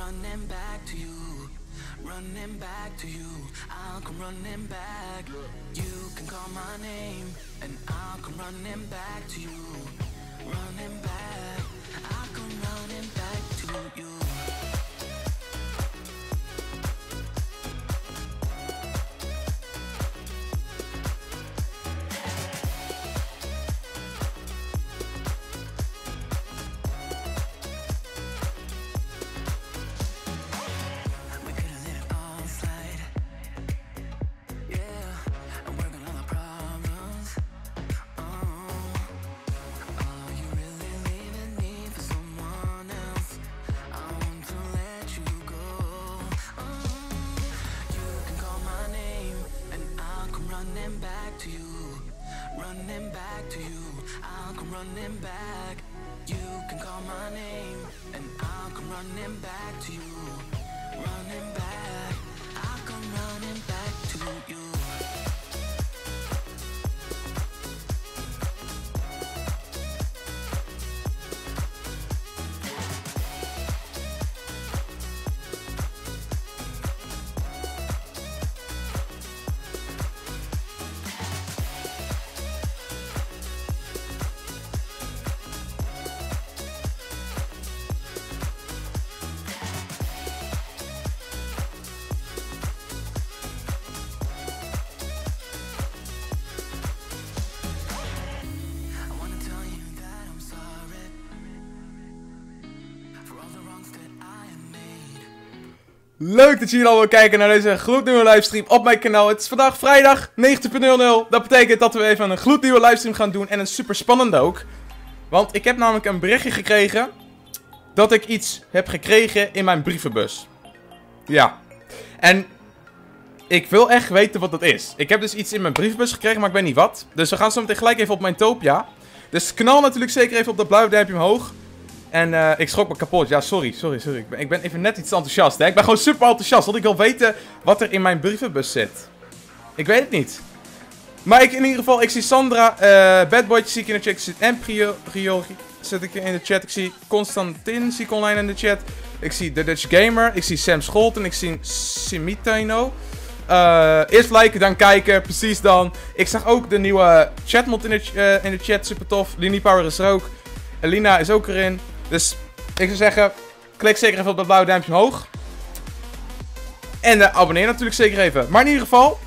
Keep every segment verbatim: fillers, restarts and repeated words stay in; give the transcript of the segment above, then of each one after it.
running back to you, running back to you. I'll come running back. You can call my name, and I'll come running back to you, running back. I'll come running back to you. Running back to you, running back to you. I'll come running back. You can call my name, and I'll come running back to you, running back. I'll come running back to you. Leuk dat jullie allemaal kijken naar deze gloednieuwe livestream op mijn kanaal. Het is vandaag vrijdag negentien nul. Dat betekent dat we even een gloednieuwe livestream gaan doen. En een super spannende ook. Want ik heb namelijk een berichtje gekregen dat ik iets heb gekregen in mijn brievenbus. Ja. En ik wil echt weten wat dat is. Ik heb dus iets in mijn brievenbus gekregen, maar ik weet niet wat. Dus we gaan zo meteen gelijk even op mijn Topia. Dus knal natuurlijk zeker even op dat blauwe duimpje omhoog. En uh, ik schrok me kapot. Ja, sorry, sorry, sorry. Ik ben, ik ben even net iets enthousiast, hè. Ik ben gewoon super enthousiast, want ik wil weten wat er in mijn brievenbus zit. Ik weet het niet. Maar ik in ieder geval, ik zie Sandra, uh, Badboytje zie ik in de chat. Ik zie Emprio, Riori zit ik in de chat. Ik zie Constantin, zie ik online in de chat. Ik zie The Dutch Gamer. Ik zie Sam Scholten. Ik zie Simitino. Uh, eerst liken, dan kijken. Precies dan. Ik zag ook de nieuwe chatmod in de, uh, in de chat. Super tof. Linie Power is er ook. Elina is ook erin. Dus ik zou zeggen, klik zeker even op dat blauwe duimpje omhoog. En uh, abonneer natuurlijk zeker even. Maar in ieder geval,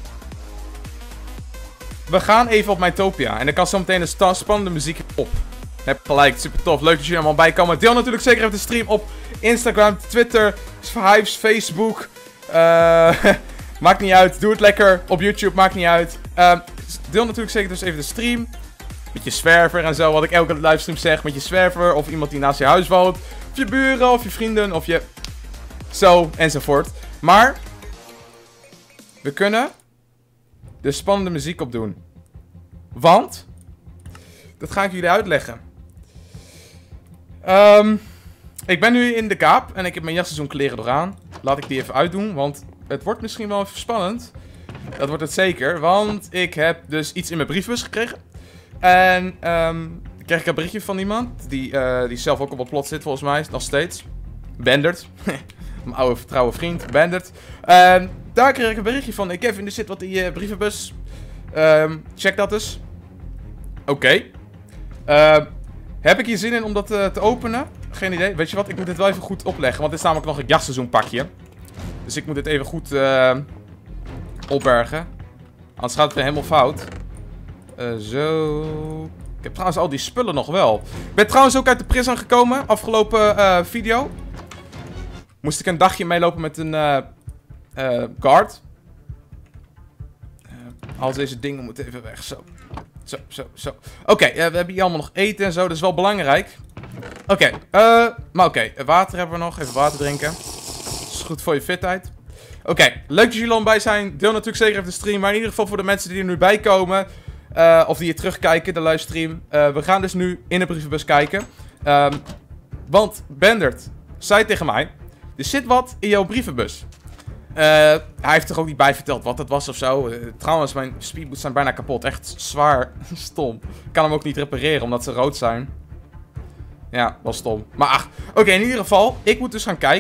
we gaan even op mijn Topia. En dan kan zo meteen een spannende muziek op. Heb gelijk, super tof. Leuk dat jullie allemaal bij komen. Deel natuurlijk zeker even de stream op Instagram, Twitter, Hives, Facebook. Uh, maakt niet uit. Doe het lekker op YouTube, maakt niet uit. Uh, deel natuurlijk zeker dus even de stream. Met je zwerver en zo, wat ik elke livestream zeg. Met je zwerver, of iemand die naast je huis woont. Of je buren, of je vrienden, of je... Zo, enzovoort. Maar... we kunnen... de spannende muziek opdoen. Want... dat ga ik jullie uitleggen. Um, ik ben nu in de kaap. En ik heb mijn jasseizoenkleren nog aan. Laat ik die even uitdoen, want... het wordt misschien wel even spannend. Dat wordt het zeker, want ik heb dus iets in mijn briefbus gekregen. En um, ik kreeg ik een berichtje van iemand, die, uh, die zelf ook op het plot zit volgens mij, nog steeds. Bandert. Mijn oude vertrouwde vriend, Bandert. Um, daar kreeg ik een berichtje van, hey Kevin, er zit wat in je brievenbus. Um, check dat eens. Oké. Okay. Uh, heb ik hier zin in om dat uh, te openen? Geen idee. Weet je wat, ik moet dit wel even goed opleggen, want dit is namelijk nog een jachtseizoenpakje. Dus ik moet dit even goed uh, opbergen. Anders gaat het weer helemaal fout. Uh, zo. Ik heb trouwens al die spullen nog wel. Ik ben trouwens ook uit de prison gekomen. Afgelopen uh, video. Moest ik een dagje meelopen met een uh, uh, guard. Uh, al deze dingen moeten even weg. Zo. Zo, zo, zo. Oké, okay, uh, we hebben hier allemaal nog eten en zo. Dat is wel belangrijk. Oké. Okay, uh, maar oké. Okay. Water hebben we nog. Even water drinken. Dat is goed voor je fitheid. Oké. Okay. Leuk dat jullie allemaal bij zijn. Deel natuurlijk zeker even de stream. Maar in ieder geval voor de mensen die er nu bij komen. Uh, of die hier terugkijken, de livestream. Uh, we gaan dus nu in de brievenbus kijken. Um, want Bandert zei tegen mij... er zit wat in jouw brievenbus. Uh, hij heeft er ook niet bij verteld wat het was of zo. Uh, trouwens, mijn speedboots zijn bijna kapot. Echt zwaar stom. Ik kan hem ook niet repareren omdat ze rood zijn. Ja, wel stom. Maar ach, oké, okay, in ieder geval. Ik moet dus gaan kijken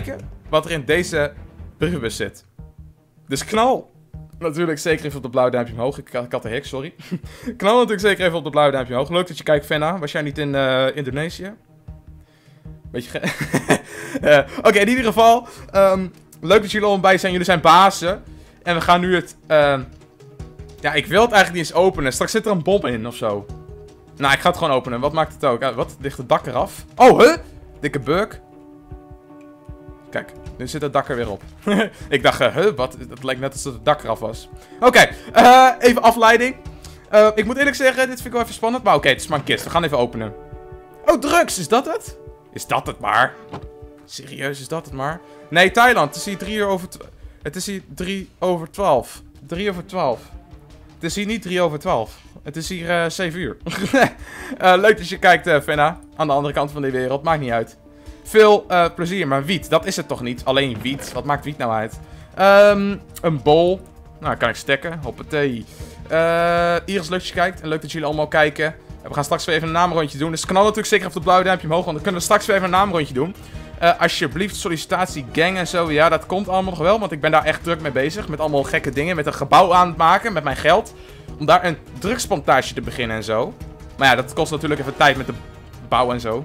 wat er in deze brievenbus zit. Dus knal natuurlijk zeker even op het blauwe duimpje omhoog. Ik, ik had de hek, sorry. Knal natuurlijk zeker even op het blauwe duimpje omhoog. Leuk dat je kijkt, Fenna. Was jij niet in uh, Indonesië? Beetje ge... uh, Oké, okay, in ieder geval. Um, leuk dat jullie allemaal bij zijn. Jullie zijn bazen. En we gaan nu het... Uh... Ja, ik wil het eigenlijk niet eens openen. Straks zit er een bom in of zo. Nou, ik ga het gewoon openen. Wat maakt het ook? Uh, wat? Ligt het dak eraf? Oh, huh? Dikke bug. Kijk, nu zit het dak er weer op. Ik dacht, uh, huh, wat? Het lijkt net alsof het dak eraf was. Oké, okay, uh, even afleiding. Uh, ik moet eerlijk zeggen, dit vind ik wel even spannend. Maar oké, okay, het is maar een kist. We gaan even openen. Oh, drugs! Is dat het? Is dat het maar? Serieus, is dat het maar? Nee, Thailand. Het is hier drie uur over... Het is hier drie over twaalf. drie over twaalf. Het is hier niet drie over twaalf. Het is hier uh, zeven uur. uh, leuk dat je kijkt, uh, Fenna. Aan de andere kant van de wereld. Maakt niet uit. Veel uh, plezier. Maar wiet, dat is het toch niet? Alleen wiet. Wat maakt wiet nou uit? Um, een bol. Nou, kan ik stekken. Hoppatee. Uh, Iris, leuk dat je kijkt. En leuk dat jullie allemaal kijken. We gaan straks weer even een naamrondje doen. Dus knal natuurlijk zeker even het blauwe duimpje omhoog. Want dan kunnen we straks weer even een naamrondje doen. Uh, alsjeblieft, sollicitatie, gang en zo. Ja, dat komt allemaal nog wel. Want ik ben daar echt druk mee bezig. Met allemaal gekke dingen. Met een gebouw aan het maken. Met mijn geld. Om daar een drugsplantage te beginnen en zo. Maar ja, dat kost natuurlijk even tijd met de bouw en zo.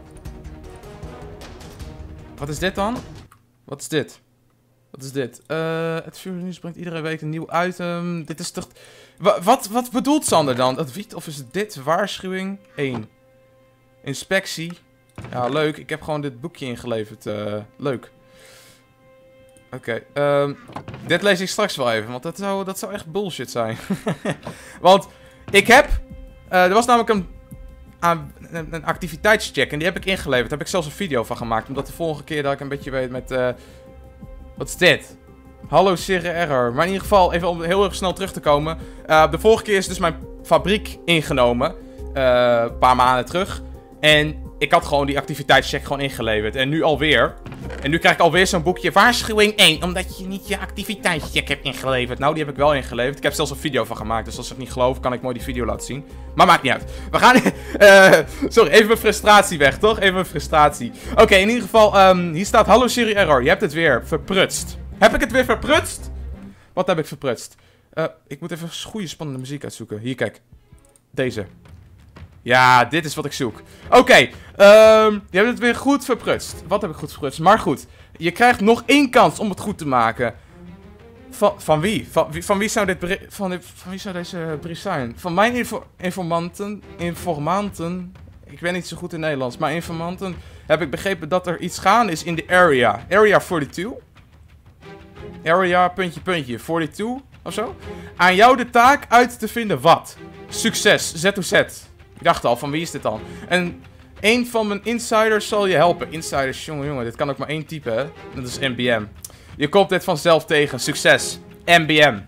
Wat is dit dan? Wat is dit? Wat is dit? Uh, het vuurnieuws brengt iedere week een nieuw item. Dit is toch... Wat, wat, wat bedoelt Sander dan? Dat wiet? Of is het dit? Waarschuwing één. Inspectie. Ja, leuk. Ik heb gewoon dit boekje ingeleverd. Uh, leuk. Oké. Okay, um, dit lees ik straks wel even. Want dat zou, dat zou echt bullshit zijn. Want ik heb... Uh, er was namelijk een, een, een activiteitscheck. En die heb ik ingeleverd. Daar heb ik zelfs een video van gemaakt. Omdat de volgende keer dat ik een beetje weet met... Uh, wat is dit? Hallo, Sirre Error. Maar in ieder geval, even om heel erg snel terug te komen. Uh, de vorige keer is dus mijn fabriek ingenomen. Uh, een paar maanden terug. En ik had gewoon die activiteitscheck gewoon ingeleverd. En nu alweer. En nu krijg ik alweer zo'n boekje. Waarschuwing één. Omdat je niet je activiteitscheck hebt ingeleverd. Nou, die heb ik wel ingeleverd. Ik heb zelfs een video van gemaakt. Dus als ik het niet geloof, kan ik mooi die video laten zien. Maar maakt niet uit. We gaan... Uh, sorry, even mijn frustratie weg, toch? Even mijn frustratie. Oké, okay, in ieder geval. Um, hier staat... Hallo Siri Error. Je hebt het weer verprutst. Heb ik het weer verprutst? Wat heb ik verprutst? Uh, ik moet even goede spannende muziek uitzoeken. Hier, kijk. Deze. Ja, dit is wat ik zoek. Oké, okay, um, je hebt het weer goed verprutst. Wat heb ik goed verprutst? Maar goed, je krijgt nog één kans om het goed te maken. Van, van wie? Van, wie? van wie zou dit bericht, van, dit, van wie zou deze brief zijn? Van mijn info, informanten, informanten, ik ben niet zo goed in Nederlands, maar informanten, heb ik begrepen dat er iets gaande is in de area. Area forty-two? Area, puntje, puntje, forty-two of zo? Aan jou de taak uit te vinden wat? Succes, Z O Z. Ik dacht al, van wie is dit dan? En een van mijn insiders zal je helpen. Insiders, jongen, jongen, dit kan ook maar één type, hè? Dat is M B M. Je komt dit vanzelf tegen. Succes. M B M.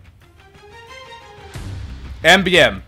M B M.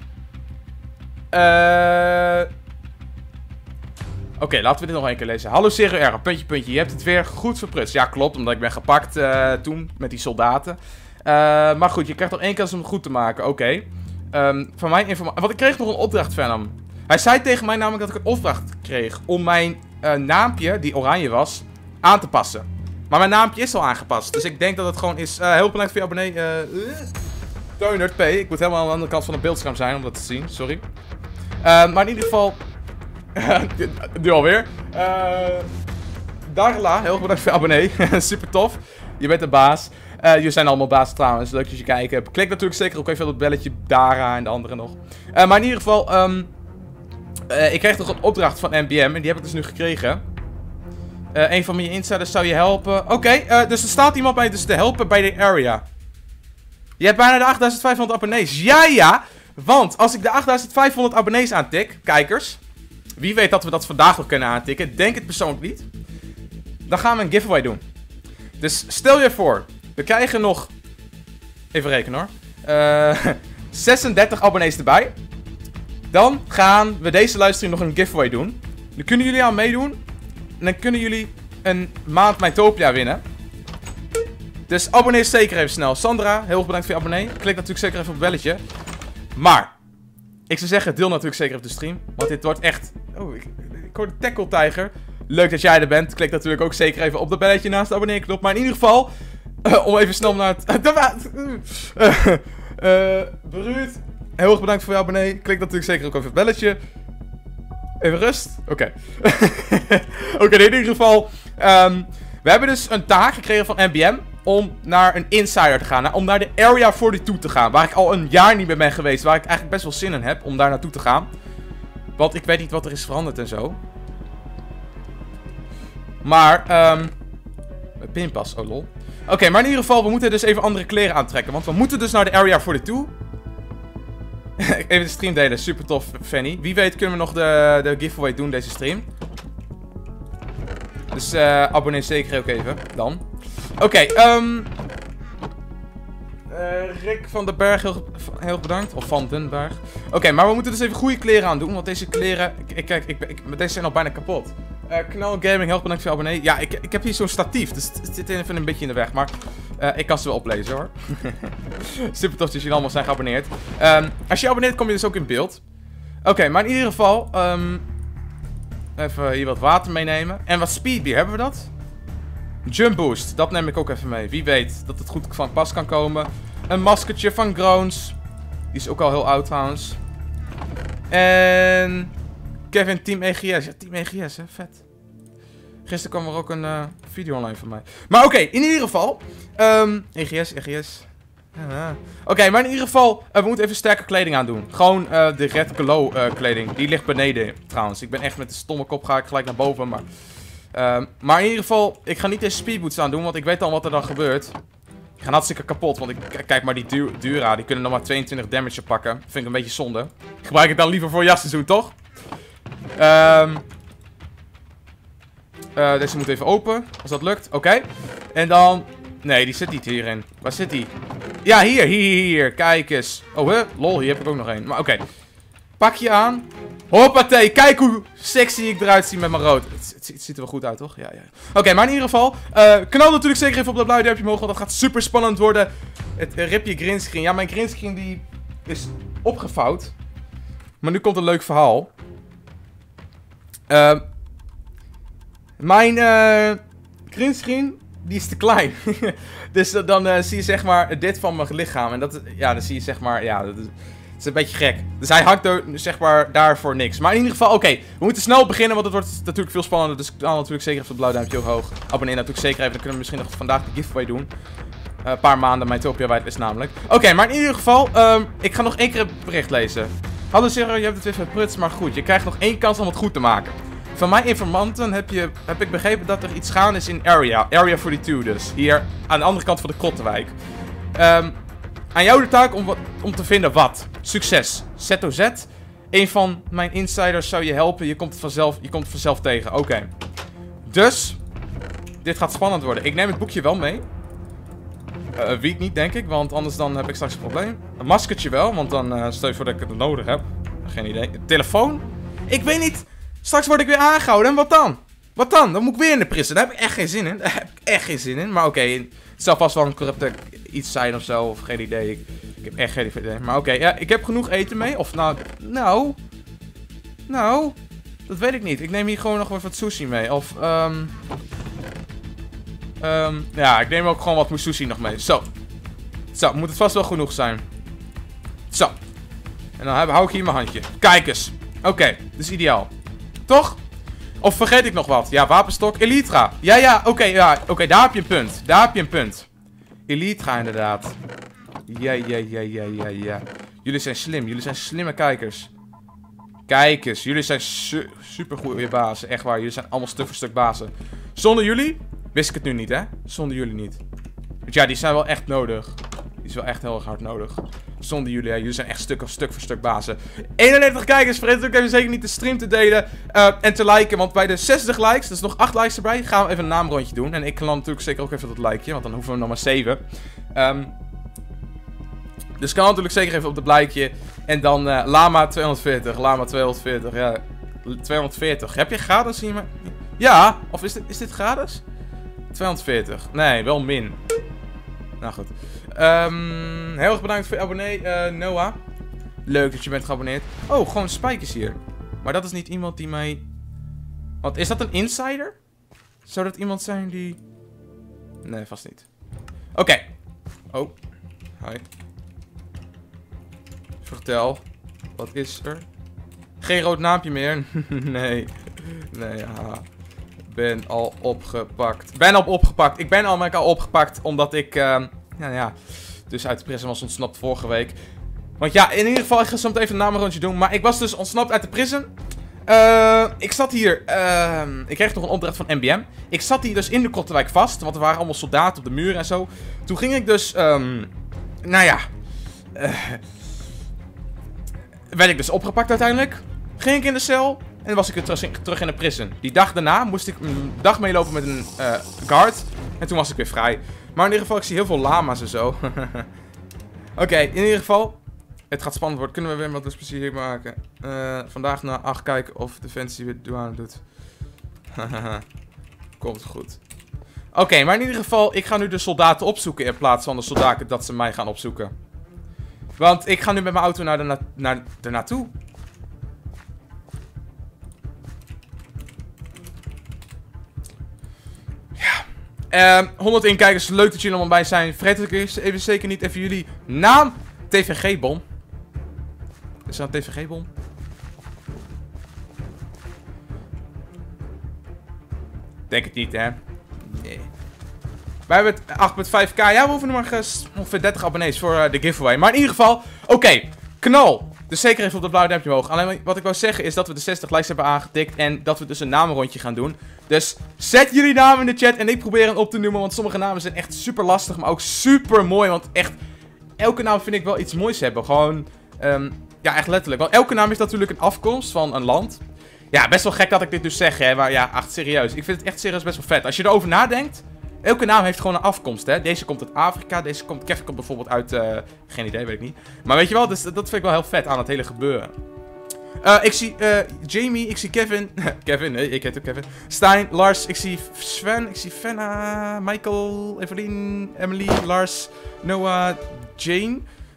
Uh... Oké, okay, laten we dit nog één keer lezen. Hallo Siri Error, puntje, puntje. Je hebt het weer goed verprutst. Ja, klopt, omdat ik ben gepakt uh, toen met die soldaten. Uh, maar goed, je krijgt nog één kans om het goed te maken. Oké. Okay. Um, van mijn informatie... Want ik kreeg nog een opdracht van hem. Hij zei tegen mij namelijk dat ik een opdracht kreeg om mijn uh, naampje, die oranje was, aan te passen. Maar mijn naampje is al aangepast. Dus ik denk dat het gewoon is... Uh, heel bedankt voor je abonnee. Uh, uh, Toynerd P. Ik moet helemaal aan de andere kant van het beeldscherm zijn om dat te zien. Sorry. Uh, maar in ieder geval... nu alweer. Uh, Darla, heel bedankt voor je abonnee. Super tof. Je bent de baas. Uh, jullie zijn allemaal baas trouwens. Leuk dat je kijkt. Klik natuurlijk zeker ook even op het belletje. Dara en de andere nog. Uh, maar in ieder geval... Um, uh, ik kreeg nog een opdracht van M B M. En die heb ik dus nu gekregen. Uh, een van mijn insiders zou je helpen. Oké, okay, uh, dus er staat iemand mij dus te helpen bij de area. Je hebt bijna de achtduizend vijfhonderd abonnees. Ja, ja. Want als ik de achtduizend vijfhonderd abonnees aantik, kijkers. Wie weet dat we dat vandaag nog kunnen aantikken. Denk het persoonlijk niet. Dan gaan we een giveaway doen. Dus stel je voor. We krijgen nog... Even rekenen hoor. Uh, zesendertig abonnees erbij. Dan gaan we deze livestream nog een giveaway doen. Dan kunnen jullie aan meedoen. En dan kunnen jullie een maand Mytopia winnen. Dus abonneer zeker even snel. Sandra, heel erg bedankt voor je abonnee. Klik natuurlijk zeker even op het belletje. Maar, ik zou zeggen, deel natuurlijk zeker even de stream. Want dit wordt echt... Oh, ik, ik hoor de tackle tijger. Leuk dat jij er bent. Klik natuurlijk ook zeker even op dat belletje naast de abonneerknop. Maar in ieder geval, uh, om even snel naar het... uh, uh, Beruut, heel erg bedankt voor je abonnee. Klik natuurlijk zeker ook even het belletje. Even rust. Oké. Okay. Oké, okay, in ieder geval. Um, we hebben dus een taak gekregen van N B M om naar een insider te gaan. Om naar de Area forty-two te gaan. Waar ik al een jaar niet meer ben geweest. Waar ik eigenlijk best wel zin in heb om daar naartoe te gaan. Want ik weet niet wat er is veranderd en zo. Maar, um... pinpas, oh lol. Oké, okay, maar in ieder geval, we moeten dus even andere kleren aantrekken. Want we moeten dus naar de Area forty-two. Even de stream delen, super tof, Fanny. Wie weet kunnen we nog de, de giveaway doen deze stream. Dus uh, abonneer zeker ook even, dan. Oké, okay, um... Uh, Rick van den Berg, heel, heel bedankt. Of van den Berg. Oké, okay, maar we moeten dus even goede kleren aandoen. Want deze kleren... Ik, kijk, ik, ik, deze zijn al bijna kapot. Uh, Knal Gaming, heel bedankt voor je abonnee. Ja, ik, ik heb hier zo'n statief. Dus het zit even een beetje in de weg. Maar uh, ik kan ze wel oplezen hoor. Super tof dat jullie allemaal zijn geabonneerd. Um, als je abonneert kom je dus ook in beeld. Oké, okay, maar in ieder geval... Um, even hier wat water meenemen. En wat speedbeer, hebben we dat? Jump boost, dat neem ik ook even mee. Wie weet dat het goed van pas kan komen. Een maskertje van Groans. Die is ook al heel oud trouwens. En... Kevin, Team E G S. Ja, Team E G S, hè. Vet. Gisteren kwam er ook een uh, video online van mij. Maar oké, okay, in ieder geval... Um, E G S, E G S. Ja. Oké, okay, maar in ieder geval... Uh, we moeten even sterke kleding aandoen. Gewoon uh, de Red Glow uh, kleding. Die ligt beneden trouwens. Ik ben echt met de stomme kop ga ik gelijk naar boven, maar... Um, maar in ieder geval, ik ga niet deze speedboots aandoen, want ik weet al wat er dan gebeurt. Die gaan hartstikke kapot, want ik kijk maar die du Dura, die kunnen nog maar tweeëntwintig damage pakken. Vind ik een beetje zonde. Ik gebruik het dan liever voor jachtseizoen, toch? Um, uh, deze moet even open, als dat lukt. Oké. Okay. En dan... Nee, die zit niet hierin. Waar zit die? Ja, hier, hier, hier. Kijk eens. Oh, hè? Lol, hier heb ik ook nog één. Maar oké. Okay. Pak je aan. Hoppatee, kijk hoe sexy ik eruit zie met mijn rood. Het, het, het ziet er wel goed uit, toch? Ja, ja. Oké, okay, maar in ieder geval. Uh, knal natuurlijk zeker even op dat blauwe duimpje omhoog, want dat gaat super spannend worden. Het uh, ripje greenscreen. Ja, mijn greenscreen die is opgevouwd. Maar nu komt een leuk verhaal. Uh, mijn uh, greenscreen, die is te klein. Dus uh, dan uh, zie je zeg maar dit van mijn lichaam. En dat, ja, dan zie je zeg maar, ja... Dat is, Het is een beetje gek. Dus hij hangt er, zeg maar, daarvoor niks. Maar in ieder geval, oké. Okay, we moeten snel beginnen, want het wordt natuurlijk veel spannender. Dus knal natuurlijk zeker even het blauw duimpje omhoog. Abonneer natuurlijk zeker even. Dan kunnen we misschien nog vandaag de giveaway doen. Uh, een paar maanden, mijn Topia White is namelijk. Oké, okay, maar in ieder geval, um, ik ga nog één keer het bericht lezen. Hallo Zero, je hebt het weer verprutst, maar goed. Je krijgt nog één kans om het goed te maken. Van mijn informanten heb, je, heb ik begrepen dat er iets gaande is in Area. Area forty-two dus. Hier, aan de andere kant van de Krottenwijk. Um... Aan jou de taak om, wat, om te vinden wat. Succes. Z O Z. Een van mijn insiders zou je helpen. Je komt het vanzelf, je komt het vanzelf tegen. Oké. Okay. Dus. Dit gaat spannend worden. Ik neem het boekje wel mee. Uh, wie niet, denk ik. Want anders dan heb ik straks een probleem. Een maskertje wel. Want dan uh, stel je voor dat ik het nodig heb. Geen idee. Telefoon? Ik weet niet. Straks word ik weer aangehouden. En wat dan? Wat dan? Dan moet ik weer in de prison. Daar heb ik echt geen zin in. Daar heb ik echt geen zin in. Maar oké. Okay. Het zal vast wel een corrupte iets zijn of zo. Of geen idee. Ik, ik heb echt geen idee. Maar oké. Okay, ja, ik heb genoeg eten mee. Of nou... Nou... Nou... Dat weet ik niet. Ik neem hier gewoon nog wat sushi mee. Of... Um, um, ja, ik neem ook gewoon wat sushi nog mee. Zo. Zo. Moet het vast wel genoeg zijn. Zo. En dan hou ik hier mijn handje. Kijk eens. Oké. Okay, dat is ideaal. Toch? Of vergeet ik nog wat? Ja, wapenstok. Elytra. Ja, ja. Oké, okay, ja. Oké, okay, daar heb je een punt. Daar heb je een punt. Elytra inderdaad. Ja, ja, ja, ja, ja, ja. Jullie zijn slim. Jullie zijn slimme kijkers. Kijkers. Jullie zijn su super goede bazen. Echt waar. Jullie zijn allemaal stuk voor stuk bazen. Zonder jullie wist ik het nu niet, hè? Zonder jullie niet. Want ja, die zijn wel echt nodig. Die is wel echt heel erg hard nodig. Zonder jullie, hè. Jullie zijn echt stuk, stuk voor stuk bazen. eenennegentig kijkers, vergeet natuurlijk even zeker niet de stream te delen uh, en te liken. Want bij de zestig likes, dus nog acht likes erbij, gaan we even een naamrondje doen. En ik kan natuurlijk zeker ook even dat likeje, want dan hoeven we nog maar zeven. Um, dus kan natuurlijk zeker even op het likeje. En dan uh, Lama tweehonderdveertig, Lama tweehonderdveertig, ja. tweehonderdveertig. Heb je gratis hier? Ja, of is dit, is dit gratis? tweehonderdveertig. Nee, wel min. Nou goed. Um, heel erg bedankt voor je abonnee, uh, Noah. Leuk dat je bent geabonneerd. Oh, gewoon spijkers hier. Maar dat is niet iemand die mij... Want is dat een insider? Zou dat iemand zijn die... Nee, vast niet. Oké. Okay. Oh. Hi. Vertel. Wat is er? Geen rood naampje meer. Nee. Nee, ja. Ben al opgepakt. Ben al opgepakt. Ik ben al, al opgepakt omdat ik... Uh, nou ja... Dus uit de prison was ontsnapt vorige week. Want ja, in ieder geval, ik ga zo meteen even een namenrondje doen. Maar ik was dus ontsnapt uit de prison. Uh, ik zat hier... Uh, ik kreeg nog een opdracht van N B M. Ik zat hier dus in de Kotterwijk vast. Want er waren allemaal soldaten op de muren en zo. Toen ging ik dus... Um, nou ja... Uh, werd ik dus opgepakt uiteindelijk. Ging ik in de cel. En was ik weer terug in, terug in de prison. Die dag daarna moest ik een dag meelopen met een uh, guard. En toen was ik weer vrij. Maar in ieder geval, ik zie heel veel lama's en zo. Oké, okay, in ieder geval... Het gaat spannend worden. Kunnen we weer wat dus plezier maken? Uh, vandaag naar acht kijken of Defensie weer douane doet. Komt goed. Oké, okay, maar in ieder geval, ik ga nu de soldaten opzoeken in plaats van de soldaten dat ze mij gaan opzoeken. Want ik ga nu met mijn auto naar de na naar de naartoe. Ja. Uh, honderdéén kijkers, leuk dat jullie allemaal bij zijn. Vergeet dat ik even zeker niet even jullie naam. T V G-bom. Is dat een T V G-bom? Denk het niet, hè? Nee. Wij hebben het acht komma vijf k. Ja, we hoeven nog maar ongeveer dertig abonnees voor uh, de giveaway. Maar in ieder geval, oké. Okay, knal. Dus zeker even op dat blauwe duimpje omhoog. Alleen wat ik wou zeggen is dat we de zestig likes hebben aangetikt. En dat we dus een namenrondje gaan doen. Dus zet jullie namen in de chat. En ik probeer hem op te noemen. Want sommige namen zijn echt super lastig. Maar ook super mooi. Want echt, elke naam vind ik wel iets moois hebben. Gewoon, um, ja, echt letterlijk. Want elke naam heeft natuurlijk een afkomst van een land. Ja, best wel gek dat ik dit dus zeg, hè. Maar ja, echt serieus. Ik vind het echt serieus best wel vet. Als je erover nadenkt. Elke naam heeft gewoon een afkomst, hè. Deze komt uit Afrika. Deze komt... Kevin komt bijvoorbeeld uit... Uh, geen idee, weet ik niet. Maar weet je wel, dus, dat vind ik wel heel vet aan het hele gebeuren. Uh, ik zie uh, Jamie, ik zie Kevin. Kevin, nee, ik heet ook Kevin. Stijn, Lars, ik zie Sven, ik zie Fenna, Michael, Evelien, Emily, Lars, Noah, Jane.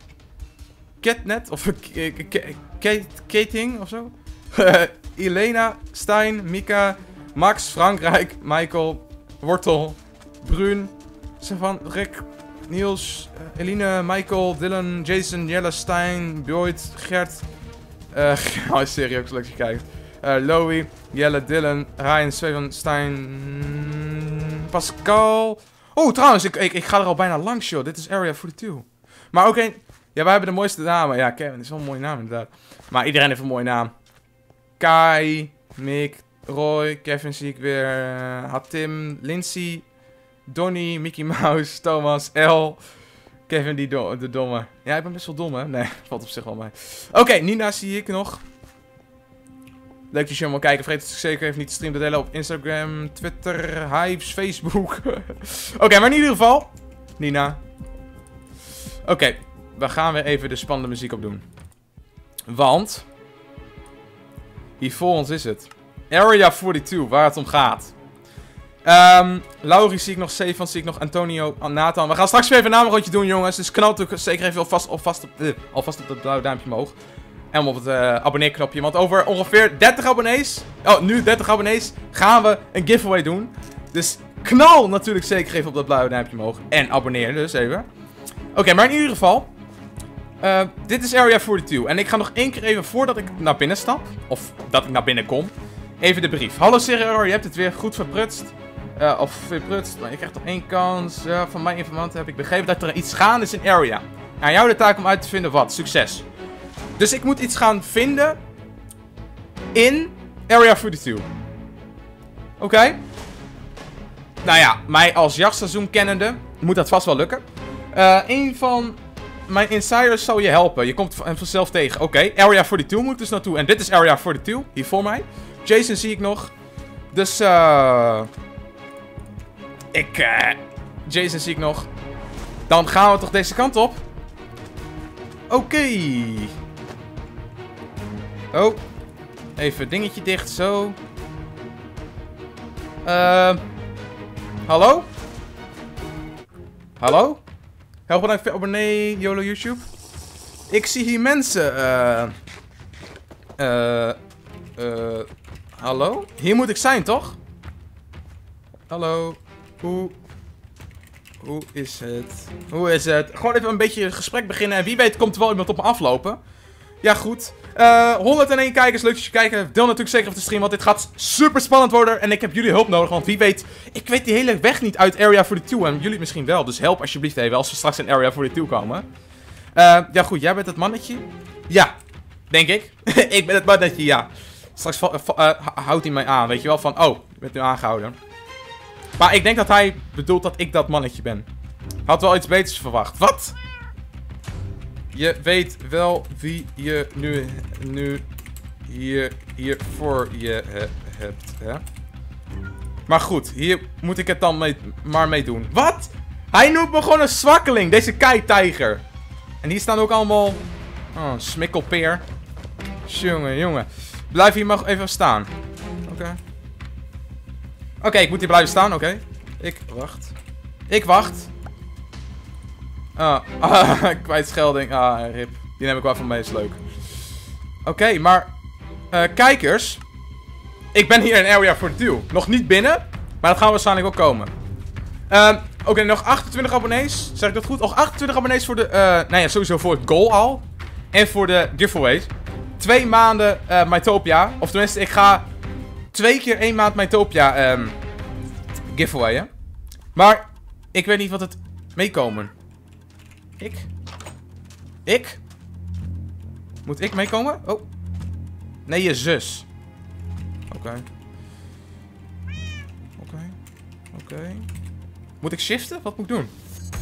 Catnet, of Kate, Kating, of zo. Elena, Stijn, Mika, Max, Frankrijk, Michael, Wortel, Bruun, Stefan, Rick, Niels, uh, Eline, Michael, Dylan, Jason, Jelle, Stijn, Boyd, Gert. Uh, oh, serieus, leuk dat je kijkt. Uh, Loey, Jelle, Dylan, Ryan, Steven, Stijn, Pascal. Oh, trouwens, ik, ik, ik ga er al bijna langs, joh. Dit is Area forty-two. Maar oké, okay, ja, wij hebben de mooiste namen. Ja, Kevin is wel een mooie naam, inderdaad. Maar iedereen heeft een mooie naam. Kai, Mick, Roy, Kevin zie ik weer, uh, Hatim, Lindsay, Donnie, Mickey Mouse, Thomas, L, Kevin die do de domme. Ja, ik ben best wel dom, hè? Nee, valt op zich wel mee. Oké, okay, Nina zie ik nog. Leuk dat je allemaal kijken. Vergeet het zeker even niet te streamen te delen op Instagram, Twitter, Hypes, Facebook. Oké, okay, maar in ieder geval, Nina. Oké, okay, we gaan weer even de spannende muziek opdoen. Want... hier voor ons is het. Area forty-two, waar het om gaat. Um, Laurie zie ik nog, Stefan zie ik nog, Antonio, Nathan. We gaan straks weer even een namenrondje doen, jongens. Dus knal natuurlijk zeker even alvast, alvast, op, uh, alvast op dat blauwe duimpje omhoog. En op het uh, abonneerknopje. Want over ongeveer dertig abonnees, oh, nu dertig abonnees, gaan we een giveaway doen. Dus knal natuurlijk zeker even op dat blauwe duimpje omhoog. En abonneer dus even. Oké, okay, maar in ieder geval... Uh, dit is Area forty-two. En ik ga nog één keer even voordat ik naar binnen stap. Of dat ik naar binnen kom. Even de brief. Hallo Serrero, je hebt het weer goed verprutst. Uh, of verprutst, maar je krijgt nog één kans. Uh, van mijn informanten heb ik begrepen dat er iets gaande is in Area. Aan jou de taak om uit te vinden wat. Succes. Dus ik moet iets gaan vinden. In Area forty-two. Oké. Okay. Nou ja, mij als jachtseizoen kennende moet dat vast wel lukken. Uh, een van... mijn insiders zou je helpen. Je komt hem vanzelf tegen. Oké, okay. Area forty-two moet dus naartoe. En dit is Area forty-two. Hier voor mij. Jason zie ik nog. Dus, eh... Uh... Ik, eh... Uh... Jason zie ik nog. Dan gaan we toch deze kant op. Oké. Okay. Oh. Even dingetje dicht, zo. Eh... Uh... Hallo? Hallo? Heel bedankt voor abonnee, YOLO YouTube. Ik zie hier mensen. Eh. Uh, uh, Hallo? Hier moet ik zijn, toch? Hallo? Hoe... Hoe is het? Hoe is het? Gewoon even een beetje een gesprek beginnen. En wie weet komt er wel iemand op me aflopen. Ja, goed. Uh, honderdéén kijkers. Leuk dat je kijken. Deel natuurlijk zeker op de stream. Want dit gaat super spannend worden. En ik heb jullie hulp nodig. Want wie weet... Ik weet die hele weg niet uit Area forty-two. En jullie misschien wel. Dus help alsjeblieft even. Als we straks in Area forty-two komen. Uh, ja, goed. Jij bent het mannetje? Ja. Denk ik. Ik ben het mannetje, ja. Straks uh, houdt hij mij aan. Weet je wel? Van, oh, je bent nu aangehouden. Maar ik denk dat hij bedoelt dat ik dat mannetje ben. Had wel iets beters verwacht. Wat? Je weet wel wie je nu, nu hier, hier voor je he, hebt, hè? Maar goed, hier moet ik het dan mee, maar mee doen. Wat? Hij noemt me gewoon een zwakkeling, deze keitijger. En hier staan ook allemaal... Oh, smikkelpeer. Jongen, jongen. Blijf hier maar even staan. Oké. Okay. Oké, okay, ik moet hier blijven staan, oké. Okay. Ik wacht. Ik wacht. Ah, ah kwijtschelding. Ah, rip. Die neem ik wel van mee, is leuk. Oké, okay, maar... Uh, kijkers. Ik ben hier in Area forty-two. Nog niet binnen, maar dat gaan waarschijnlijk ook komen. Uh, Oké, okay, nog achtentwintig abonnees. Zeg ik dat goed? Nog achtentwintig abonnees voor de... Uh, nou ja, sowieso voor het goal al. En voor de giveaways. Twee maanden uh, Mytopia. Of tenminste, ik ga... Twee keer één maand Mytopia um, giveawayen. Maar ik weet niet wat het meekomen. Ik? Ik? Moet ik meekomen? Oh. Nee, je zus. Oké. Okay. Oké. Okay. Oké. Okay. Moet ik shiften? Wat moet ik doen?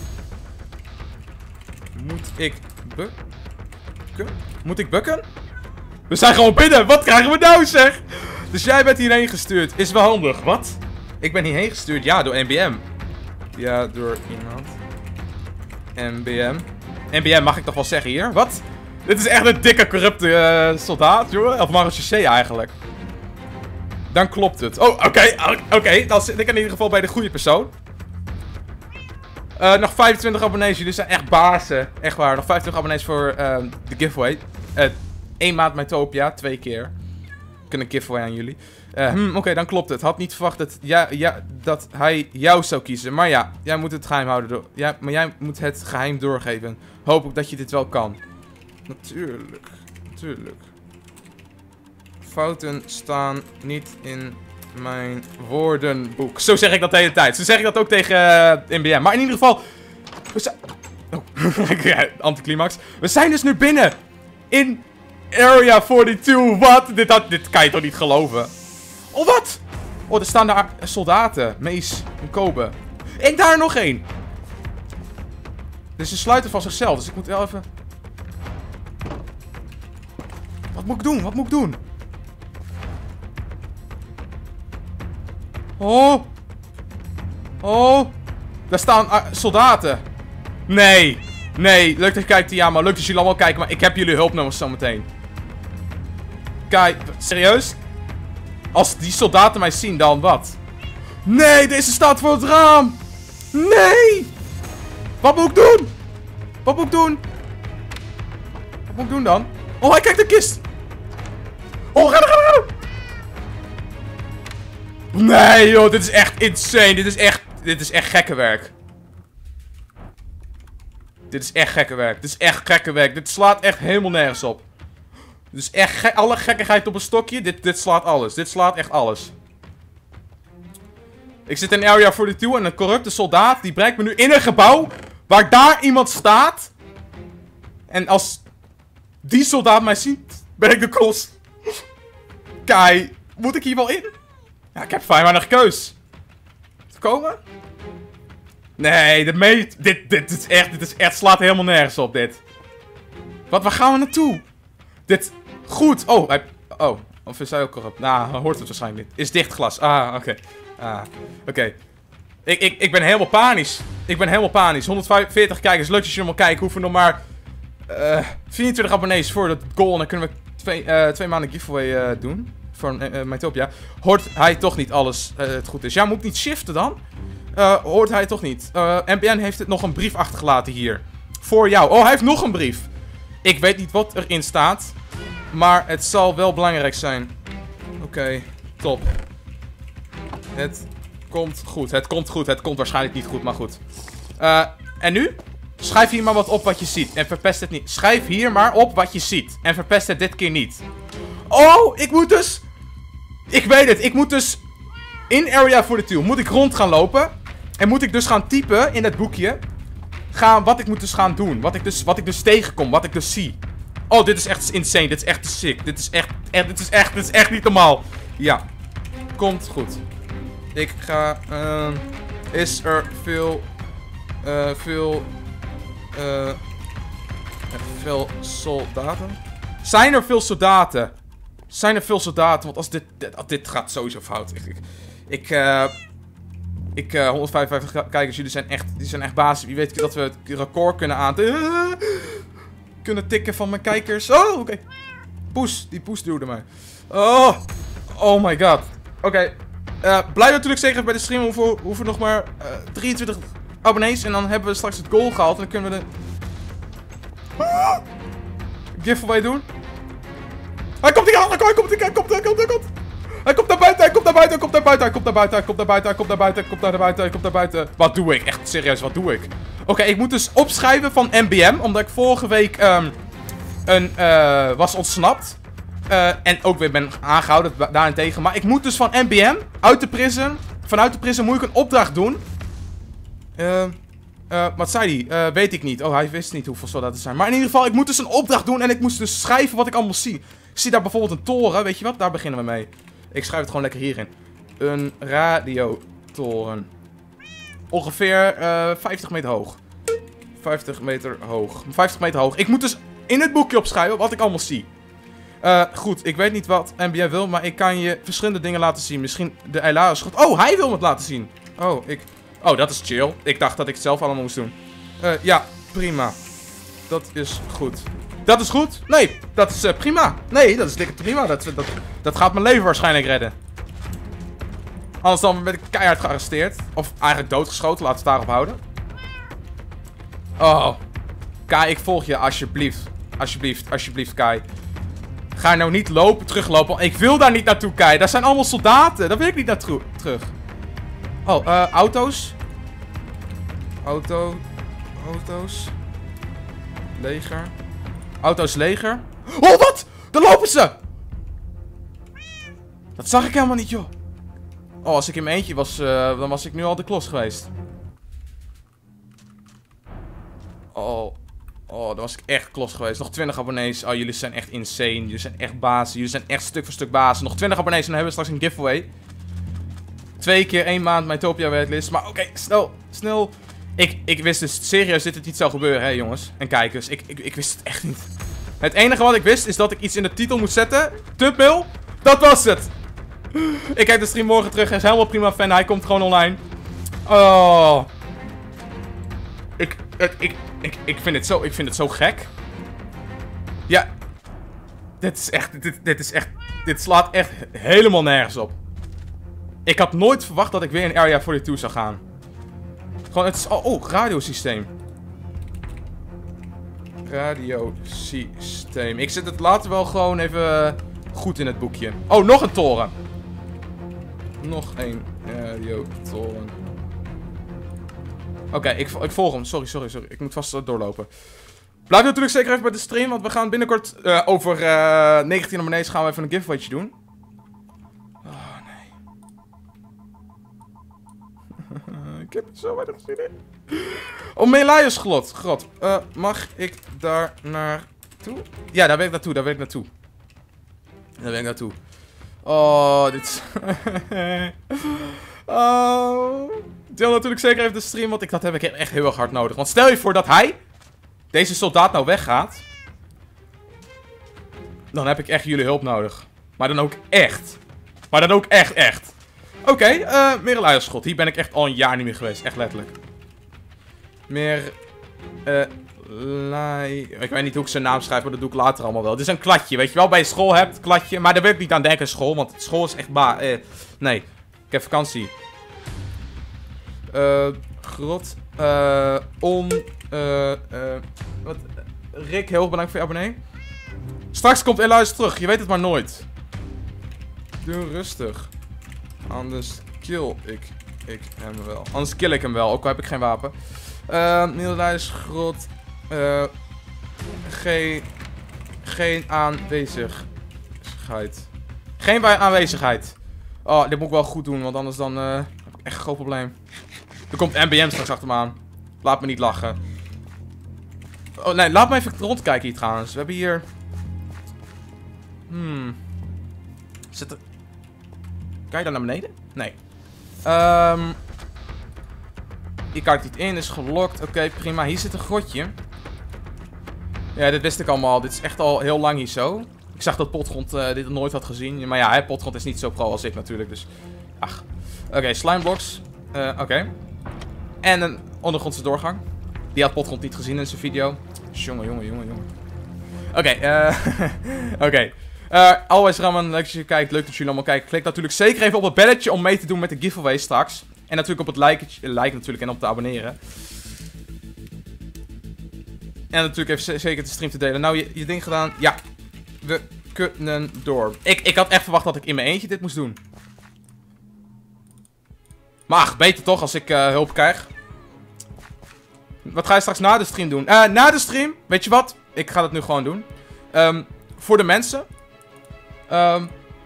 Moet ik bukken? Moet ik bukken? We zijn gewoon binnen. Wat krijgen we nou, zeg? Dus jij bent hierheen gestuurd. Is wel handig. Wat? Ik ben hierheen gestuurd. Ja, door N B M. Ja, door iemand. N B M. N B M mag ik toch wel zeggen hier? Wat? Dit is echt een dikke corrupte uh, soldaat, jongen. Of marechaussee eigenlijk. Dan klopt het. Oh, oké. Okay, oké. Okay. Dan zit ik in ieder geval bij de goede persoon. Uh, nog vijfentwintig abonnees. Jullie zijn echt bazen. Echt waar. Nog vijfentwintig abonnees voor uh, de giveaway. Uh, Eén maand Mytopia. Twee keer. Ik kan een giveaway aan jullie. Uh, hm, Oké, okay, dan klopt het. Had niet verwacht dat, ja, ja, dat hij jou zou kiezen. Maar ja, jij moet het geheim houden. Door, ja, maar jij moet het geheim doorgeven. Hoop ik dat je dit wel kan. Natuurlijk. Natuurlijk. Fouten staan niet in mijn woordenboek. Zo zeg ik dat de hele tijd. Zo zeg ik dat ook tegen uh, N B M. Maar in ieder geval... We zijn... Oh, anticlimax. We zijn dus nu binnen. In Area forty-two. Wat? Dit, dat, dit kan je toch niet geloven? Oh, wat? Oh, er staan daar soldaten. Mees en Kobe. En daar nog één. Dus ze sluiten van zichzelf. Dus ik moet wel even... Wat moet ik doen? Wat moet ik doen? Oh. Oh. Daar staan uh, soldaten. Nee. Nee. Leuk dat je kijkt, ja, maar leuk dat jullie allemaal kijken. Maar ik heb jullie hulpnummers zometeen. Kijk. Serieus? Als die soldaten mij zien, dan wat? Nee, deze staat voor het raam. Nee. Wat moet ik doen? Wat moet ik doen? Wat moet ik doen dan? Oh, hij kijkt de kist. Oh, ga er, ga er, ga er. Nee, joh, dit is echt insane. Dit is echt, dit is echt gekke werk. Dit is echt gekke werk. Dit is echt gekke werk. Dit slaat echt helemaal nergens op. Dit is echt ge alle gekkigheid op een stokje. Dit, dit slaat alles. Dit slaat echt alles. Ik zit in Area forty-two en een corrupte soldaat die brengt me nu in een gebouw waar daar iemand staat. En als die soldaat mij ziet, ben ik de klos. Kai, moet ik hier wel in? Ja, ik heb vrij weinig keus. Te komen? Nee, dit meet. Dit, dit, dit is echt, dit is echt, slaat helemaal nergens op, dit. Wat, waar gaan we naartoe? Dit, goed. Oh, hij, oh, of is hij ook corrupt? Nou, hij hoort het waarschijnlijk niet. Is dicht glas. Ah, oké. Okay. Ah, oké. Okay. Ik, ik, ik ben helemaal panisch. Ik ben helemaal panisch. honderdveertig kijkers. Leuk dat jullie allemaal kijken. Hoeven nog maar uh, vierentwintig abonnees voor het goal. En dan kunnen we twee, uh, twee maanden giveaway uh, doen. Voor uh, Mytopia. Hoort hij toch niet alles uh, het goed is? Ja, moet ik niet shiften dan? Uh, hoort hij toch niet? Uh, N B N heeft het nog een brief achtergelaten hier. Voor jou. Oh, hij heeft nog een brief. Ik weet niet wat erin staat. Maar het zal wel belangrijk zijn. Oké. Okay. Top. Het komt goed. Het komt goed. Het komt waarschijnlijk niet goed, maar goed. Uh, en nu? Schrijf hier maar wat op wat je ziet. En verpest het niet. Schrijf hier maar op wat je ziet. En verpest het dit keer niet. Oh, ik moet dus... Ik weet het. Ik moet dus... In Area forty-two moet ik rond gaan lopen. En moet ik dus gaan typen in het boekje. Gaan, wat ik moet dus gaan doen. Wat ik dus, wat ik dus tegenkom. Wat ik dus zie. Oh, dit is echt insane. Dit is echt sick. Dit is echt, echt, dit is echt, dit is echt niet normaal. Ja. Komt goed. Ik ga... Uh, is er veel... Uh, veel... Uh, veel soldaten? Zijn er veel soldaten? Zijn er veel soldaten? Want als dit... Dit, dit gaat sowieso fout. Ik... Ik... Ik... Uh, ik uh, honderdvijfenvijftig kijkers, jullie zijn echt... Die zijn echt basis. Wie weet dat we het record kunnen aan... Uh, kunnen tikken van mijn kijkers. Oh, oké. Okay. Poes. Die poes duwde mij. Oh. Oh my god. Oké. Okay. Uh, blijf natuurlijk zeker bij de stream. Hoeven, hoeven nog maar uh, drieëntwintig abonnees. En dan hebben we straks het goal gehaald. En dan kunnen we de... Ah, giveaway doen. Hij komt hier aan. Hij komt, hij komt, hij komt, hij komt. Hij komt naar buiten, hij komt naar buiten, hij komt naar buiten, hij komt naar buiten, hij komt naar buiten, hij komt naar buiten, hij komt naar buiten, hij komt naar buiten. Wat doe ik? Echt serieus, wat doe ik? Oké, okay, ik moet dus opschrijven van M B M. Omdat ik vorige week um, een, uh, was ontsnapt. Uh, en ook weer ben aangehouden daarentegen. Maar ik moet dus van M B M, uit de prison. Vanuit de prison moet ik een opdracht doen. Uh, uh, wat zei hij? Uh, weet ik niet. Oh, hij wist niet hoeveel soldaten er zijn. Maar in ieder geval, ik moet dus een opdracht doen. En ik moest dus schrijven wat ik allemaal zie. Ik zie daar bijvoorbeeld een toren. Weet je wat? Daar beginnen we mee. Ik schrijf het gewoon lekker hierin. Een radiotoren. Ongeveer uh, vijftig meter hoog. vijftig meter hoog. vijftig meter hoog. Ik moet dus in het boekje opschrijven wat ik allemaal zie. Uh, goed, ik weet niet wat M B M wil, maar ik kan je verschillende dingen laten zien. Misschien de Eilaren-schot. Oh, hij wil me het laten zien. Oh, ik... Oh, dat is chill. Ik dacht dat ik het zelf allemaal moest doen. Uh, ja, prima. Dat is goed. Dat is goed? Nee, dat is uh, prima. Nee, dat is dikke prima. Dat, dat, dat gaat mijn leven waarschijnlijk redden. Anders dan ben ik keihard gearresteerd. Of eigenlijk doodgeschoten, laten we het daarop houden. Oh. Kai, ik volg je, alsjeblieft. Alsjeblieft, alsjeblieft, Kai. Ga nou niet lopen, teruglopen. Ik wil daar niet naartoe, Kai. Daar zijn allemaal soldaten. Daar wil ik niet naartoe terug. Oh, uh, auto's. Auto. Auto's. Leger. Auto's leger. Oh, wat? Daar lopen ze! Dat zag ik helemaal niet, joh. Oh, als ik in mijn eentje was, uh, dan was ik nu al de klos geweest. Oh. Oh, dan was ik echt klos geweest. Nog twintig abonnees. Oh, jullie zijn echt insane. Jullie zijn echt bazen. Jullie zijn echt stuk voor stuk bazen. Nog twintig abonnees en dan hebben we straks een giveaway. Twee keer één maand mijn Topia waitlist. Maar oké, okay, snel, snel. Ik, ik wist dus serieus dit het niet zou gebeuren, hè jongens. En kijkers. Ik, ik, ik wist het echt niet. Het enige wat ik wist is dat ik iets in de titel moest zetten. Thumbnail. Dat was het. Ik kijk de stream morgen terug. Hij is helemaal prima fan. Hij komt gewoon online. Oh. Ik, ik, ik, ik, ik, vind het zo, ik vind het zo gek. Ja. Dit is echt, dit, dit is echt, dit slaat echt helemaal nergens op. Ik had nooit verwacht dat ik weer in Area forty-two zou gaan. Gewoon, het is... Oh, oh radiosysteem. Radiosysteem. Ik zet het later wel gewoon even goed in het boekje. Oh, nog een toren. Nog één radiotoren. Oké, okay, ik, ik volg hem. Sorry, sorry, sorry. Ik moet vast uh, doorlopen. Blijf natuurlijk zeker even bij de stream, want we gaan binnenkort uh, over uh, negentien abonnees gaan we even een giveawaytje doen. Oh, nee. Ik heb er zo weinig zin in. Oh, Melias grot. grot. Uh, mag ik daar naartoe? Ja, daar wil ik naartoe, daar wil ik naartoe. Daar wil ik naartoe. Oh, dit is... Oh... Deel natuurlijk zeker even de stream, want ik, dat heb ik echt heel erg hard nodig. Want stel je voor dat hij, deze soldaat nou weggaat. Dan heb ik echt jullie hulp nodig. Maar dan ook echt. Maar dan ook echt, echt. Oké, okay, uh, Melias-schot. Hier ben ik echt al een jaar niet meer geweest. Echt letterlijk. Meer... Uh, Lai... Ik weet niet hoe ik zijn naam schrijf, maar dat doe ik later allemaal wel. Dit is een kladje, weet je wel? Bij je school hebt, kladje. Maar daar wil ik niet aan denken, school. Want school is echt ba... Uh, nee, ik heb vakantie. Uh, grot. Uh, on. Uh, uh, wat? Rick, heel erg bedankt voor je abonnee. Straks komt Elias terug, je weet het maar nooit. Doe rustig. Anders kill ik, ik hem wel. Anders kill ik hem wel, ook al heb ik geen wapen. Uh, Middelduisgrot. Uh, geen, geen aanwezigheid. Geen bij aanwezigheid. Oh, dit moet ik wel goed doen, want anders dan uh, heb ik echt een groot probleem. Er komt N B M straks achter me aan. Laat me niet lachen. Oh nee, laat me even rondkijken hier trouwens. We hebben hier... Hmm. Zit er... Kan je daar naar beneden? Nee. Um... Hier kan ik niet in, is gelokt. Oké, okay, prima. Hier zit een grotje. Ja, dit wist ik allemaal. Dit is echt al heel lang hier zo. Ik zag dat Potgrond uh, dit nooit had gezien. Maar ja, hè, Potgrond is niet zo pro als ik natuurlijk. Dus, ach. Oké, okay, slimeblocks. Uh, Oké. Okay. En een ondergrondse doorgang. Die had Potgrond niet gezien in zijn video. Jongen, jongen, jongen, jongen. Oké, okay, uh, Oké. Okay. Uh, always Ramen, leuk dat je kijkt. Leuk dat jullie allemaal kijken. Klik natuurlijk zeker even op het belletje om mee te doen met de giveaway straks. En natuurlijk op het like, like natuurlijk en op te abonneren. En natuurlijk even zeker de stream te delen. Nou, je, je ding gedaan. Ja, we kunnen door. Ik, ik had echt verwacht dat ik in mijn eentje dit moest doen. Maar ach, beter toch als ik uh, hulp krijg. Wat ga je straks na de stream doen? Uh, na de stream, weet je wat? Ik ga dat nu gewoon doen. Um, voor de mensen. Um,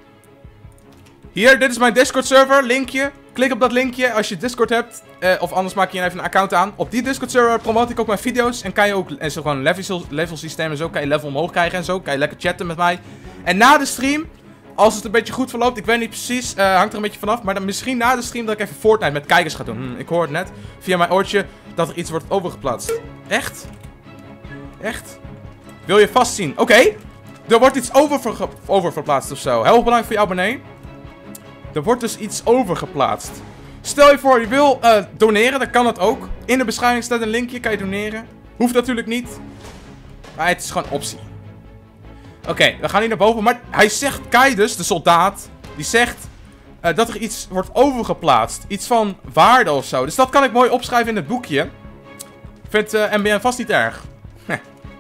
hier, dit is mijn Discord server, linkje. Klik op dat linkje als je Discord hebt. Uh, of anders maak je even een account aan. Op die Discord server promote ik ook mijn video's. En kan je ook, en zo gewoon een level, level systeem en zo. Kan je level omhoog krijgen en zo. Kan je lekker chatten met mij. En na de stream, als het een beetje goed verloopt, ik weet niet precies, uh, hangt er een beetje vanaf. Maar dan misschien na de stream dat ik even Fortnite met kijkers ga doen. Hm, ik hoor het net, via mijn oortje, dat er iets wordt overgeplaatst. Echt? Echt? Wil je vast zien? Oké. Okay. Er wordt iets overver oververplaatst of zo. Heel belangrijk voor je abonnee. Er wordt dus iets overgeplaatst. Stel je voor, je wil uh, doneren, dan kan dat ook. In de beschrijving staat een linkje, kan je doneren. Hoeft natuurlijk niet. Maar het is gewoon optie. Oké, okay, we gaan hier naar boven. Maar hij zegt, Kai dus, de soldaat, die zegt uh, dat er iets wordt overgeplaatst. Iets van waarde of zo. Dus dat kan ik mooi opschrijven in het boekje. Vindt uh, N B N vast niet erg. Heh.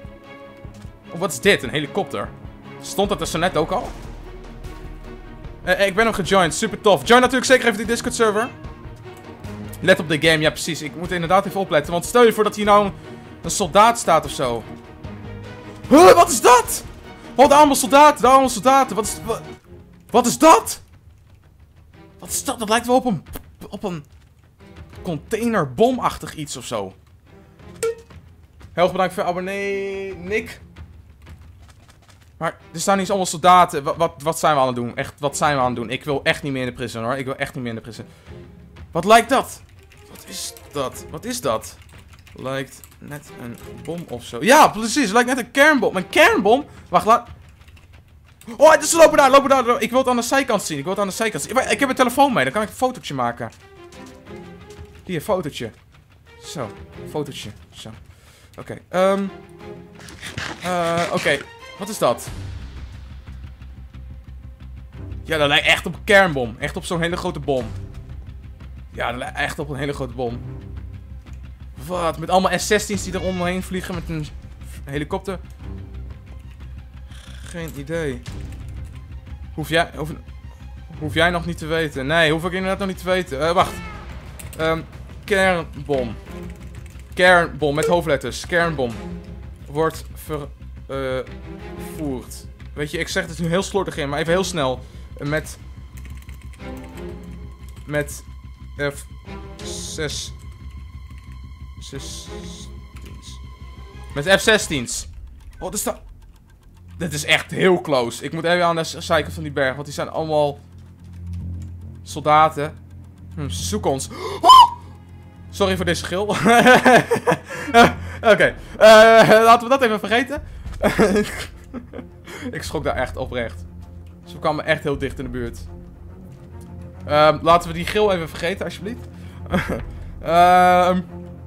Oh, wat is dit? Een helikopter. Stond dat er zo net ook al? Uh, ik ben hem gejoind, super tof. Join natuurlijk zeker even die Discord server. Let op de game, ja precies. Ik moet inderdaad even opletten. Want stel je voor dat hier nou een soldaat staat of zo. Huh, wat is dat? Oh, daar allemaal soldaten, daar allemaal soldaten. Wat is, wat, wat is dat? Wat is dat? Dat lijkt wel op een, op een containerbomachtig iets of zo. Heel erg bedankt voor je abonnee, Nick. Maar er staan niet allemaal soldaten. Wat, wat, wat zijn we aan het doen? Echt, wat zijn we aan het doen? Ik wil echt niet meer in de prison hoor. Ik wil echt niet meer in de prison. Wat lijkt dat? Wat is dat? Wat is dat? Lijkt net een bom of zo. Ja, precies. Lijkt net een kernbom. Een kernbom? Wacht, laat... Oh, ze lopen daar, lopen daar. Ik wil het aan de zijkant zien. Ik wil het aan de zijkant zien. Ik heb een telefoon mee. Dan kan ik een fotootje maken. Hier, een fotootje. Zo, een fotootje. Zo. Oké. Okay. Um... Uh, Oké. Okay. Wat is dat? Ja, dat lijkt echt op een kernbom. Echt op zo'n hele grote bom. Ja, dat lijkt echt op een hele grote bom. Wat? Met allemaal S zestien's die er omheen vliegen met een helikopter. Geen idee. Hoef jij, hoef, hoef jij nog niet te weten? Nee, hoef ik inderdaad nog niet te weten. Uh, wacht. Um, kernbom. Kernbom met hoofdletters. Kernbom. Wordt ver... Uh, voert. Weet je, ik zeg het nu heel slordig in, maar even heel snel. Met... Met... F... zes... zestien's. Met F zestien's. Oh, dat is dat... Dit is echt heel close. Ik moet even aan de zijkant van die berg, want die zijn allemaal... soldaten. Hm, ze zoeken ons. Oh! Sorry voor deze gil. Oké. Okay. Uh, laten we dat even vergeten. Ik schrok daar echt oprecht. Ze kwamen echt heel dicht in de buurt. Uh, laten we die gil even vergeten, alsjeblieft. uh,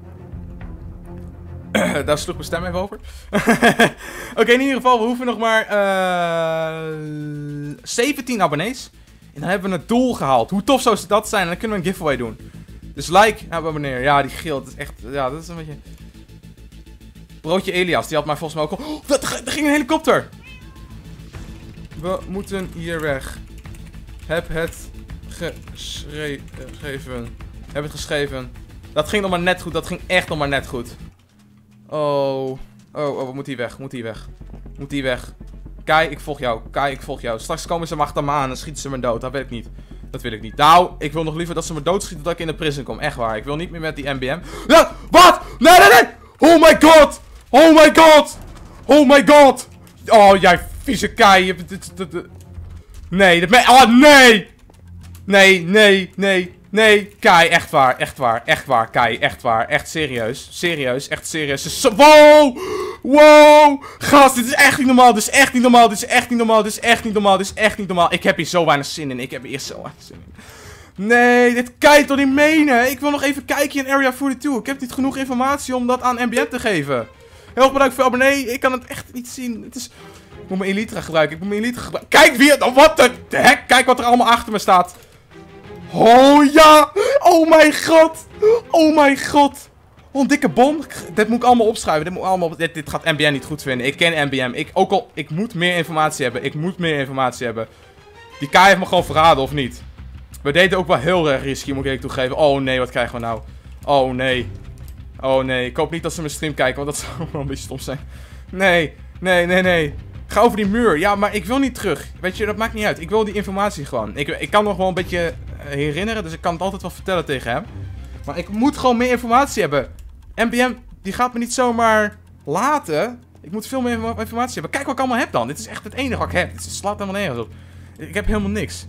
daar sloeg mijn stem even over. Oké, okay, in ieder geval, we hoeven nog maar uh, zeventien abonnees. En dan hebben we het doel gehaald. Hoe tof zou dat zijn? En dan kunnen we een giveaway doen. Dus like en abonneer. Ja, die gil, dat is echt... Ja, dat is een beetje... Broodje Elias, die had mij volgens mij ook al... Oh, dat, er ging een helikopter! We moeten hier weg. Heb het geschreven. Heb het geschreven. Dat ging nog maar net goed. Dat ging echt nog maar net goed. Oh. Oh, oh, moet die weg. Moet die weg. Moet die weg. Kai, ik volg jou. Kai, ik volg jou. Straks komen ze maar achter me aan en schieten ze me dood. Dat weet ik niet. Dat wil ik niet. Nou, ik wil nog liever dat ze me doodschieten dat ik in de prison kom. Echt waar. Ik wil niet meer met die M B M. Ja, wat? Nee, nee, nee. Oh my god. Oh my god. Oh my god. Oh, jij vieze Kai. Nee, dat ben... Oh, nee. Nee, nee, nee. Nee, Kai, echt waar, echt waar, echt waar, Kai, echt waar, echt serieus, serieus, echt serieus. Wow, wow, gast, dit is echt niet normaal, dit is echt niet normaal, dit is echt niet normaal, dit is echt niet normaal, dit is echt niet normaal. Ik heb hier zo weinig zin in, ik heb hier zo weinig zin in. Nee, dit kan je toch niet menen? Ik wil nog even kijken in Area tweeënveertig. Ik heb niet genoeg informatie om dat aan M B M te geven. Heel erg bedankt voor het abonnee, ik kan het echt niet zien. Het is... Ik moet mijn Elytra gebruiken, ik moet mijn Elytra gebruiken. Kijk wie het, wat de hek, kijk wat er allemaal achter me staat. Oh ja! Oh mijn god! Oh mijn god! Oh, een dikke bom. Dit moet ik allemaal opschrijven. Dit, moet allemaal op... dit, dit gaat M B M niet goed vinden. Ik ken M B M. Ik, ook al, ik moet meer informatie hebben. Ik moet meer informatie hebben. Die Kai heeft me gewoon verraden, of niet? We deden ook wel heel erg risky, moet ik toegeven. Oh nee, wat krijgen we nou? Oh nee. Oh nee. Ik hoop niet dat ze mijn stream kijken, want dat zou wel een beetje stom zijn. Nee. Nee, nee, nee. Ga over die muur. Ja, maar ik wil niet terug. Weet je, dat maakt niet uit. Ik wil die informatie gewoon. Ik, ik kan nog wel een beetje herinneren, dus ik kan het altijd wel vertellen tegen hem. Maar ik moet gewoon meer informatie hebben. M B M, die gaat me niet zomaar laten. Ik moet veel meer informatie hebben. Kijk wat ik allemaal heb dan. Dit is echt het enige wat ik heb. Dit slaat helemaal nergens op. Ik heb helemaal niks.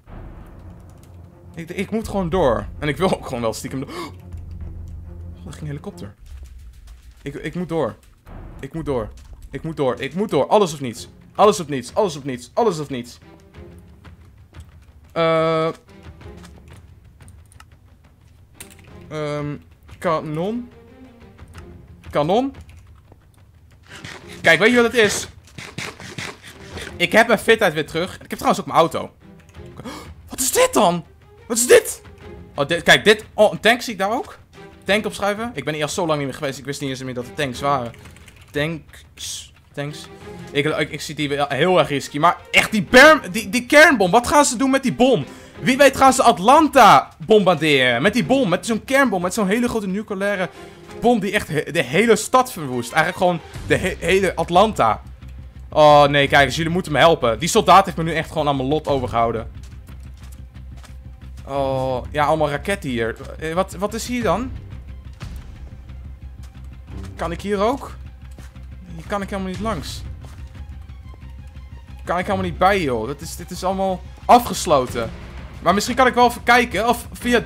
Ik, ik moet gewoon door. En ik wil ook gewoon wel stiekem door. Oh, er ging een helikopter. Ik, ik moet door. Ik moet door. Ik moet door. Ik moet door. Alles of niets. Alles of niets. Alles of niets. Alles of niets. Eh... Uh, um, kanon. Kanon. Kijk, weet je wat het is? Ik heb mijn fitheid weer terug. Ik heb trouwens ook mijn auto. Wat is dit dan? Wat is dit? Oh, dit, kijk, dit... Oh, een tank zie ik daar ook. Tank opschrijven. Ik ben hier al zo lang niet meer geweest. Ik wist niet eens meer dat het tanks waren. Tanks... Tanks. Ik, ik, ik zie die weer heel erg risky. Maar echt, die, berm, die, die kernbom. Wat gaan ze doen met die bom? Wie weet gaan ze Atlanta bombarderen. Met die bom. Met zo'n kernbom. Met zo'n hele grote nucleaire bom die echt he de hele stad verwoest. Eigenlijk gewoon de he hele Atlanta. Oh nee, kijk eens. Jullie moeten me helpen. Die soldaat heeft me nu echt gewoon aan mijn lot overgehouden. Oh, ja, allemaal raketten hier. Wat, wat is hier dan? Kan ik hier ook? Hier kan ik helemaal niet langs. Kan ik helemaal niet bij, joh. Dat is, dit is allemaal afgesloten. Maar misschien kan ik wel even kijken. Of via...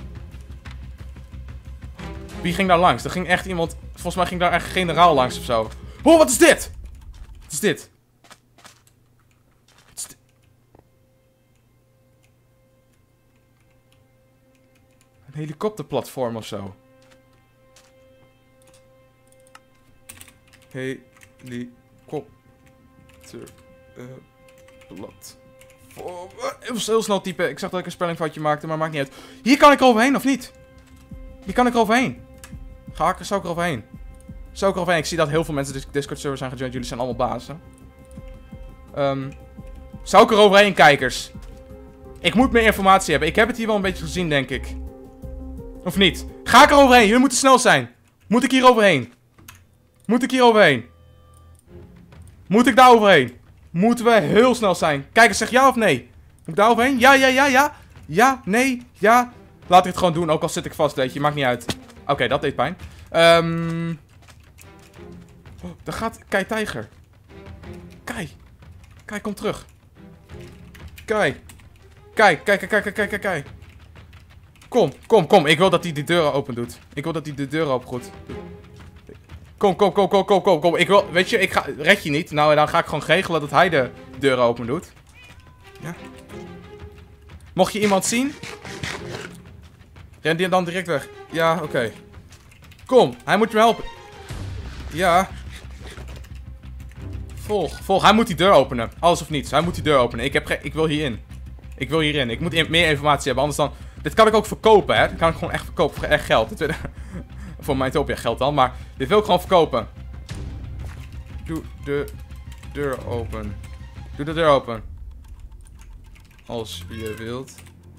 Wie ging daar langs? Er ging echt iemand... Volgens mij ging daar echt een generaal langs of zo. Oh, wat is dit? Wat is dit? Wat is dit? Een helikopterplatform of zo. Helikopter... Uh, platform... Even heel snel typen. Ik zag dat ik een spellingfoutje maakte, maar maakt niet uit. Hier kan ik er overheen, of niet? Hier kan ik er overheen. Ga ik, zou ik er overheen? Zou ik er overheen? Ik zie dat heel veel mensen de Discord-server zijn gejoind. Jullie zijn allemaal bazen. Um, zou ik er overheen, kijkers? Ik moet meer informatie hebben. Ik heb het hier wel een beetje gezien, denk ik. Of niet? Ga ik er overheen? Jullie moeten snel zijn. Moet ik hier overheen? Moet ik hier overheen? Moet ik daar overheen? Moeten we heel snel zijn. Kijkers, zeg ja of nee? Moet ik daar overheen? Ja, ja, ja, ja. Ja, nee, ja. Laat ik het gewoon doen, ook al zit ik vast, weet je. Maakt niet uit. Oké, okay, dat deed pijn. Um... Oh, daar gaat Kai Tijger. Kai. Kai, kom terug. Kai. Kai, Kai, Kai, Kai, Kai, Kai, Kai. Kom, kom, kom. Ik wil dat hij de deuren open doet. Ik wil dat hij de deuren open doet. Kom, kom, kom, kom, kom, kom, kom. Ik wil, weet je, ik ga, red je niet. Nou, dan ga ik gewoon regelen dat hij de deuren open doet. Ja. Mocht je iemand zien... Ren die dan direct weg. Ja, oké. Okay. Kom, hij moet je me helpen. Ja. Volg, volg. Hij moet die deur openen. Alles of niets. Hij moet die deur openen. Ik, heb ge ik wil hierin. Ik wil hierin. Ik moet in meer informatie hebben. Anders dan... Dit kan ik ook verkopen, hè. Dit kan ik gewoon echt verkopen voor echt geld. Dit voor mijn Topia geld dan. Maar dit wil ik gewoon verkopen. Doe de deur open. Doe de deur open. als je wilt.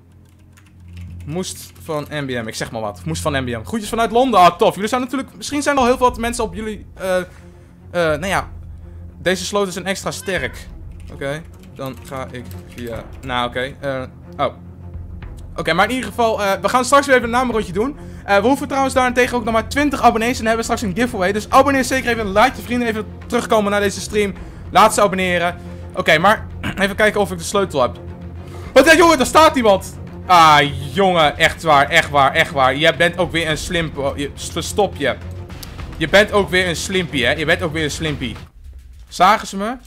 Moest van N B M. Ik zeg maar wat. Moest van N B M. Groetjes vanuit Londen. Ah, tof. Jullie zijn natuurlijk... Misschien zijn er al heel veel mensen op jullie... Uh, uh, nou ja. Deze sloten zijn extra sterk. Oké. Okay. Dan ga ik via... Nou, oké. Okay. Uh, oh. Oké, okay, maar in ieder geval... Uh, we gaan straks weer even een naamrondje doen. Uh, we hoeven trouwens daarentegen ook nog maar twintig abonnees. En hebben we straks een giveaway. Dus abonneer zeker even. Laat je vrienden even terugkomen naar deze stream. Laat ze abonneren. Oké, okay, maar... Even kijken of ik de sleutel heb. Wat ja, jongen, daar staat iemand. Ah, jongen, echt waar, echt waar, echt waar. Jij bent ook weer een slimp... Je, verstop je. Je bent ook weer een slimpie, hè. Je bent ook weer een slimpie. Zagen ze me?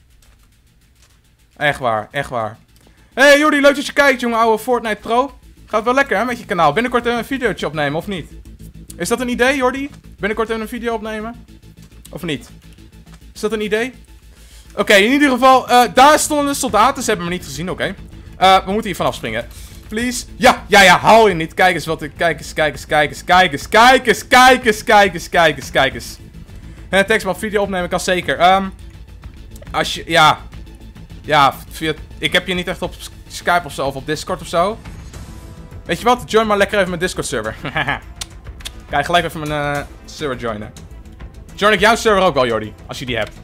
Echt waar, echt waar. Hey Jordi, leuk dat je kijkt, jongen, ouwe Fortnite Pro. Gaat wel lekker, hè, met je kanaal. Binnenkort een videootje opnemen, of niet? Is dat een idee, Jordi? Binnenkort even een video opnemen? Of niet? Is dat een idee? Oké, okay, in ieder geval, uh, daar stonden de soldaten. Ze hebben me niet gezien, oké. Okay. Uh, we moeten hier vanaf springen. Please. Ja, ja, ja, haal je niet. Kijk eens wat ik... Kijk eens, kijk eens, kijk eens, kijk eens, kijk eens, kijk eens, kijk eens, kijk eens, kijk eens. En tekst maar video opnemen kan zeker. Um, als je... Ja. Ja, via, ik heb je niet echt op Skype of zo, of op Discord of zo. Weet je wat? Join maar lekker even mijn Discord server. Ga je gelijk even mijn uh, server joinen. Join ik jouw server ook wel, Jordi. Als je die hebt.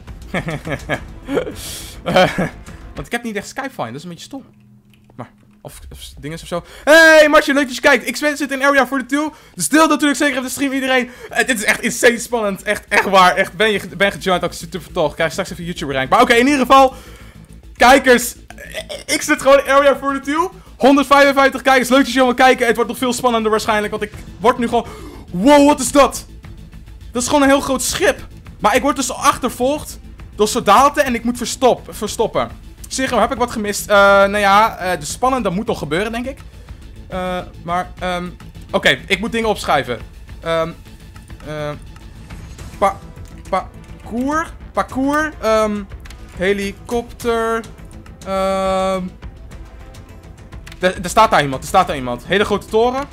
uh, want ik heb niet echt Skype fine, dat is een beetje stom. Maar, of, of dingen of zo. Hey Martje, leuk dat je kijkt. Ik zit in Area forty-two. Dus deel natuurlijk zeker even de stream iedereen. Uh, dit is echt insane spannend. Echt, echt waar. Echt, ben je ben gejoined ook super tof. Krijg je straks even YouTube rank. Maar oké, okay, in ieder geval. Kijkers. Ik zit gewoon in Area forty-two. honderdvijfenvijftig kijkers. Leuk dat jullie allemaal kijken. Het wordt nog veel spannender waarschijnlijk. Want ik word nu gewoon... Wow, wat is dat? Dat is gewoon een heel groot schip. Maar ik word dus achtervolgd door soldaten en ik moet verstop, verstoppen. Zeg, heb ik wat gemist? Uh, nou ja, uh, de spannende moet nog gebeuren, denk ik. Uh, maar, um, oké, okay, ik moet dingen opschrijven. Um, uh, pa, parcours, parcours, um, helikopter, um, er staat daar iemand, er staat daar iemand. Hele grote toren.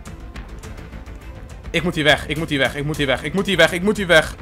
Ik moet hier weg, ik moet hier weg, ik moet hier weg, ik moet hier weg, ik moet hier weg.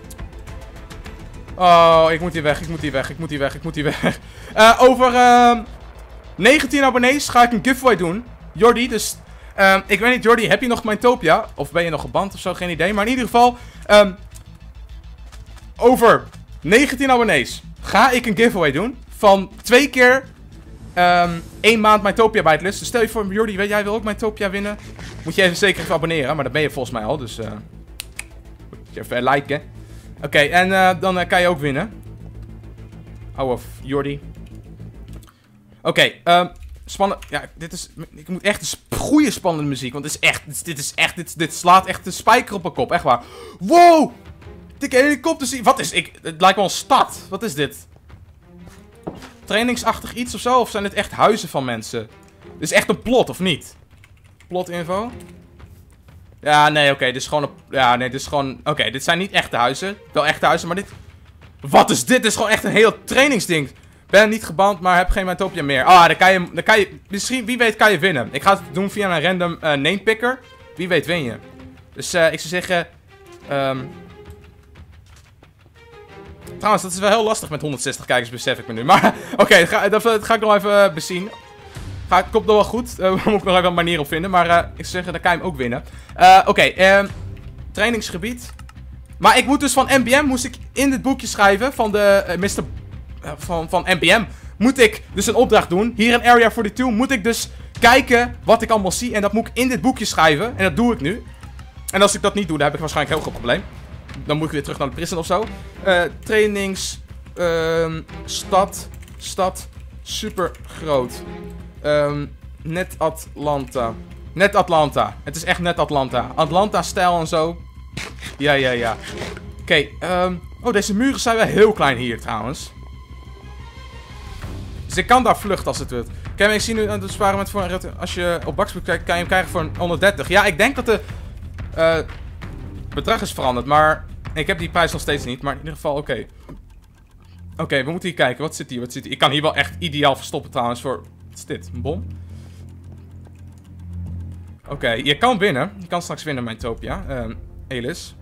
Oh, ik moet hier weg, ik moet hier weg, ik moet hier weg, ik moet hier weg. Uh, over uh, negentien abonnees ga ik een giveaway doen. Jordi, dus... Uh, ik weet niet, Jordi, heb je nog Mindtopia? Of ben je nog geband of zo? Geen idee. Maar in ieder geval... Um, over negentien abonnees ga ik een giveaway doen. Van twee keer... Um, één maand Mindtopia bij het list. Dus stel je voor, Jordi, weet jij wil ook Mindtopia winnen? Moet je even zeker even abonneren. Maar dat ben je volgens mij al, dus... Uh, moet je even liken. Oké, okay, en uh, dan uh, kan je ook winnen. Oh, of Jordi. Oké, okay, um, spannend. Ja, dit is... Ik moet echt een sp goede spannende muziek. Want dit is echt... Dit, dit is echt... Dit, dit slaat echt de spijker op mijn kop. Echt waar. Wow! Dikke helikopters. Wat is... Ik, het lijkt wel een stad. Wat is dit? Trainingsachtig iets of zo? Of zijn dit echt huizen van mensen? Dit is echt een plot, of niet? Plot info? Ja, nee, oké. Okay, dit is gewoon een... Ja, nee, dit is gewoon... Oké, okay, dit zijn niet echte huizen. Wel echte huizen, maar dit... Wat is dit? Dit is gewoon echt een heel trainingsding. Ben niet geband, maar heb geen Mindtopia meer. Ah, dan kan je... Dan kan je misschien, wie weet, kan je winnen. Ik ga het doen via een random uh, namepicker. Wie weet, win je. Dus uh, ik zou zeggen... Um... Trouwens, dat is wel heel lastig met honderdzestig kijkers, besef ik me nu. Maar, oké, okay, dat, dat, dat ga ik nog even uh, bezien. Ga, komt nog wel goed. Uh, moet ik nog even een manier op vinden. Maar uh, ik zou zeggen, dan kan je hem ook winnen. Uh, Oké, okay, uh, trainingsgebied. Maar ik moet dus van N B M, moest ik in dit boekje schrijven van de uh, mister Uh, van, van N B M. Moet ik dus een opdracht doen. Hier in Area forty-two moet ik dus kijken wat ik allemaal zie. En dat moet ik in dit boekje schrijven. En dat doe ik nu. En als ik dat niet doe, dan heb ik waarschijnlijk een heel groot probleem. Dan moet ik weer terug naar de prison of zo. Uh, trainings... Uh, stad... Stad... Super groot. Um, net Atlanta. Net Atlanta. Het is echt net Atlanta. Atlanta-stijl en zo. Ja, ja, ja. Oké, okay, um, oh, deze muren zijn wel heel klein hier trouwens. Dus ik kan daar vluchten als het wil. Kijk, ik zie nu het sparen met voor als je op Baksboek kijkt, kan je hem krijgen voor een honderddertig. Ja, ik denk dat de uh, bedrag is veranderd, maar ik heb die prijs nog steeds niet. Maar in ieder geval, oké. Okay. Oké, okay, we moeten hier kijken. Wat zit hier? Wat zit hier? Ik kan hier wel echt ideaal verstoppen trouwens voor... Wat is dit? Een bom? Oké, okay, je kan winnen. Je kan straks winnen, Mindtopia. Um, Elis.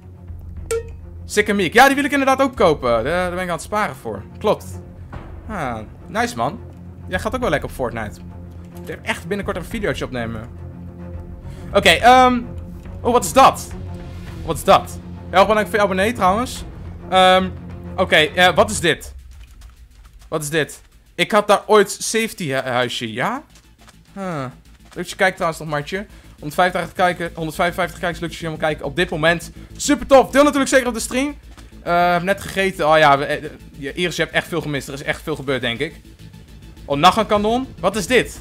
Sikke Ja, die wil ik inderdaad ook kopen. Daar, daar ben ik aan het sparen voor. Klopt. Ah, nice man. jij gaat ook wel lekker op Fortnite. Ik ga echt binnenkort een videootje opnemen. Oké, okay, ehm... Um... Oh, wat is dat? Wat is dat? Heel bedankt voor je abonnee trouwens. Um, Oké, okay, uh, wat is dit? Wat is dit? Ik had daar ooit safety hu huisje, ja? Huh. Leuk je kijkt trouwens nog, Martje. honderdvijfenvijftig kijken, honderdvijfenvijftig kijkers, leuk dat je helemaal kijken op dit moment. Super tof. Deel natuurlijk zeker op de stream. Uh, net gegeten. Oh ja, we, uh, Iris, je hebt echt veel gemist. Er is echt veel gebeurd, denk ik. Oh, nachtkanon. Wat is dit?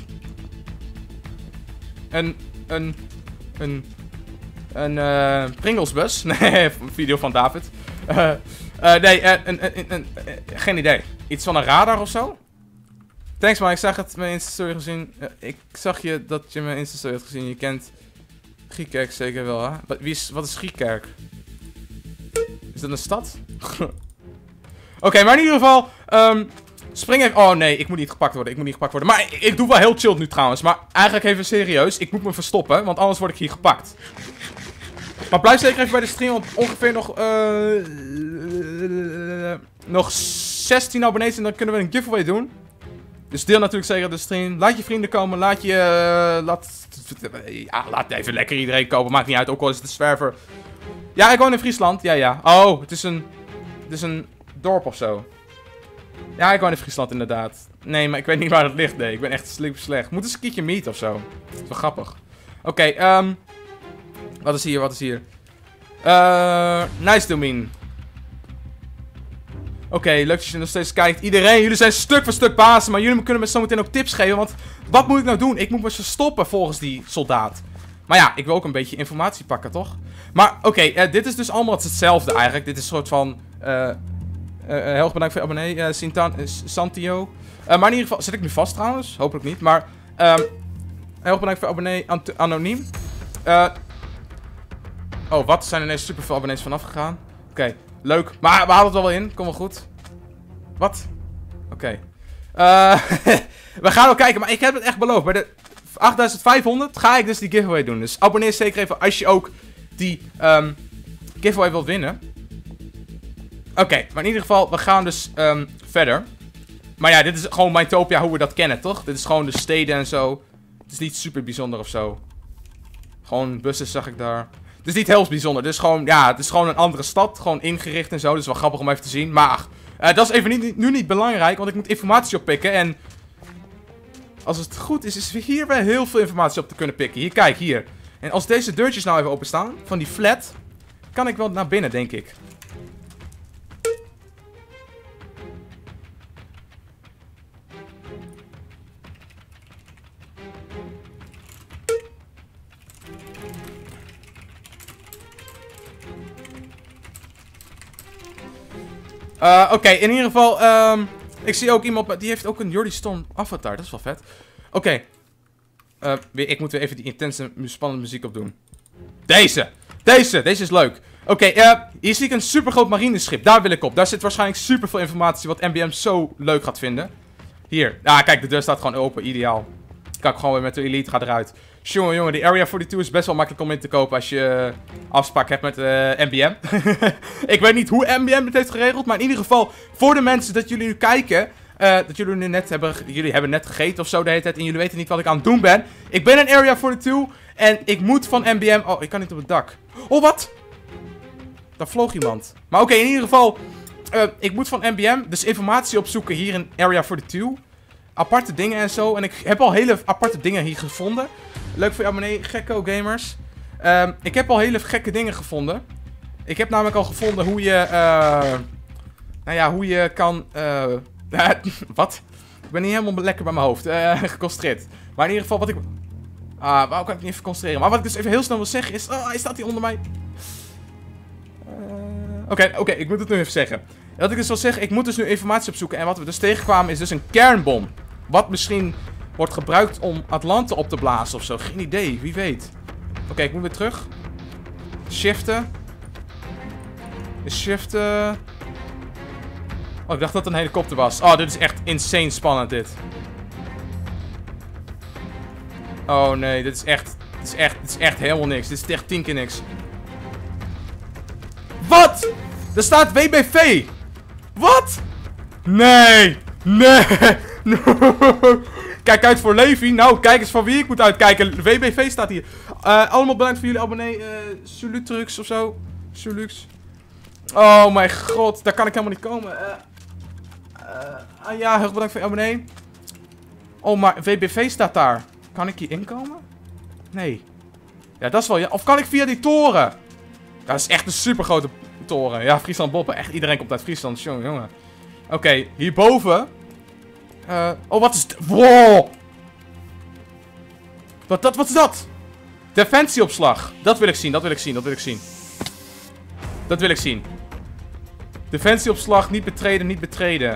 Een, een, een, een, uh, Pringlesbus. Nee, een video van David. Uh, uh, nee, uh, een, een, een, een, uh, geen idee. Iets van een radar of zo? Thanks man, ik zag het mijn Insta-story gezien. Uh, ik zag je dat je mijn Insta-story had gezien. Je kent Griekerk zeker wel, hè? Wat, wie is, wat is Griekerk? Is dat een stad? Oké, okay, maar in ieder geval... Um, spring even... Oh nee, ik moet niet gepakt worden. Ik moet niet gepakt worden. Maar ik, ik doe wel heel chill nu trouwens. Maar eigenlijk even serieus. Ik moet me verstoppen, want anders word ik hier gepakt. Maar blijf zeker even bij de stream, want ongeveer nog... Uh, uh, nog zestien abonnees en dan kunnen we een giveaway doen. Dus deel natuurlijk zeker de stream. Laat je vrienden komen. Laat je... Uh, laat, ja, laat even lekker iedereen komen. Maakt niet uit, ook al is het een zwerver. Ja, ik woon in Friesland. Ja, ja. Oh, het is een... Het is een dorp of zo. Ja, ik woon in Friesland inderdaad. Nee, maar ik weet niet waar het ligt. Nee, ik ben echt slecht. slecht. Moet een skietje meet of zo. Dat is wel grappig. Oké, okay, um... wat is hier? Wat is hier? Uh, nice domain. Oké, okay, leuk dat je nog steeds kijkt. Iedereen, jullie zijn stuk voor stuk bazen. Maar jullie kunnen me zo meteen ook tips geven. Want wat moet ik nou doen? Ik moet me verstoppen volgens die soldaat. Maar ja, ik wil ook een beetje informatie pakken, toch? Maar oké, okay, uh, dit is dus allemaal hetzelfde eigenlijk. Dit is een soort van... Uh, uh, heel erg bedankt voor je abonnee, uh, Sintan, uh, Santio. Uh, maar in ieder geval... Zit ik nu vast trouwens? Hopelijk niet. Maar... Um, heel erg bedankt voor je abonnee, anoniem. Uh, oh, wat? Er zijn ineens super veel abonnees vanaf gegaan. Oké. Okay. Leuk. Maar we halen het wel in. Kom wel goed. Wat? Oké. Okay. Uh, we gaan wel kijken. Maar ik heb het echt beloofd. Bij de achtduizend vijfhonderd ga ik dus die giveaway doen. Dus abonneer zeker even als je ook die um, giveaway wilt winnen. Oké. Okay, maar in ieder geval, we gaan dus um, verder. Maar ja, dit is gewoon Mytopia hoe we dat kennen, toch? Dit is gewoon de steden en zo. Het is niet super bijzonder of zo. Gewoon bussen zag ik daar. Het is niet heel bijzonder. Het is gewoon, ja, het is gewoon een andere stad. Gewoon ingericht en zo. Dat is wel grappig om even te zien. Maar uh, dat is even niet, nu niet belangrijk. Want ik moet informatie oppikken. En als het goed is, is er hier wel heel veel informatie op te kunnen pikken. Hier, kijk, hier. En als deze deurtjes nou even openstaan, van die flat, kan ik wel naar binnen, denk ik. Uh, Oké, okay, in ieder geval, um, ik zie ook iemand, die heeft ook een Jordi Storm avatar, dat is wel vet. Oké, okay. uh, ik moet weer even die intense, spannende muziek opdoen. Deze, deze, deze is leuk. Oké, okay, uh, hier zie ik een supergroot marineschip, daar wil ik op. Daar zit waarschijnlijk super veel informatie wat N B M zo leuk gaat vinden. Hier, ah kijk, de deur staat gewoon open, ideaal. Kan ik gewoon weer met de elite, ga eruit. Jongen, jongen, die Area forty-two is best wel makkelijk om in te kopen als je uh, afspraak hebt met uh, N B M. Ik weet niet hoe N B M het heeft geregeld, maar in ieder geval voor de mensen dat jullie nu kijken, uh, dat jullie nu net hebben, jullie hebben net gegeten of zo de hele tijd en jullie weten niet wat ik aan het doen ben. Ik ben in Area forty-two en ik moet van N B M, oh ik kan niet op het dak. Oh wat? Daar vloog iemand. Maar oké, okay, in ieder geval, uh, ik moet van N B M dus informatie opzoeken hier in Area forty-two. Aparte dingen en zo. En ik heb al hele aparte dingen hier gevonden. Leuk voor je abonnee, Gekko Gamers. Um, ik heb al hele gekke dingen gevonden. Ik heb namelijk al gevonden hoe je... Uh, nou ja, hoe je kan... Uh, wat? Ik ben niet helemaal lekker bij mijn hoofd. Uh, geconcentreerd. Maar in ieder geval wat ik... Ah, waarom kan ik niet even concentreren? Maar wat ik dus even heel snel wil zeggen is... Oh, hij staat hier onder mij. Oké, uh, oké, okay, okay, ik moet het nu even zeggen. Wat ik dus wil zeggen, ik moet dus nu informatie opzoeken. En wat we dus tegenkwamen is dus een kernbom. Wat misschien wordt gebruikt om Atlanta op te blazen of zo. Geen idee, wie weet. Oké, okay, ik moet weer terug. Shiften. Shiften. Oh, ik dacht dat het een helikopter was. Oh, dit is echt insane spannend, dit. Oh nee, dit is echt... Dit is echt, dit is echt helemaal niks. Dit is echt tien keer niks. Wat? Er staat W B V. Wat? Nee. Nee. Kijk uit voor Levi. Nou, kijk eens van wie ik moet uitkijken. W B V staat hier. Uh, allemaal bedankt voor jullie abonnee. Uh, Sulutrux of zo. Sulux. Oh mijn god, daar kan ik helemaal niet komen. Uh, uh, ah, ja, heel bedankt voor je abonnee. Oh, maar W B V staat daar. Kan ik hier inkomen? Nee. Ja, dat is wel... Ja. Of kan ik via die toren? Dat is echt een super grote toren. Ja, Friesland Boppen. Echt iedereen komt uit Friesland. Jongen, jongen. Oké, okay, hierboven. Uh, oh, wat is... Wow! Wat, dat, wat is dat? Defensieopslag. Dat wil ik zien, dat wil ik zien, dat wil ik zien. Dat wil ik zien. Defensieopslag, niet betreden, niet betreden.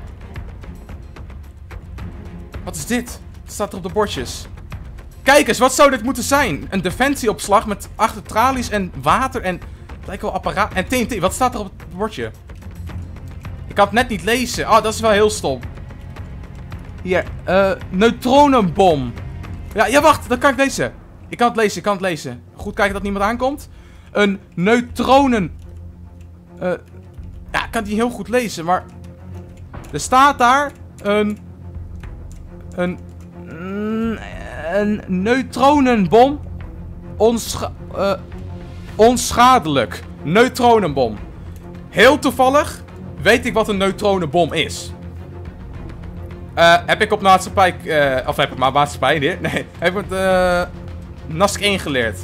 Wat is dit? Wat staat er op de bordjes? Kijk eens, wat zou dit moeten zijn? Een defensieopslag met achter tralies en water en... Het lijkt wel apparaat... En T N T, wat staat er op het bordje? Ik kan het net niet lezen. Oh, dat is wel heel stom. Hier, uh, neutronenbom. Ja, ja, wacht, dat kan ik lezen. Ik kan het lezen, ik kan het lezen. Goed kijken dat niemand aankomt. Een neutronen... Uh, ja, ik kan die heel goed lezen, maar... Er staat daar een... Een... Een neutronenbom. Onscha uh, onschadelijk. Neutronenbom. Heel toevallig weet ik wat een neutronenbom is. Uh, heb ik op maatschappij... Uh, of heb ik maar maatschappij hier? Nee. Heb ik het uh, N A S K één geleerd.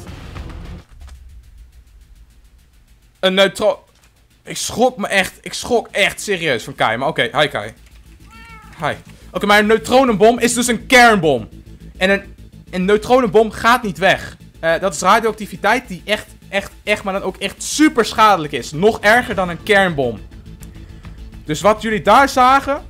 Een neutron... Ik schrok me echt... Ik schrok echt serieus van Kai. Maar oké, okay, hi Kai. Hi. Oké, okay, maar een neutronenbom is dus een kernbom. En een, een neutronenbom gaat niet weg. Uh, dat is radioactiviteit die echt, echt, echt, maar dan ook echt super schadelijk is. Nog erger dan een kernbom. Dus wat jullie daar zagen...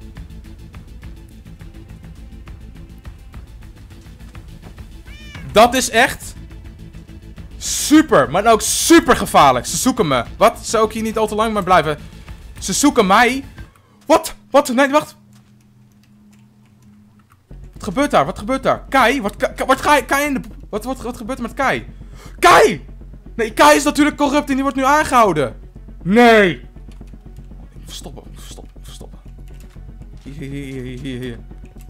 Dat is echt... Super, maar ook super gevaarlijk. Ze zoeken me. Wat? Zou ik hier niet al te lang maar blijven? Ze zoeken mij. Wat? Wat? Nee, wacht. Wat gebeurt daar? Wat gebeurt daar? Kai? Wat, Kai, wat, Kai, Kai in de... Wat, wat, wat gebeurt er met Kai? Kai! Nee, Kai is natuurlijk corrupt en die wordt nu aangehouden. Nee! Verstoppen, verstoppen, verstoppen. Hier, hier, hier, hier, hier.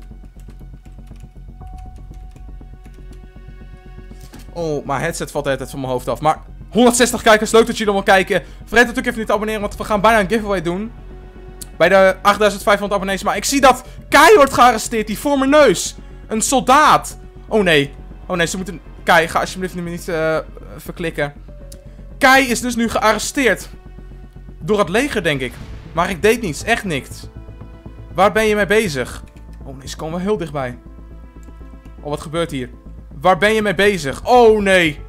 Oh, mijn headset valt de hele tijd van mijn hoofd af. Maar honderdzestig kijkers, leuk dat jullie allemaal kijken. Vergeet natuurlijk even niet te abonneren, want we gaan bijna een giveaway doen. Bij de achtduizend vijfhonderd abonnees. Maar ik zie dat Kai wordt gearresteerd, die voor mijn neus. Een soldaat. Oh nee. Oh nee, ze moeten... Kai, ga alsjeblieft nu niet uh, verklikken. Kai is dus nu gearresteerd. Door het leger, denk ik. Maar ik deed niets, echt niks. Waar ben je mee bezig? Oh nee, ze komen wel heel dichtbij. Oh, wat gebeurt hier? Waar ben je mee bezig? Oh nee.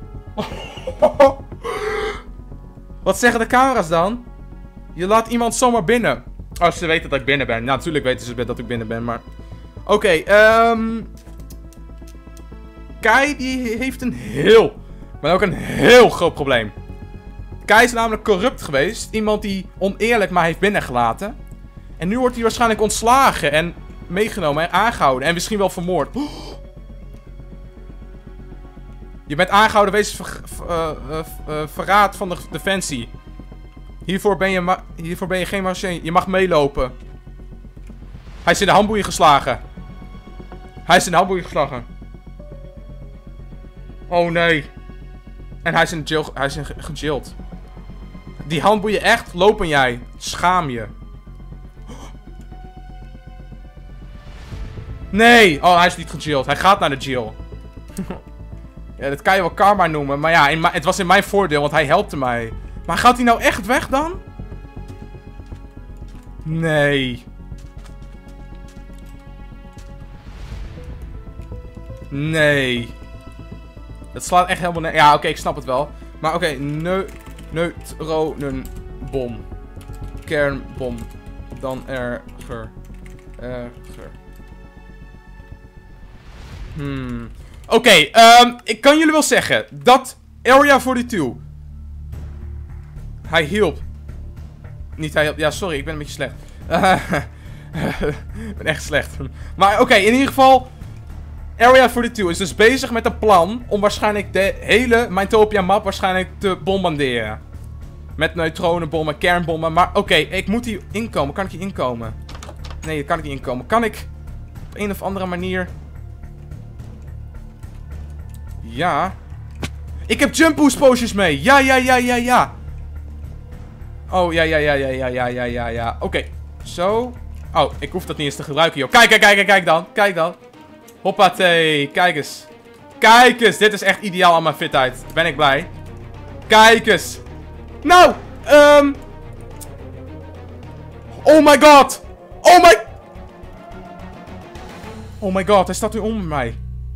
Wat zeggen de camera's dan? Je laat iemand zomaar binnen. Als ze weten dat ik binnen ben. Nou, natuurlijk weten ze dat ik binnen ben, maar... Oké, okay, ehm... Um... Kai, die heeft een heel... Maar ook een heel groot probleem. Kai is namelijk corrupt geweest. Iemand die oneerlijk mij heeft binnengelaten. En nu wordt hij waarschijnlijk ontslagen en meegenomen en aangehouden. En misschien wel vermoord. Oh. Je bent aangehouden wegens ver, uh, uh, uh, verraad van de defensie. Hiervoor ben je, ma hiervoor ben je geen marchand. Je mag meelopen. Hij is in de handboeien geslagen. Hij is in de handboeien geslagen. Oh nee. En hij is in jail, hij is in gejaild. Die handboeien echt, lopen jij. Schaam je. Nee. Oh, hij is niet gejaild. Hij gaat naar de jail. Ja, dat kan je wel karma noemen. Maar ja, in het was in mijn voordeel, want hij helpte mij. Maar gaat hij nou echt weg dan? Nee. Nee. Dat slaat echt helemaal neer. Ja, oké, okay, ik snap het wel. Maar oké, okay, ne neutronenbom. Kernbom. Dan erger. Erger. Hmm. Oké, okay, um, ik kan jullie wel zeggen dat Area forty-two... Hij hielp. Niet hij hielp. Ja, sorry, ik ben een beetje slecht. Uh, ik ben echt slecht. Maar oké, okay, in ieder geval... Area forty-two is dus bezig met een plan om waarschijnlijk de hele Mindtopia map waarschijnlijk te bombarderen. Met neutronenbommen, kernbommen. Maar oké, okay, ik moet hier inkomen. Kan ik hier inkomen? Nee, kan ik niet inkomen. Kan ik... Op een of andere manier. Ja. Ik heb jump boost potions mee. Ja, ja, ja, ja, ja. Oh, ja, ja, ja, ja, ja, ja, ja, ja, ja. Oké. Okay. Zo. Oh, ik hoef dat niet eens te gebruiken, joh. Kijk, kijk, kijk, kijk dan. Kijk dan. Hoppatee. Kijk eens. Kijk eens. Dit is echt ideaal aan mijn fitheid. Ben ik blij. Kijk eens. Nou. Ehm. Um... Oh my god. Oh my... Oh my god. Hij staat nu onder mij.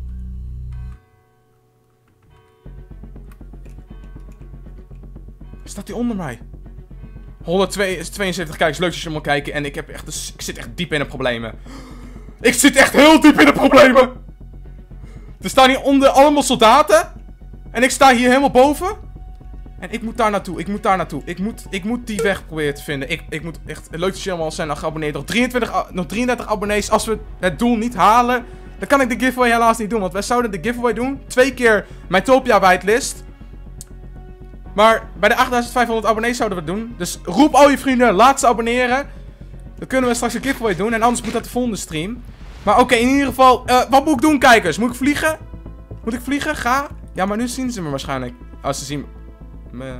Staat hij onder mij? honderdtweeënzeventig kijkers, leuk dat je allemaal kijken. En ik, heb echt, dus, ik zit echt diep in de problemen. Ik zit echt heel diep in de problemen. Er staan hier onder allemaal soldaten. En ik sta hier helemaal boven. En ik moet daar naartoe, ik moet daar naartoe. Ik moet, ik moet die weg proberen te vinden. Ik, ik moet echt, leuk dat je allemaal zijn geabonneerd. Nog, drieëntwintig, nog drieëndertig abonnees. Als we het doel niet halen, dan kan ik de giveaway helaas niet doen. Want wij zouden de giveaway doen. Twee keer mijn Topia whitelist. Maar bij de achtduizend vijfhonderd abonnees zouden we het doen. Dus roep al je vrienden, laat ze abonneren. Dan kunnen we straks een giveaway doen. En anders moet dat de volgende stream. Maar oké, okay, in ieder geval. Uh, wat moet ik doen, kijkers? Moet ik vliegen? Moet ik vliegen? Ga. Ja, maar nu zien ze me waarschijnlijk. Als ze zien me.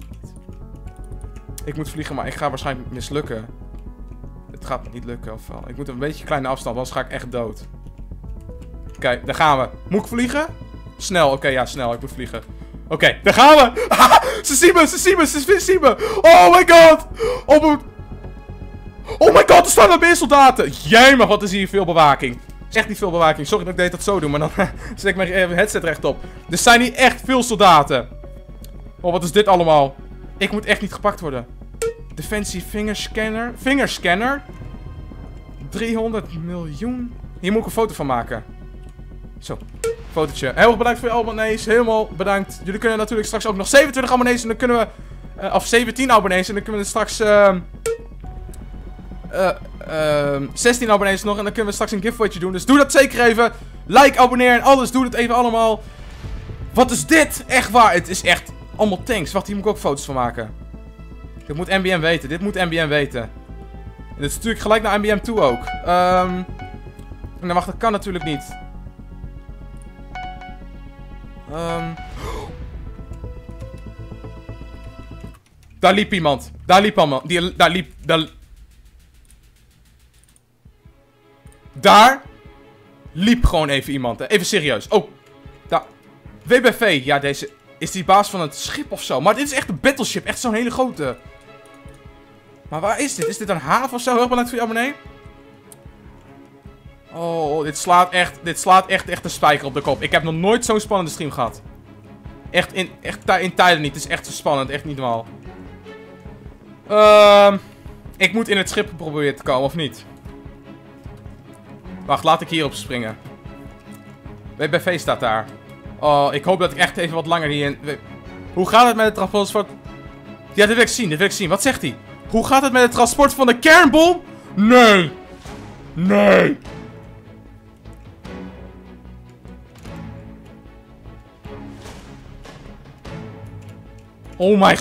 Ik moet vliegen, maar ik ga waarschijnlijk mislukken. Het gaat niet lukken of wel. Ik moet een beetje kleine afstand, anders ga ik echt dood. Oké, okay, daar gaan we. Moet ik vliegen? Snel, oké, okay, ja, snel. Ik moet vliegen. Oké, okay, daar gaan we! Ze zien me, ze zien me, ze zien me! Oh my god! Oh my, oh my god, er staan er meer soldaten! Jemig, wat is hier veel bewaking. Is echt niet veel bewaking. Sorry dat ik deed dat zo doen, maar dan zet ik mijn headset rechtop. Er zijn hier echt veel soldaten. Oh, wat is dit allemaal? Ik moet echt niet gepakt worden. Defensie vingerscanner. Vingerscanner? driehonderd miljoen. Hier moet ik een foto van maken. Zo. Fotootje. Heel erg bedankt voor je abonnees. Helemaal bedankt. Jullie kunnen natuurlijk straks ook nog zevenentwintig abonnees. En dan kunnen we... Uh, of zeventien abonnees. En dan kunnen we straks... Uh, uh, uh, zestien abonnees nog. En dan kunnen we straks een giveaway doen. Dus doe dat zeker even. Like, abonneer en alles. Doe het even allemaal. Wat is dit? Echt waar. Het is echt allemaal tanks. Wacht, hier moet ik ook foto's van maken. Dit moet N B M weten. Dit moet N B M weten. En dit stuur ik gelijk naar N B M toe ook. Um, en dan wacht, dat kan natuurlijk niet. Um. Daar liep iemand. Daar liep iemand. Die, daar liep... Daar... daar liep gewoon even iemand. Hè. Even serieus. Oh. Daar. W B V. Ja, deze... Is die baas van het schip of zo? Maar dit is echt een battleship. Echt zo'n hele grote. Maar waar is dit? Is dit een haven of zo? Heel bedankt voor je abonnee. Oh, dit slaat echt... Dit slaat echt, echt een spijker op de kop. Ik heb nog nooit zo'n spannende stream gehad. Echt in, echt in tijden niet. Het is echt zo spannend. Echt niet normaal. Uh, ik moet in het schip proberen te komen, of niet? Wacht, laat ik hierop springen. W B V staat daar. Oh, ik hoop dat ik echt even wat langer hierin... Hoe gaat het met het transport? Ja, dit wil ik zien. Dit wil ik zien. Wat zegt hij? Hoe gaat het met het transport van de kernbom? Nee. Nee. Oh my...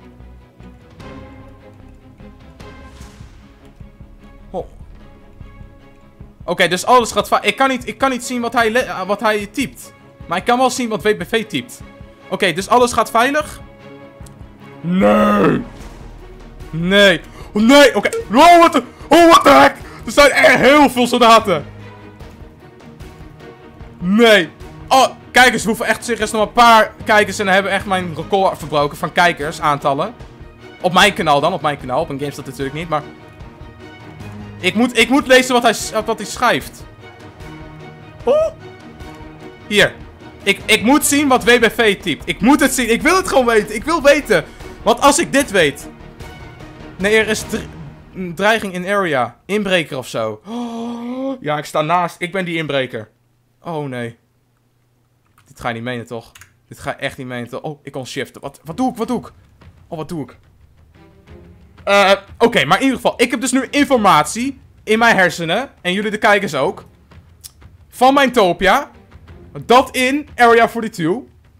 Oh. Oké, okay, dus alles gaat fout. Ik kan niet, ik kan niet zien wat hij, wat hij typt. Maar ik kan wel zien wat W B V typt. Oké, okay, dus alles gaat veilig? Nee. Nee. Oh, nee, oké. Okay. Oh, wat de... Oh, what the heck. Er zijn echt heel veel soldaten. Nee. Oh, kijkers, we hoeven echt serieus nog een paar kijkers. En dan hebben we echt mijn record verbroken van kijkers, aantallen. Op mijn kanaal dan, op mijn kanaal. Op een GameStop natuurlijk niet, maar... Ik moet, ik moet lezen wat hij, wat hij schrijft. Oh. Hier. Ik, ik moet zien wat W B V typt. Ik moet het zien. Ik wil het gewoon weten. Ik wil weten. Want als ik dit weet... Nee, er is een dreiging in area. Inbreker of zo. Oh, ja, ik sta naast. Ik ben die inbreker. Oh, nee. Dit ga je niet menen, toch? Dit ga je echt niet menen, toch? Oh, ik kon shiften. Wat, wat doe ik? Wat doe ik? Oh, wat doe ik? Uh, Oké, okay, maar in ieder geval. Ik heb dus nu informatie in mijn hersenen. En jullie de kijkers ook. Van mijn Topia. Dat in Area tweeënveertig.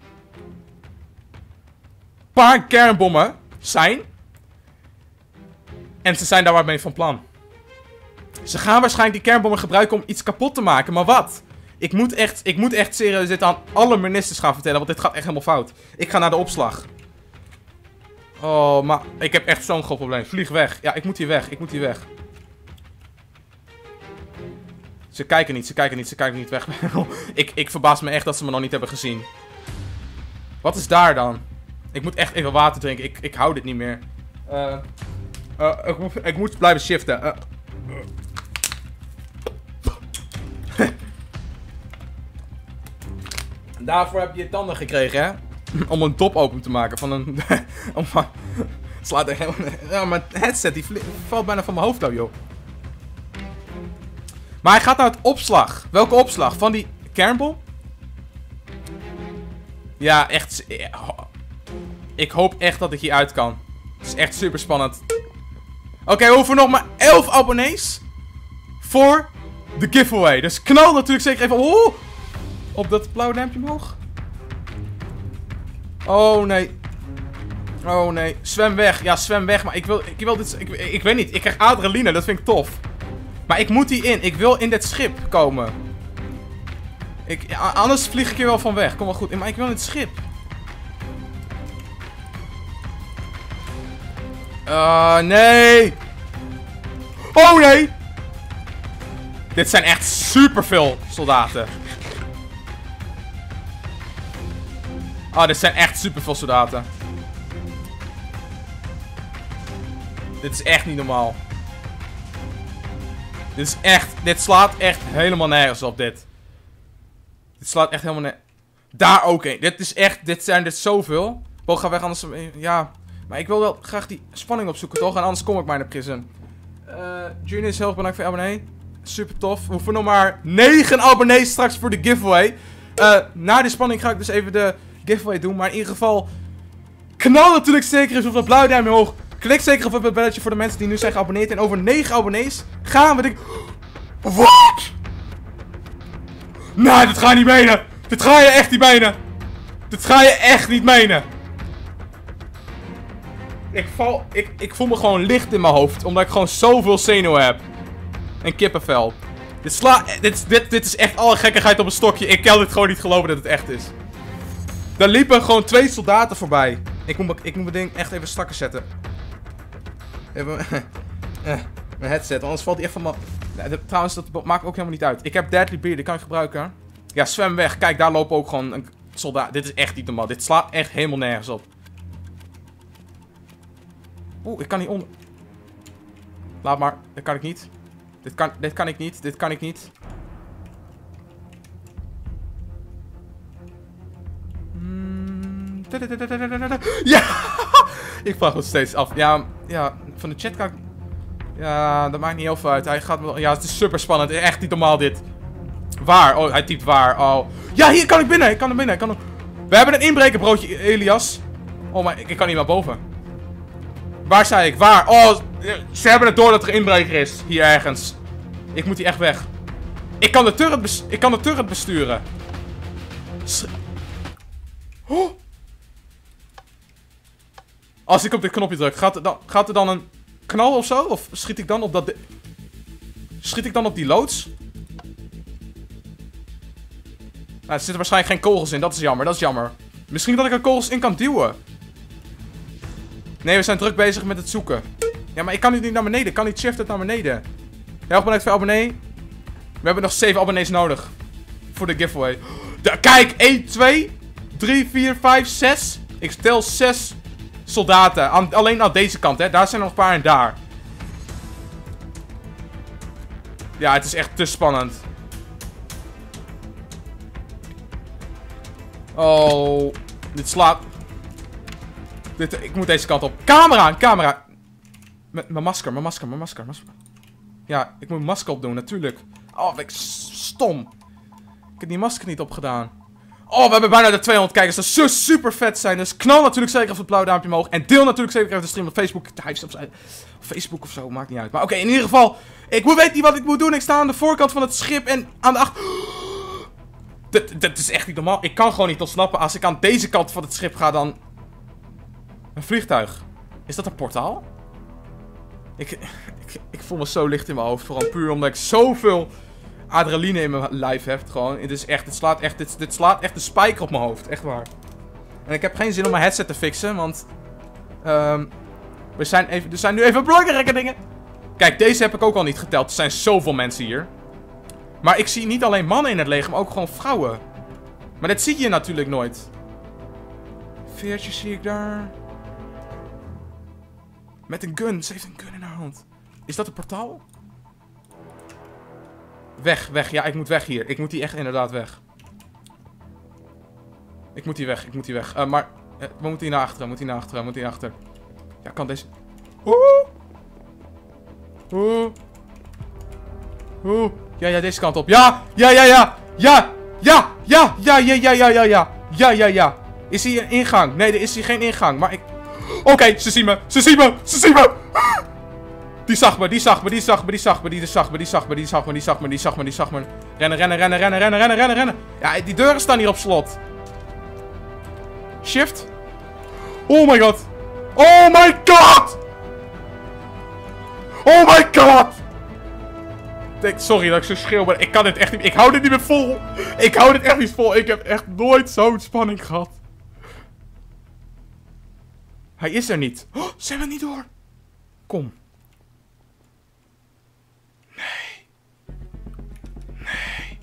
Paar kernbommen zijn. En ze zijn daar wat mee van plan. Ze gaan waarschijnlijk die kernbommen gebruiken om iets kapot te maken. Maar wat? Ik moet echt, ik moet echt serieus dit aan alle ministers gaan vertellen. Want dit gaat echt helemaal fout. Ik ga naar de opslag. Oh, maar ik heb echt zo'n groot probleem. Vlieg weg. Ja, ik moet hier weg. Ik moet hier weg. Ze kijken niet, ze kijken niet, ze kijken niet weg. ik, ik verbaas me echt dat ze me nog niet hebben gezien. Wat is daar dan? Ik moet echt even water drinken. Ik, ik hou dit niet meer. Uh, uh, ik, moet, ik moet blijven shiften. Uh. Daarvoor heb je je tanden gekregen, hè? Om een dop open te maken van een... om, slaat er helemaal... Ja, mijn headset die valt bijna van mijn hoofd af, joh. Maar hij gaat naar het opslag. Welke opslag? Van die kernbom? Ja, echt... Ik hoop echt dat ik hier uit kan. Het is echt super spannend. Oké, okay, we hoeven nog maar elf abonnees. Voor de giveaway. Dus knal natuurlijk zeker even oh, op dat blauwe duimpje omhoog. Oh nee. Oh nee. Zwem weg. Ja, zwem weg. Maar ik wil, ik wil dit... Ik, ik weet niet. Ik krijg adrenaline. Dat vind ik tof. Maar ik moet hier in. Ik wil in dit schip komen. Ik, anders vlieg ik hier wel van weg. Kom wel goed. Maar ik wil in het schip. Uh, nee. Oh nee. Dit zijn echt superveel soldaten. Oh, dit zijn echt superveel soldaten. Dit is echt niet normaal. Dit is echt... Dit slaat echt helemaal nergens op, dit. Dit slaat echt helemaal nergens... Daar ook een. Dit is echt... Dit zijn dit zoveel. Bo, ga weg, anders... Ja... Maar ik wil wel graag die spanning opzoeken, toch? En anders kom ik maar naar prison. Uh, Junior is heel erg bedankt voor je abonnee. Super tof. We hoeven nog maar negen abonnees straks voor de giveaway. Uh, na die spanning ga ik dus even de giveaway doen. Maar in ieder geval... Knal natuurlijk zeker eens op dat blauwe duimpje omhoog. Klik zeker op het belletje voor de mensen die nu zijn geabonneerd. En over negen abonnees gaan we de... Wat? Nee, dit ga je niet menen. Dit ga je echt niet menen. Dit ga je echt niet menen. Ik, val, ik, ik voel me gewoon licht in mijn hoofd. Omdat ik gewoon zoveel zenuwen heb. En kippenvel. Dit, sla, dit, dit, dit is echt alle gekkigheid op een stokje. Ik kan dit gewoon niet geloven dat het echt is. Daar liepen gewoon twee soldaten voorbij. Ik moet, ik moet mijn ding echt even strakker zetten. Even mijn headset. Anders valt hij echt van mijn... Nee, trouwens, dat maakt ook helemaal niet uit. Ik heb Deadly Beer, die kan ik gebruiken. Ja, zwem weg. Kijk, daar lopen ook gewoon een soldaat. Dit is echt niet normaal. Dit slaat echt helemaal nergens op. Oeh, ik kan niet onder... Laat maar. Dit kan ik niet. Dit kan, dit kan ik niet. Dit kan ik niet. Mm. Ja! Ik vraag me steeds af. Ja, ja, van de chat kan ik... Ja, dat maakt niet heel veel uit. Hij gaat me... Ja, het is super spannend. Echt niet normaal dit. Waar? Oh, hij typt waar. Oh. Ja, hier kan ik binnen. Ik kan er binnen. Ik kan er... We hebben een inbrekerbroodje, Elias. Oh, maar ik, ik kan niet naar boven. Waar zei ik? Waar? Oh, ze hebben het door dat er een inbreker is. Hier ergens. Ik moet hier echt weg. Ik kan de turret, bes ik kan de turret besturen. S oh. Als ik op dit knopje druk, gaat er, dan, gaat er dan een knal of zo? Of schiet ik dan op dat... Schiet ik dan op die loods? Nou, er zitten waarschijnlijk geen kogels in. Dat is jammer, dat is jammer. Misschien dat ik er kogels in kan duwen. Nee, we zijn druk bezig met het zoeken. Ja, maar ik kan niet naar beneden. Ik kan niet shiften naar beneden. Heel erg bedankt voor abonnee. We hebben nog zeven abonnees nodig. Voor de giveaway. De, kijk, één, twee, drie, vier, vijf, zes. Ik tel zes soldaten. Aan, alleen aan deze kant, hè. Daar zijn nog een paar en daar. Ja, het is echt te spannend. Oh, dit slaat... Dit, ik moet deze kant op. Camera, camera. Met mijn masker, mijn masker, mijn masker, masker. Ja, ik moet mijn masker opdoen, natuurlijk. Oh, wat ik stom. Ik heb die masker niet opgedaan. Oh, we hebben bijna de tweehonderd kijkers. Dat zou super vet zijn. Dus knal natuurlijk zeker even het blauwe duimpje omhoog. En deel natuurlijk zeker even de stream op Facebook. Facebook of zo, maakt niet uit. Maar oké, okay, in ieder geval. Ik weet niet wat ik moet doen. Ik sta aan de voorkant van het schip en aan de achter... Dit, dit is echt niet normaal. Ik kan gewoon niet ontsnappen. Als ik aan deze kant van het schip ga, dan... Een vliegtuig. Is dat een portaal? Ik, ik, ik voel me zo licht in mijn hoofd. Vooral puur omdat ik zoveel adrenaline in mijn lijf heb. Gewoon. Het is echt, het slaat echt, dit, dit slaat echt de spijker op mijn hoofd. Echt waar. En ik heb geen zin om mijn headset te fixen, want... Um, we zijn even, er zijn nu even belangrijke dingen. Kijk, deze heb ik ook al niet geteld. Er zijn zoveel mensen hier. Maar ik zie niet alleen mannen in het leger, maar ook gewoon vrouwen. Maar dat zie je natuurlijk nooit. Veertje zie ik daar. Met een gun. Ze heeft een gun in haar hand. Is dat een portaal? Weg, weg. Ja, ik moet weg hier. Ik moet die echt inderdaad weg. Ik moet die weg, ik moet die weg. Uh, maar, uh, we moeten hier naar achteren, we moeten hier naar achteren, we moeten hier naar achteren. Ja, kan deze... Oeh! Oeh! Oeh! Ja, ja, deze kant op. Ja! Ja, ja, ja! Ja! Ja! Ja! Ja, ja, ja, ja, ja, ja! Ja, ja, ja! Is hier een ingang? Nee, er is hier geen ingang, maar ik... Oké, okay, ze zien me! Ze zien me! Ze zien me! Die zag me, die zag me, die zag me, die zag me, die zag me, die zag me, die zag me, die zag me, die zag me, die zag me. Rennen, rennen, rennen, rennen, rennen, rennen, rennen, rennen. Ja, die deuren staan hier op slot. Shift. Oh my god. Oh my god. Oh my god. Sorry dat ik zo schreeuw, maar ik kan dit echt niet. Ik hou dit niet meer vol. Ik hou dit echt niet vol. Ik heb echt nooit zo'n spanning gehad. Hij is er niet. Oh, ze hebben het niet door. Kom. Nee. Nee.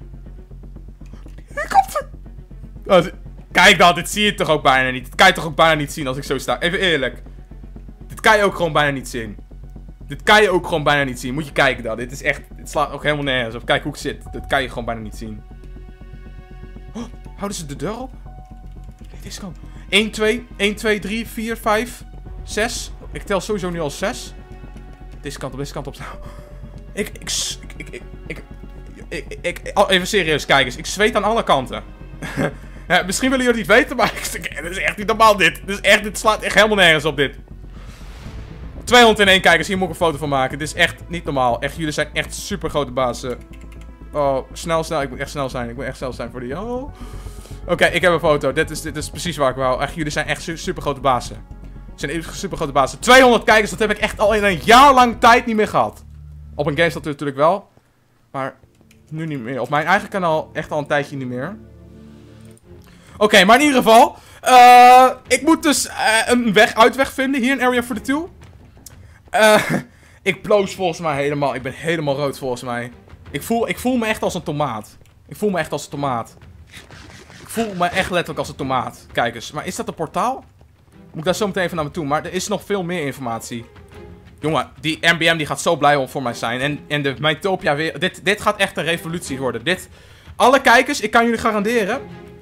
Hier komt er. Kijk dan, dit zie je toch ook bijna niet. Dit kan je toch ook bijna niet zien als ik zo sta. Even eerlijk. Dit kan je ook gewoon bijna niet zien. Dit kan je ook gewoon bijna niet zien. Moet je kijken dan. Dit is echt... Dit slaat ook helemaal nergens op. Kijk hoe ik zit. Dat kan je gewoon bijna niet zien. Oh, houden ze de deur op? Nee, deze kant. één, twee, één, twee, drie, vier, vijf, zes. Ik tel sowieso nu al zes. Deze kant op, deze kant op. Ik, ik, ik, ik, ik, ik, ik, ik even serieus, kijkers. Ik zweet aan alle kanten. Ja, misschien willen jullie het niet weten, maar ik, dit is echt niet normaal dit. Dit is echt, dit slaat echt helemaal nergens op dit. tweehonderdéén kijkers, hier moet ik een foto van maken. Dit is echt niet normaal. Echt, jullie zijn echt super grote bazen. Oh, snel, snel. Ik moet echt snel zijn. Ik moet echt snel zijn voor die. Oh. Oké, okay, ik heb een foto. Dit is, dit is precies waar ik wou. Echt, jullie zijn echt su super grote bazen. Het zijn super grote bazen. tweehonderd kijkers, dat heb ik echt al in een jaar lang tijd niet meer gehad. Op een GameStop natuurlijk wel. Maar nu niet meer. Op mijn eigen kanaal echt al een tijdje niet meer. Oké, okay, maar in ieder geval. Uh, ik moet dus uh, een weg, uitweg vinden hier in Area vijfentwintig. Uh, ik bloos volgens mij helemaal. Ik ben helemaal rood volgens mij. Ik voel, ik voel me echt als een tomaat. Ik voel me echt als een tomaat. Ik voel me echt letterlijk als een tomaat. Kijk eens. Maar is dat een portaal? Moet ik daar zo meteen even naar me toe. Maar er is nog veel meer informatie. Jongen, die M B M die gaat zo blij voor mij zijn. En, en de Mytopia weer. Dit, dit gaat echt een revolutie worden. Dit. Alle kijkers, ik kan jullie garanderen.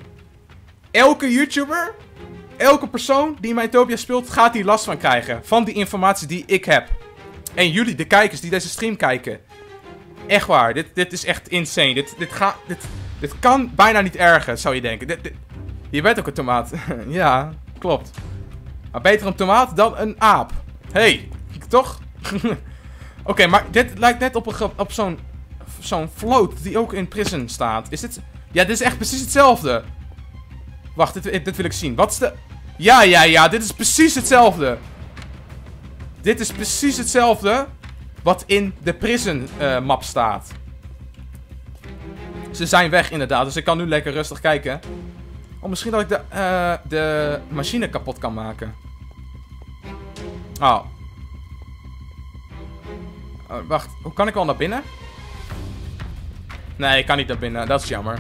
Elke YouTuber, elke persoon die Mytopia speelt, gaat hier last van krijgen. Van die informatie die ik heb. En jullie, de kijkers die deze stream kijken. Echt waar, dit, dit is echt insane. Dit, dit, ga, dit, dit kan bijna niet erger, zou je denken. Dit, dit, je bent ook een tomaat. Ja, klopt. Maar beter een tomaat dan een aap. Hey, toch? Oké, okay, maar dit lijkt net op, een, op zo'n zo'n float die ook in prison staat. Is dit... Ja, dit is echt precies hetzelfde. Wacht, dit, dit wil ik zien. Wat is de... Ja, ja, ja, dit is precies hetzelfde. Dit is precies hetzelfde wat in de prison uh, map staat. Ze zijn weg inderdaad, dus ik kan nu lekker rustig kijken. Oh, misschien dat ik de, uh, de machine kapot kan maken. Oh. Uh, wacht, hoe kan ik wel naar binnen? Nee, ik kan niet naar binnen, dat is jammer.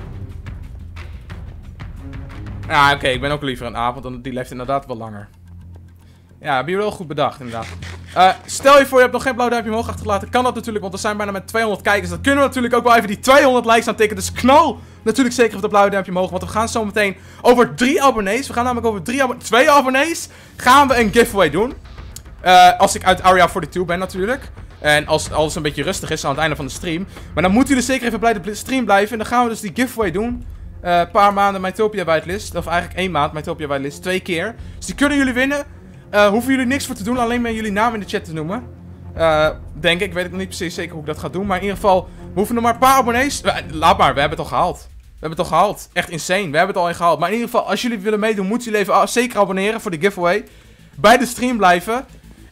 Ja, oké, okay, ik ben ook liever een aap, want die leeft inderdaad wel langer. Ja, heb je wel goed bedacht, inderdaad. Uh, stel je voor, je hebt nog geen blauw duimpje omhoog achtergelaten. Kan dat natuurlijk, want we zijn bijna met tweehonderd kijkers. Dat kunnen we natuurlijk ook wel even die tweehonderd likes aantikken. Dus knal natuurlijk zeker op dat blauwe duimpje omhoog. Want we gaan zo meteen over drie abonnees. We gaan namelijk over drie abonnees. Twee abonnees gaan we een giveaway doen. Uh, als ik uit Area vijfentwintig ben natuurlijk. En als alles een beetje rustig is aan het einde van de stream. Maar dan moeten jullie zeker even bij de stream blijven. En dan gaan we dus die giveaway doen. Een uh, paar maanden Mytopia whitelist. Of eigenlijk één maand Mytopia whitelist. Twee keer. Dus die kunnen jullie winnen. Uh, hoeven jullie niks voor te doen. Alleen maar jullie naam in de chat te noemen. Uh, denk ik. Ik weet nog niet precies zeker hoe ik dat ga doen. Maar in ieder geval. We hoeven nog maar een paar abonnees. Uh, laat maar. We hebben het al gehaald. We hebben het al gehaald. Echt insane. We hebben het al in gehaald. Maar in ieder geval. Als jullie willen meedoen. Moeten jullie even uh, zeker abonneren voor de giveaway. Bij de stream blijven.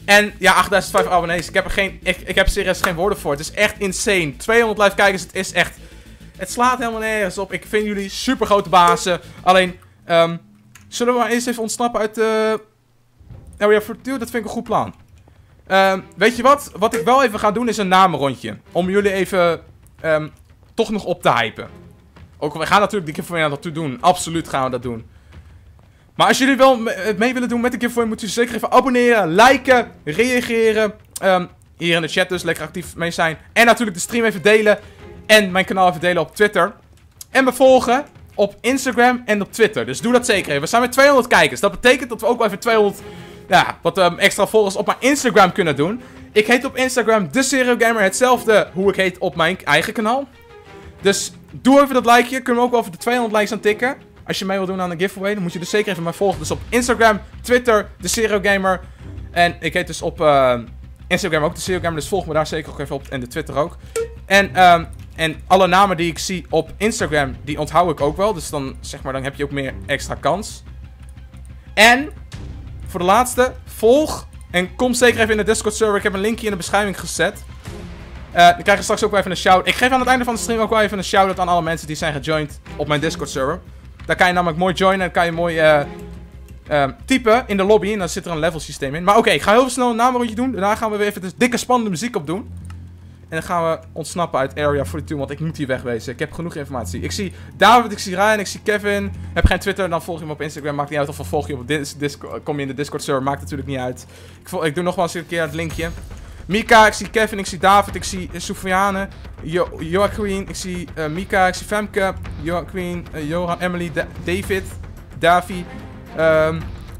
En ja, achtduizend vijf abonnees. Ik heb er geen, ik, ik heb serieus geen woorden voor. Het is echt insane. tweehonderd live kijkers, het is echt... Het slaat helemaal nergens op. Ik vind jullie super grote bazen. Alleen, um, zullen we maar eens even ontsnappen uit de... Uh, Area forty-two? Dat vind ik een goed plan. Um, weet je wat? Wat ik wel even ga doen is een namenrondje. Om jullie even um, toch nog op te hypen. Ook, we gaan natuurlijk die giveaway naartoe doen. Absoluut gaan we dat doen. Maar als jullie wel mee willen doen met de giveaway, moet u zeker even abonneren, liken, reageren. Um, hier in de chat dus, lekker actief mee zijn. En natuurlijk de stream even delen. En mijn kanaal even delen op Twitter. En me volgen op Instagram en op Twitter. Dus doe dat zeker even. We zijn met tweehonderd kijkers. Dat betekent dat we ook wel even tweehonderd... Ja, wat um, extra volgers op mijn Instagram kunnen doen. Ik heet op Instagram TheSerioGamer. Hetzelfde hoe ik heet op mijn eigen kanaal. Dus doe even dat likeje. Kunnen we ook wel over de tweehonderd likes aan tikken. Als je mee wil doen aan de giveaway, dan moet je dus zeker even mij volgen. Dus op Instagram, Twitter, TheSerioGamer. En ik heet dus op uh, Instagram ook TheSerioGamer. Dus volg me daar zeker ook even op. En de Twitter ook. En, um, en alle namen die ik zie op Instagram, die onthoud ik ook wel. Dus dan, zeg maar, dan heb je ook meer extra kans. En... Voor de laatste, volg en kom zeker even in de Discord server. Ik heb een linkje in de beschrijving gezet. Uh, dan krijg je straks ook wel even een shout. Ik geef aan het einde van de stream ook wel even een shout-out aan alle mensen die zijn gejoind op mijn Discord server. Daar kan je namelijk mooi joinen en kan je mooi uh, uh, typen in de lobby. En dan zit er een level systeem in. Maar oké, okay, ik ga heel snel een namenrondje doen. Daarna gaan we weer even de dikke spannende muziek op doen. En dan gaan we ontsnappen uit Area forty-two, want ik moet hier wegwezen. Ik heb genoeg informatie. Ik zie David, ik zie Ryan, ik zie Kevin. Heb geen Twitter, dan volg je hem op Instagram. Maakt niet uit of we volg je op dis Discord, kom je in de Discord server, maakt natuurlijk niet uit. Ik, vol ik doe nog wel eens een keer het linkje. Mika, ik zie Kevin, ik zie David, ik zie Sofiane, jo Joaquin, ik zie uh, Mika, ik zie Femke, Joaquin, uh, Johan, Emily, da David, Davi, um,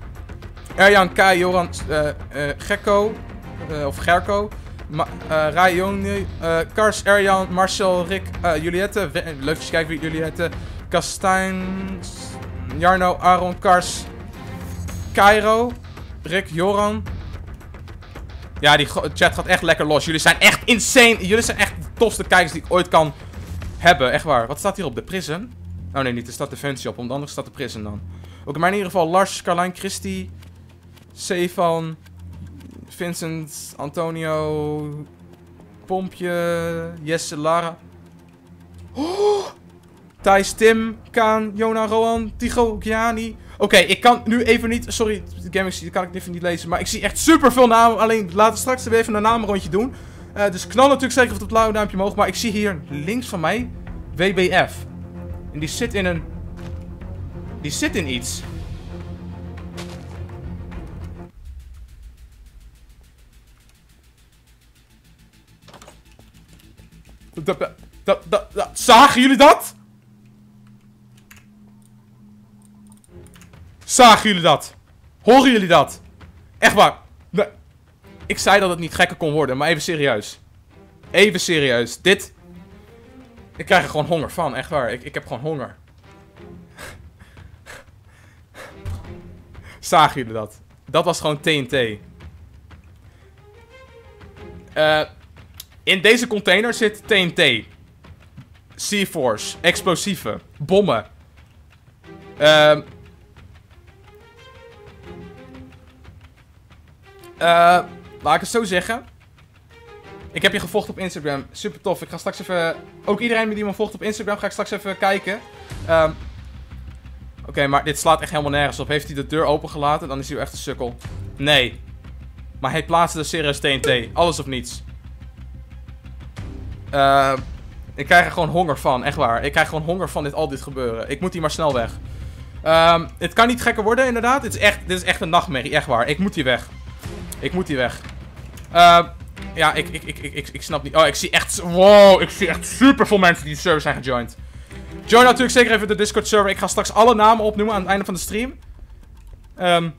Erjan, Kai, Joran, uh, uh, Gekko, uh, of Gerko. Ma uh, Rayon, uh, Kars, Erjan, Marcel, Rick, uh, Juliette. Leuk als je kijkt wie Juliette. Kastijn, Jarno, Aaron, Kars, Cairo, Rick, Joran. Ja, die chat gaat echt lekker los. Jullie zijn echt insane. Jullie zijn echt de tofste kijkers die ik ooit kan hebben. Echt waar. Wat staat hier op? De prison? Oh nee, niet. Er staat Defensie op. Om de andere staat de prison dan. Oké, maar in ieder geval Lars, Carlijn, Christy, Stefan... Vincent, Antonio, Pompje, Jesse, Lara. Oh! Thijs, Tim, Kaan, Jona, Rohan, Tigo, Gianni. Oké, okay, ik kan nu even niet... Sorry, de gaming kan ik even niet lezen. Maar ik zie echt super veel namen. Alleen laten we straks weer even een namenrondje doen. Uh, dus knal natuurlijk zeker op het blauwe duimpje omhoog. Maar ik zie hier links van mij W B F. En die zit in een... Die zit in iets. Dat, dat, dat, dat, dat. Zagen jullie dat? Zagen jullie dat? Horen jullie dat? Echt waar. Nee. Ik zei dat het niet gekker kon worden, maar even serieus. Even serieus. Dit... Ik krijg er gewoon honger van, echt waar. Ik, ik heb gewoon honger. Zagen jullie dat? Dat was gewoon T N T. Eh... Uh, In deze container zit T N T. C-Force. Explosieven. Bommen. Uh, uh, laat ik het zo zeggen. Ik heb je gevolgd op Instagram. Super tof. Ik ga straks even... Ook iedereen die me volgt op Instagram ga ik straks even kijken. Um, Oké, okay, maar dit slaat echt helemaal nergens op. Heeft hij de deur opengelaten? Dan is hij echt een sukkel. Nee. Maar hij plaatste serieus T N T. Alles of niets. Uh, ik krijg er gewoon honger van, echt waar. Ik krijg gewoon honger van dit, al dit gebeuren. Ik moet hier maar snel weg. Um, het kan niet gekker worden, inderdaad. Dit is, echt, dit is echt een nachtmerrie, echt waar. Ik moet hier weg. Ik moet hier weg. Uh, ja, ik, ik, ik, ik, ik, ik snap niet. Oh, ik zie echt... Wow, ik zie echt super veel mensen die de server zijn gejoind. Join natuurlijk zeker even de Discord server. Ik ga straks alle namen opnoemen aan het einde van de stream. Um...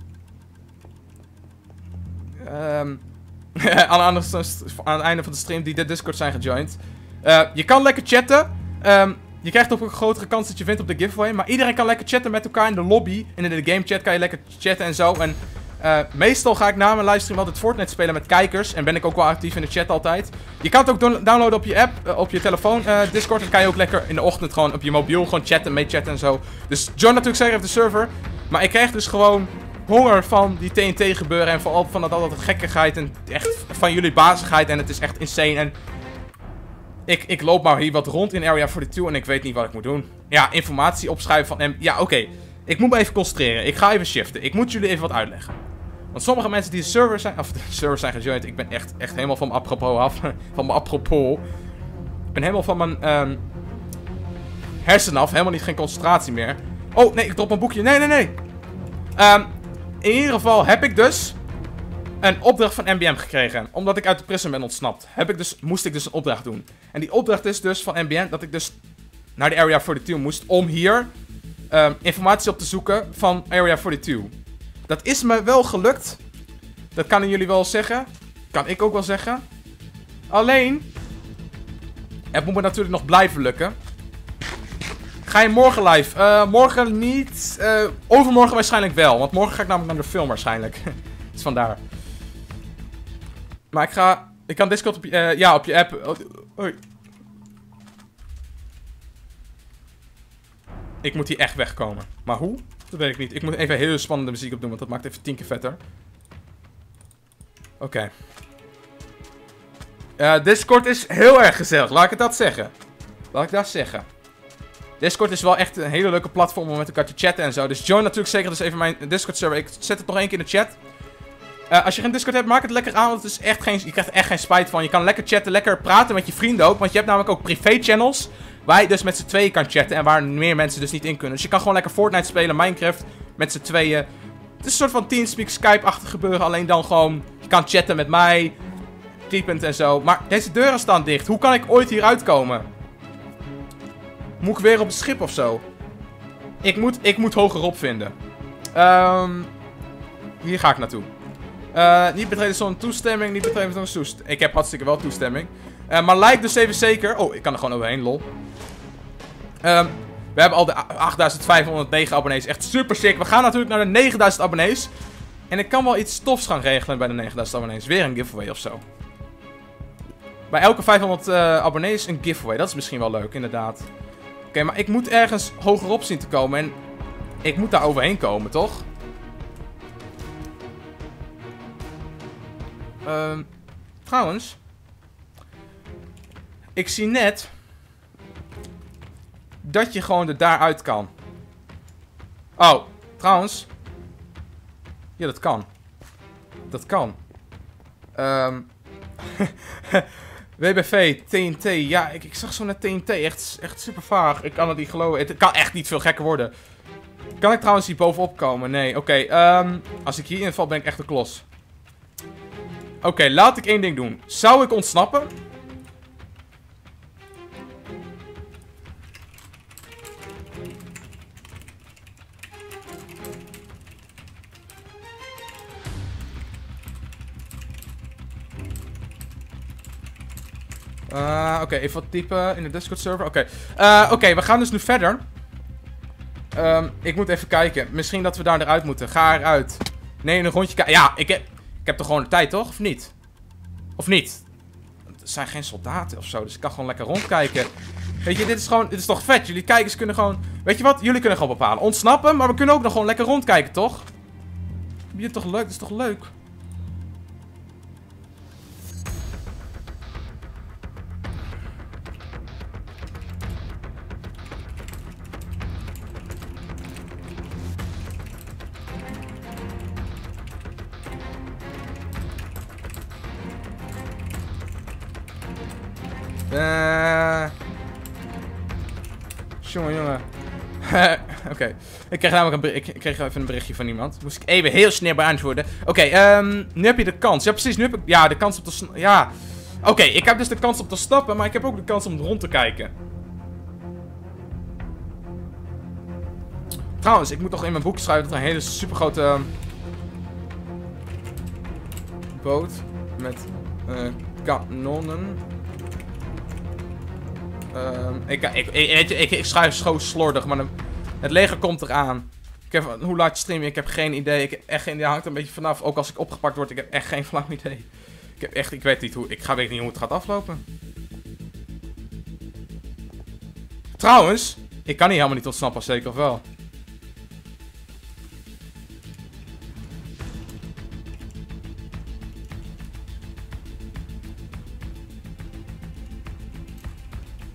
Um... aan, aan, aan het einde van de stream die de Discord zijn gejoind. Uh, je kan lekker chatten. Um, je krijgt ook een grotere kans dat je wint op de giveaway. Maar iedereen kan lekker chatten met elkaar in de lobby. En in de game chat kan je lekker chatten en zo. En uh, meestal ga ik na mijn livestream altijd Fortnite spelen met kijkers. En ben ik ook wel actief in de chat altijd. Je kan het ook do downloaden op je app, uh, op je telefoon, uh, Discord. Dan kan je ook lekker in de ochtend gewoon op je mobiel gewoon chatten, mee chatten en zo. Dus join natuurlijk zeker even de server. Maar ik krijg dus gewoon honger van die T N T gebeuren. En vooral van dat altijd gekkigheid. En echt van jullie bazigheid. En het is echt insane. En ik, ik loop maar hier wat rond in Area forty-two. En ik weet niet wat ik moet doen. Ja, informatie opschrijven van hem. Ja, oké. Okay. Ik moet me even concentreren. Ik ga even shiften. Ik moet jullie even wat uitleggen. Want sommige mensen die de server zijn... Of de server zijn gejoind. Ik ben echt, echt helemaal van mijn apropos af. Van mijn apropos. Ik ben helemaal van mijn... Um, hersenen af. Helemaal niet geen concentratie meer. Oh, nee. Ik drop een boekje. Nee, nee, nee. Um, in ieder geval heb ik dus... een opdracht van N B M gekregen. Omdat ik uit de prison ben ontsnapt. Heb ik dus, moest ik dus een opdracht doen. En die opdracht is dus van N B M... dat ik dus naar de Area forty-two moest. Om hier... Um, informatie op te zoeken van Area forty-two. Dat is me wel gelukt. Dat kan jullie wel zeggen. Kan ik ook wel zeggen. Alleen... het moet me natuurlijk nog blijven lukken. Ga je morgen live? Uh, morgen niet. Uh, overmorgen waarschijnlijk wel. Want morgen ga ik namelijk naar de film waarschijnlijk. Dus vandaar. Maar ik ga... Ik kan Discord op je... Uh, ja, op je app... Hoi. Ik moet hier echt wegkomen. Maar hoe? Dat weet ik niet. Ik moet even hele spannende muziek opdoen, want dat maakt even tien keer vetter. Oké. Okay. Uh, Discord is heel erg gezellig. Laat ik het dat zeggen. Laat ik dat zeggen. Discord is wel echt een hele leuke platform om met elkaar te chatten en zo. Dus join natuurlijk zeker dus even mijn Discord server. Ik zet het nog één keer in de chat. Uh, als je geen Discord hebt, maak het lekker aan. Want het is echt geen, je krijgt er echt geen spijt van. Je kan lekker chatten, lekker praten met je vrienden ook. Want je hebt namelijk ook privé channels. Waar je dus met z'n tweeën kan chatten. En waar meer mensen dus niet in kunnen. Dus je kan gewoon lekker Fortnite spelen, Minecraft. Met z'n tweeën. Het is een soort van Teamspeak, Skype-achtig gebeuren. Alleen dan gewoon, je kan chatten met mij. Typend en zo. Maar deze deuren staan dicht. Hoe kan ik ooit hier uitkomen? Moet ik weer op het schip of zo? Ik moet, ik moet hogerop vinden. Um, hier ga ik naartoe. Uh, niet betreden zonder toestemming. Niet betreden zonder toestemming. Ik heb hartstikke wel toestemming. Uh, maar like dus even zeker. Oh, ik kan er gewoon overheen, lol. Um, we hebben al de achtduizend vijfhonderdnegen abonnees. Echt super sick. We gaan natuurlijk naar de negenduizend abonnees. En ik kan wel iets tofs gaan regelen bij de negenduizend abonnees. Weer een giveaway of zo. Bij elke vijfhonderd uh, abonnees een giveaway. Dat is misschien wel leuk, inderdaad. Oké, okay, maar ik moet ergens hogerop zien te komen. En ik moet daar overheen komen, toch? Um, trouwens. Ik zie net dat je gewoon er daaruit kan. Oh, trouwens. Ja, dat kan. Dat kan. Um, W B V, T N T. Ja, ik, ik zag zo net T N T. Echt, echt super vaag. Ik kan het niet geloven. Het kan echt niet veel gekker worden. Kan ik trouwens hier bovenop komen? Nee, oké. Okay, um, als ik hierin val, ben ik echt een klos. Oké, okay, laat ik één ding doen. Zou ik ontsnappen? Uh, Oké, okay, even wat typen in de Discord server. Oké, okay. uh, okay, we gaan dus nu verder. Um, ik moet even kijken. Misschien dat we daar eruit moeten. Ga eruit. Nee, een rondje kijken. Ja, ik heb, ik heb toch gewoon de tijd, toch? Of niet? Of niet? Er zijn geen soldaten of zo, dus ik kan gewoon lekker rondkijken. Weet je, dit is gewoon, dit is toch vet? Jullie kijkers kunnen gewoon, weet je wat? Jullie kunnen gewoon bepalen. Ontsnappen, maar we kunnen ook nog gewoon lekker rondkijken, toch? Vind je het toch leuk? Dat is toch leuk? Uh... Jongen, jongen. Oké. Okay. Ik kreeg namelijk een bericht, ik kreeg even een berichtje van iemand. Moest ik even heel snel beantwoorden. Oké, okay, um, nu heb je de kans. Ja, precies. Nu heb ik... Ja, de kans om te... Ja. Oké, okay, ik heb dus de kans om te snappen, maar ik heb ook de kans om rond te kijken. Trouwens, ik moet toch in mijn boek schrijven dat er een hele super grote boot met uh, kanonnen. Um, ik, ik, ik, ik, ik, ik schrijf zo slordig, maar de, het leger komt eraan. Ik heb, hoe laat je streamen? Ik heb geen idee. Ik heb echt geen idee. Hangt er een beetje vanaf. Ook als ik opgepakt word, ik heb echt geen flauw idee. Ik heb echt, ik weet niet hoe, ik ga weet niet hoe het gaat aflopen. Trouwens, ik kan hier helemaal niet ontsnappen, zeker of wel?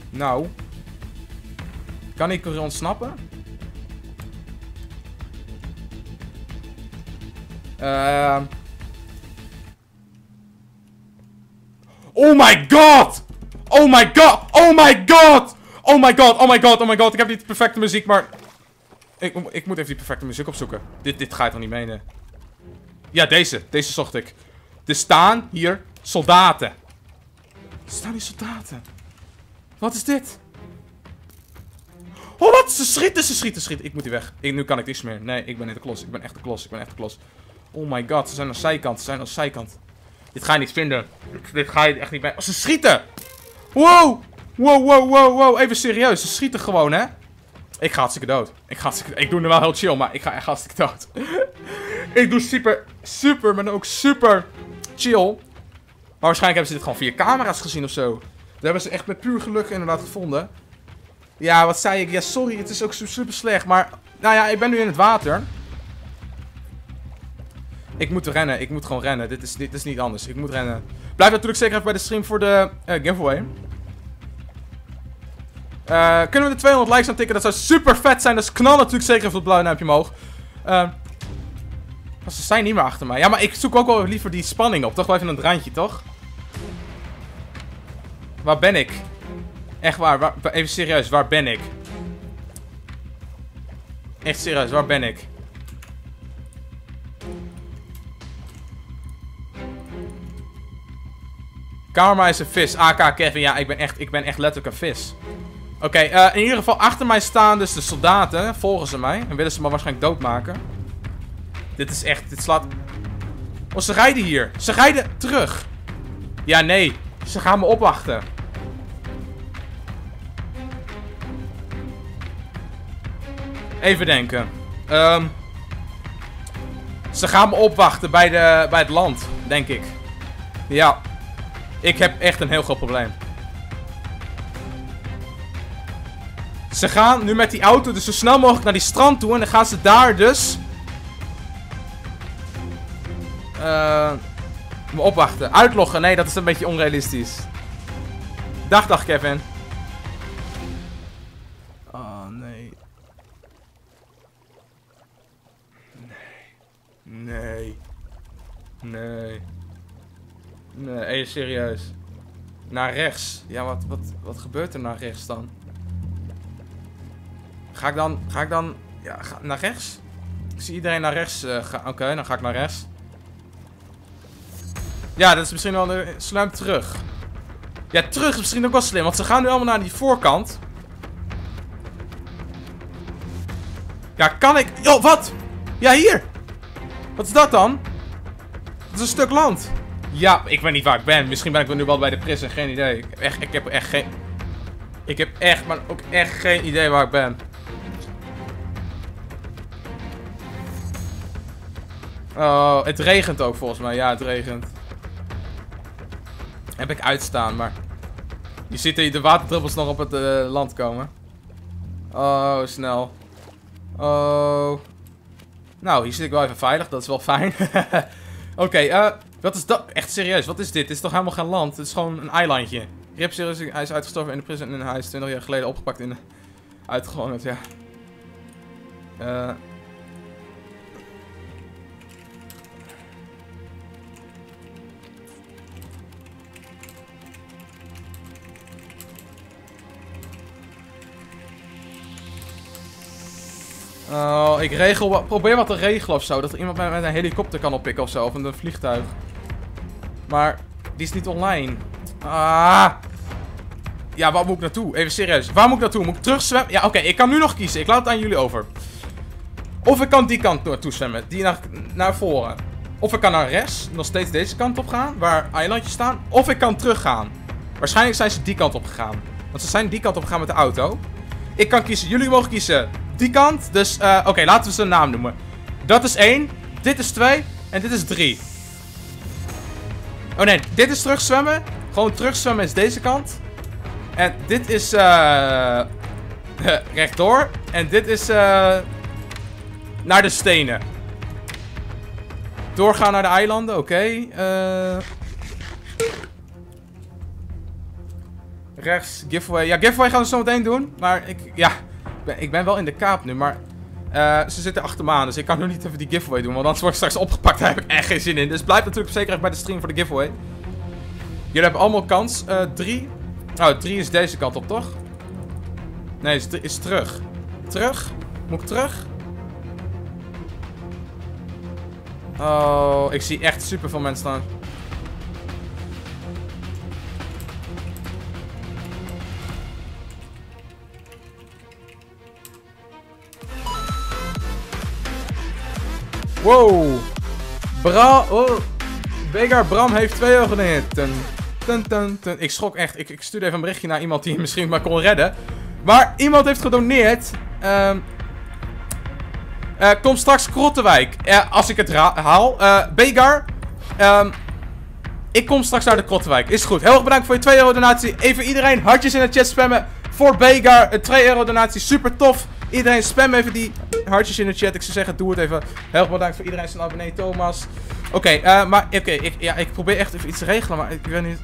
Nou. Kan ik er ontsnappen? Uh... Oh my god! Oh my god! Oh my god! Oh my god! Oh my god! Oh my god! Ik heb niet de perfecte muziek, maar... Ik, ik moet even die perfecte muziek opzoeken. Dit, dit ga je toch niet menen? Ja, deze. Deze zocht ik. Er staan hier soldaten. Er staan hier soldaten. Wat is dit? Oh, wat? Ze schieten, ze schieten, ze schieten. Ik moet hier weg. Ik, nu kan ik niks meer. Nee, ik ben niet de klos. Ik ben echt de klos. Ik ben echt de klos. Oh my god, ze zijn aan de zijkant. Ze zijn aan de zijkant. Dit ga je niet vinden. Dit, dit ga je echt niet bij. Oh, ze schieten! Wow! Wow, wow, wow, wow. Even serieus. Ze schieten gewoon, hè? Ik ga hartstikke dood. Ik ga hartstikke... Ik doe nu wel heel chill, maar ik ga echt hartstikke dood. Ik doe super, super, maar ook super chill. Maar waarschijnlijk hebben ze dit gewoon via camera's gezien of zo. Dat hebben ze echt met puur geluk inderdaad gevonden. Ja, wat zei ik? Ja, sorry, het is ook super slecht. Maar, nou ja, ik ben nu in het water. Ik moet rennen, ik moet gewoon rennen. Dit is, dit is niet anders. Ik moet rennen. Blijf natuurlijk zeker even bij de stream voor de uh, giveaway. Uh, kunnen we de tweehonderd likes aantikken? Dat zou super vet zijn. Dus knal natuurlijk zeker even het blauwe duimpje omhoog. Uh, ze zijn niet meer achter mij. Ja, maar ik zoek ook wel liever die spanning op. Toch wel even een randje, toch? Waar ben ik? Echt waar, waar, even serieus, waar ben ik? Echt serieus, waar ben ik? Karma is een vis. A K Kevin, ja, ik ben echt, ik ben echt letterlijk een vis. Oké, okay, uh, in ieder geval achter mij staan dus de soldaten. Volgen ze mij en willen ze me waarschijnlijk doodmaken. Dit is echt, dit slaat... Oh, ze rijden hier. Ze rijden terug. Ja, nee. Ze gaan me opwachten. Even denken. Um, ze gaan me opwachten bij, de, bij het land, denk ik. Ja. Ik heb echt een heel groot probleem. Ze gaan nu met die auto dus zo snel mogelijk naar die strand toe. En dan gaan ze daar dus... Uh, me opwachten. Uitloggen. Nee, dat is een beetje onrealistisch. Dag, dag Kevin. Oh, nee. Nee. Nee. Nee. Nee, hey, serieus. Naar rechts. Ja, wat, wat, wat gebeurt er naar rechts dan? Ga ik dan... Ga ik dan... Ja, ga, naar rechts? Ik zie iedereen naar rechts uh, gaan. Oké, okay, dan ga ik naar rechts. Ja, dat is misschien wel een slim terug. Ja, terug is misschien ook wel slim. Want ze gaan nu allemaal naar die voorkant. Ja, kan ik... Yo, wat? Ja, hier. Wat is dat dan? Dat is een stuk land. Ja, ik weet niet waar ik ben. Misschien ben ik nu wel bij de prison. Geen idee. Ik heb echt, ik heb echt geen... Ik heb echt, maar ook echt geen idee waar ik ben. Oh, het regent ook volgens mij. Ja, het regent. Heb ik uitstaan, maar... Je ziet de waterdruppels nog op het uh, land komen. Oh, snel. Oh. Nou, hier zit ik wel even veilig. Dat is wel fijn. Oké, okay, uh, wat is dat? Echt serieus, wat is dit? Dit is toch helemaal geen land? Het is gewoon een eilandje. Rip serieus, hij is uitgestorven in de prison en hij is twintig jaar geleden opgepakt in de... Uitgegooid, ja. Eh... Uh... Oh, ik regel, probeer wat te regelen of zo. Dat er iemand mij met een helikopter kan oppikken of zo. Of een vliegtuig. Maar die is niet online. Ah. Ja, waar moet ik naartoe? Even serieus. Waar moet ik naartoe? Moet ik terug zwemmen? Ja, oké. Okay, ik kan nu nog kiezen. Ik laat het aan jullie over. Of ik kan die kant naartoe zwemmen. Die naar, naar voren. Of ik kan naar rechts. Nog steeds deze kant op gaan. Waar eilandjes staan. Of ik kan teruggaan. Waarschijnlijk zijn ze die kant op gegaan. Want ze zijn die kant op gegaan met de auto. Ik kan kiezen. Jullie mogen kiezen. Die kant. Dus, uh, oké. Okay, laten we ze een naam noemen. Dat is één. Dit is twee. En dit is drie. Oh nee. Dit is terugzwemmen. Gewoon terugzwemmen is deze kant. En dit is, uh, rechtdoor. En dit is, uh, naar de stenen. Doorgaan naar de eilanden. Oké. Okay. Uh, rechts, giveaway. Ja, giveaway gaan we zo meteen doen. Maar ik, ja, ik ben, ik ben wel in de kaap nu, maar uh, ze zitten achter me aan. Dus ik kan nu niet even die giveaway doen, want anders word ik straks opgepakt. Daar heb ik echt geen zin in. Dus blijf natuurlijk zeker even bij de stream voor de giveaway. Jullie hebben allemaal kans. Uh, drie. Oh, drie is deze kant op, toch? Nee, is, is terug. Terug? Moet ik terug? Oh, ik zie echt super veel mensen staan. Wow. Bra... Oh. Begar Bram heeft twee euro gedoneerd. Ten, ten, ten, ten. Ik schrok echt. Ik, ik stuurde even een berichtje naar iemand die misschien maar kon redden. Maar iemand heeft gedoneerd. Um, uh, kom straks Krottenwijk. Uh, als ik het haal. Uh, Begar. Um, ik kom straks naar de Krottenwijk. Is goed. Heel erg bedankt voor je twee euro donatie. Even iedereen hartjes in de chat spammen. Voor Begar. Een twee euro donatie. Super tof. Iedereen spam even die hartjes in de chat. Ik zou zeggen, doe het even. Heel erg bedankt voor iedereen zijn abonnee, Thomas. Oké, okay, uh, maar oké, okay, ik, ja, ik probeer echt even iets te regelen, maar ik weet niet.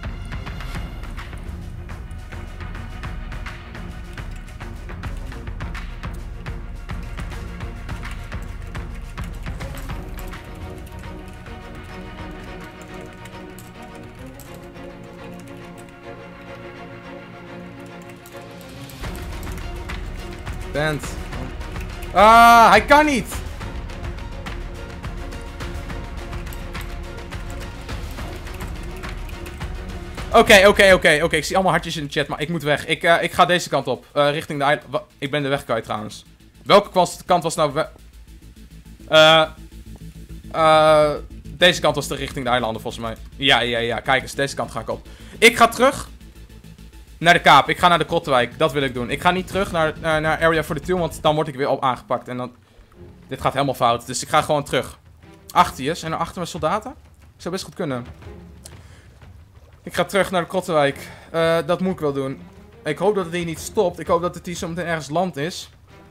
Bent. Ah, hij kan niet. Oké, oké, oké, oké. Ik zie allemaal hartjes in de chat, maar ik moet weg. Ik, uh, ik ga deze kant op. Uh, richting de eiland. Ik ben de weg kwijt trouwens. Welke kant was nou... We uh, uh, deze kant was de richting de eilanden volgens mij. Ja, ja, ja. Kijk eens, deze kant ga ik op. Ik ga terug naar de Kaap. Ik ga naar de Krottenwijk. Dat wil ik doen. Ik ga niet terug naar, naar, naar Area forty-two, want dan word ik weer op aangepakt. En dan... Dit gaat helemaal fout. Dus ik ga gewoon terug. Achter je. Zijn er achter me soldaten? Zou best goed kunnen. Ik ga terug naar de Krottenwijk. Uh, dat moet ik wel doen. Ik hoop dat het hier niet stopt. Ik hoop dat het hier zo meteen ergens land is.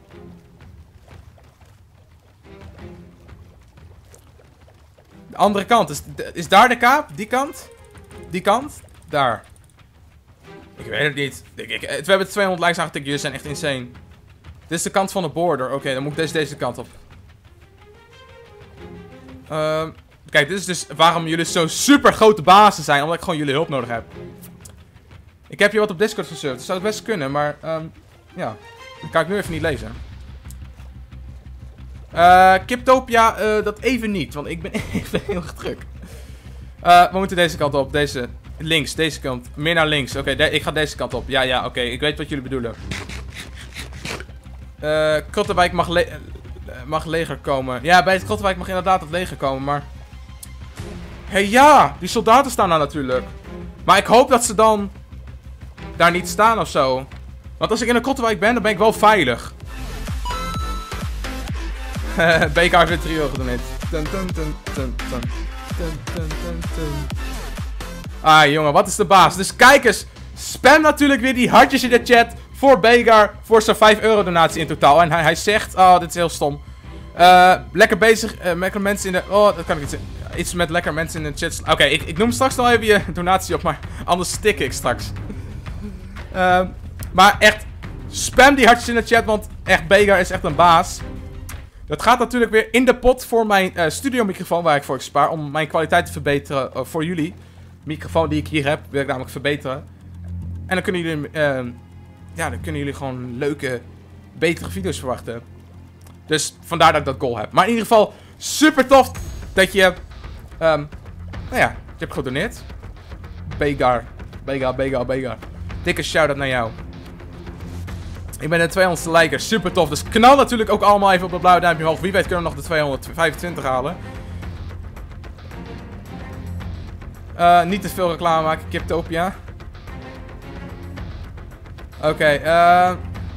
De andere kant. Is, is daar de Kaap? Die kant? Die kant? Daar. Ik weet het niet. Ik, ik, we hebben tweehonderd likes aangetikt. Jullie zijn echt insane. Dit is de kant van de border. Oké, okay, dan moet ik deze, deze kant op. Uh, kijk, dit is dus waarom jullie zo'n super grote bazen zijn. Omdat ik gewoon jullie hulp nodig heb. Ik heb je wat op Discord gesurfd. Dat zou het best kunnen, maar... Um, ja. Dat kan ik nu even niet lezen. Uh, Kiptopia, uh, dat even niet. Want ik ben even heel erg druk. Uh, we moeten deze kant op. Deze... Links, deze kant. Meer naar links. Oké, okay, ik ga deze kant op. Ja, ja, oké. Okay. Ik weet wat jullie bedoelen. Uh, Krottenwijk mag, le mag leger komen. Ja, bij het Krottenwijk mag inderdaad het leger komen, maar... Hé, hey, ja! Die soldaten staan daar natuurlijk. Maar ik hoop dat ze dan... daar niet staan of zo. Want als ik in de Krottenwijk ben, dan ben ik wel veilig. B K heeft weer drie euro gedoneerd. Ah, jongen, wat is de baas? Dus kijk eens. Spam natuurlijk weer die hartjes in de chat. Voor Begar. Voor zijn vijf euro donatie in totaal. En hij, hij zegt... Oh, dit is heel stom. Uh, lekker bezig. Uh, lekker mensen in de... Oh, dat kan ik niet zeggen. Iets met lekker mensen in de chat. Oké, okay, ik, ik noem straks nog even je donatie op. Maar anders stik ik straks. Uh, maar echt... Spam die hartjes in de chat. Want echt, Begar is echt een baas. Dat gaat natuurlijk weer in de pot voor mijn uh, studiomicrofoon. Waar ik voor spaar. Om mijn kwaliteit te verbeteren uh, voor jullie. Microfoon die ik hier heb, wil ik namelijk verbeteren. En dan kunnen jullie, uh, ja, dan kunnen jullie gewoon leuke, betere video's verwachten. Dus vandaar dat ik dat goal heb. Maar in ieder geval, super tof dat je, um, nou ja, je hebt gedoneerd. Begar, Begar, Begar, Begar. Dikke shout-out naar jou. Ik ben de tweehonderdste liker, super tof. Dus knal natuurlijk ook allemaal even op het blauwe duimpje omhoog. Wie weet kunnen we nog de tweehonderdvijfentwintig halen. Uh, niet te veel reclame maken, Kiptopia. Oké, okay, uh,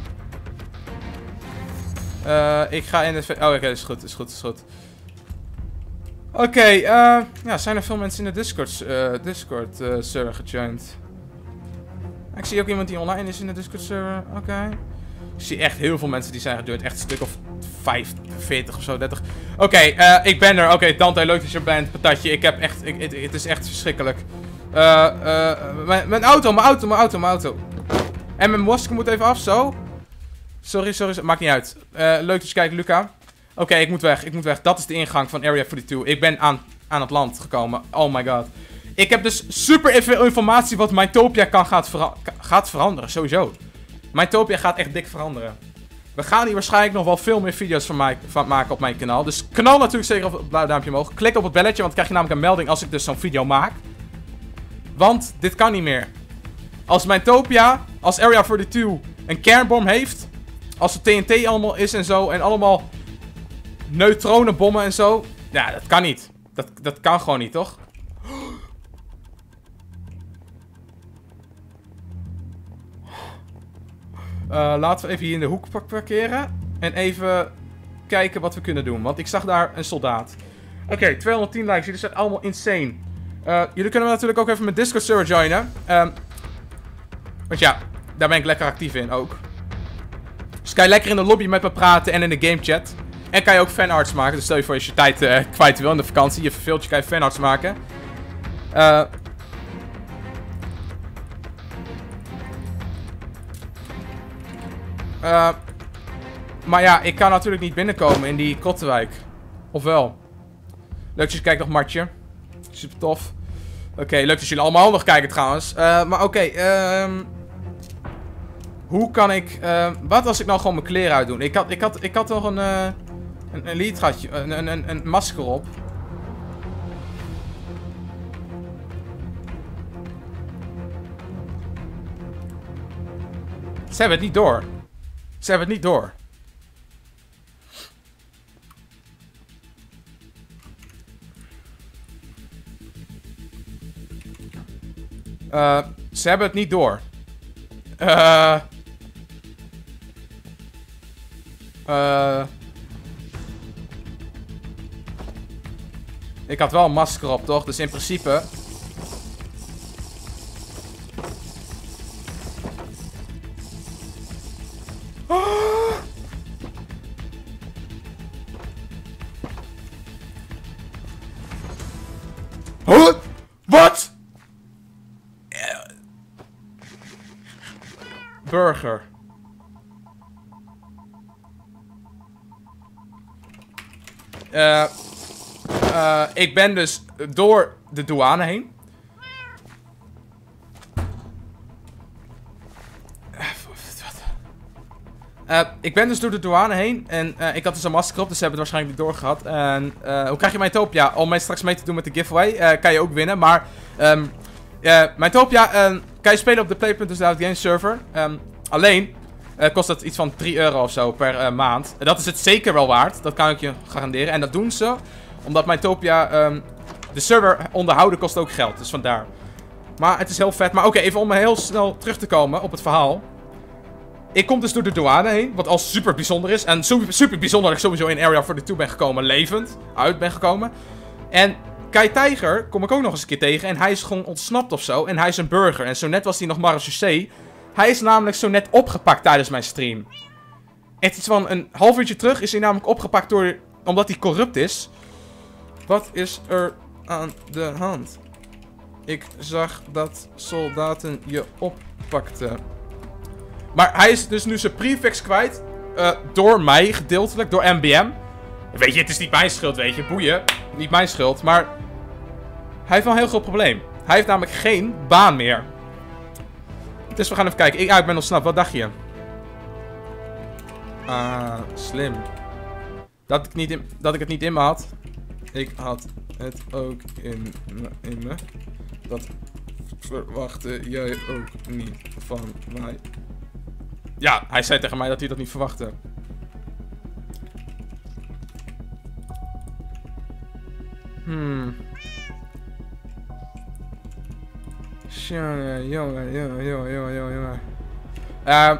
uh, ik ga in het... Oh, oké, okay, is goed, is goed, is goed. Oké, okay, uh, ja, zijn er veel mensen in de Discord, uh, Discord uh, server gejoined? Ik zie ook iemand die online is in de Discord server, oké. Okay. Ik zie echt heel veel mensen die zijn gejoined, echt een stuk of vijfenveertig of zo, dertig. Oké, okay, uh, ik ben er. Oké, okay, Dante, leuk dat je er bent. Patatje, ik heb echt... Ik, het, het is echt verschrikkelijk. Uh, uh, mijn, mijn auto, mijn auto, mijn auto, mijn auto. En mijn masker moet even af, zo. Sorry, sorry, maakt niet uit. Uh, leuk dat je kijkt, Luca. Oké, okay, ik moet weg, ik moet weg. Dat is de ingang van Area forty-two. Ik ben aan, aan het land gekomen. Oh my god. Ik heb dus super veel informatie wat Mytopia kan gaat, vera gaat veranderen, sowieso. Mytopia gaat echt dik veranderen. We gaan hier waarschijnlijk nog wel veel meer video's van, mij, van maken op mijn kanaal. Dus knal natuurlijk zeker op het blauwe duimpje omhoog. Klik op het belletje, want dan krijg je namelijk een melding als ik dus zo'n video maak. Want dit kan niet meer. Als Mytopia, als Area forty-two een kernbom heeft, als er T N T allemaal is en zo, en allemaal neutronenbommen en zo. Ja, dat kan niet. Dat, dat kan gewoon niet, toch? Uh, laten we even hier in de hoek parkeren. En even kijken wat we kunnen doen. Want ik zag daar een soldaat. Oké, okay, tweehonderdtien likes. Jullie zijn allemaal insane. Uh, jullie kunnen me natuurlijk ook even mijn Discord server joinen. Um, want ja, daar ben ik lekker actief in ook. Dus kan je lekker in de lobby met me praten en in de game chat. En kan je ook fanarts maken. Dus stel je voor als je tijd uh, kwijt wil in de vakantie. Je verveelt je, kan je fanarts maken. Uh, Uh, maar ja, ik kan natuurlijk niet binnenkomen in die Kottenwijk. Ofwel. Leuk dat je kijkt nog, Martje. Super tof. Oké, okay, leuk dat jullie allemaal nog kijken trouwens. Uh, maar oké, okay, um, hoe kan ik... Uh, wat als ik nou gewoon mijn kleren uitdoen? Ik had, ik had, ik had nog een... Uh, een, een liedgatje, een, een, een, een masker op. Ze hebben het niet door. Ze hebben het niet door. Uh, ze hebben het niet door. Uh, uh, ik had wel een masker op, toch? Dus in principe... Huh? Wat? Burger. Uh, uh, ik ben dus door de douane heen. Uh, ik ben dus door de douane heen en uh, ik had dus een masker op, dus ze hebben het waarschijnlijk niet doorgehad. En uh, hoe krijg je Mytopia? Om mij straks mee te doen met de giveaway, uh, kan je ook winnen. Maar um, uh, Mytopia uh, kan je spelen op de play punt nl game server. Um, alleen uh, kost het iets van drie euro of zo per uh, maand. En dat is het zeker wel waard, dat kan ik je garanderen. En dat doen ze omdat Mytopia um, de server onderhouden kost ook geld, dus vandaar. Maar het is heel vet. Maar oké, okay, even om heel snel terug te komen op het verhaal. Ik kom dus door de douane heen, wat al super bijzonder is. En super, super bijzonder dat ik sowieso in Area forty-two ben gekomen, levend. Uit ben gekomen. En Kai Tijger kom ik ook nog eens een keer tegen. En hij is gewoon ontsnapt of zo. En hij is een burger. En zo net was hij nog marechaussee. Hij is namelijk zo net opgepakt tijdens mijn stream. Echt iets van een half uurtje terug is hij namelijk opgepakt door... Omdat hij corrupt is. Wat is er aan de hand? Ik zag dat soldaten je oppakten. Maar hij is dus nu zijn prefix kwijt. Uh, door mij, gedeeltelijk. Door M B M. Weet je, het is niet mijn schuld, weet je. Boeien. Niet mijn schuld. Maar hij heeft wel een heel groot probleem. Hij heeft namelijk geen baan meer. Dus we gaan even kijken. Ik, ja, ik ben ontsnapt. Wat dacht je? Ah, slim. Dat ik, niet in, dat ik het niet in me had. Ik had het ook in me. In me. Dat verwachtte jij ook niet van mij. Ja, hij zei tegen mij dat hij dat niet verwachtte. Hmm. Jongen, jongen, jongen, jongen, jongen, jongen. Uh,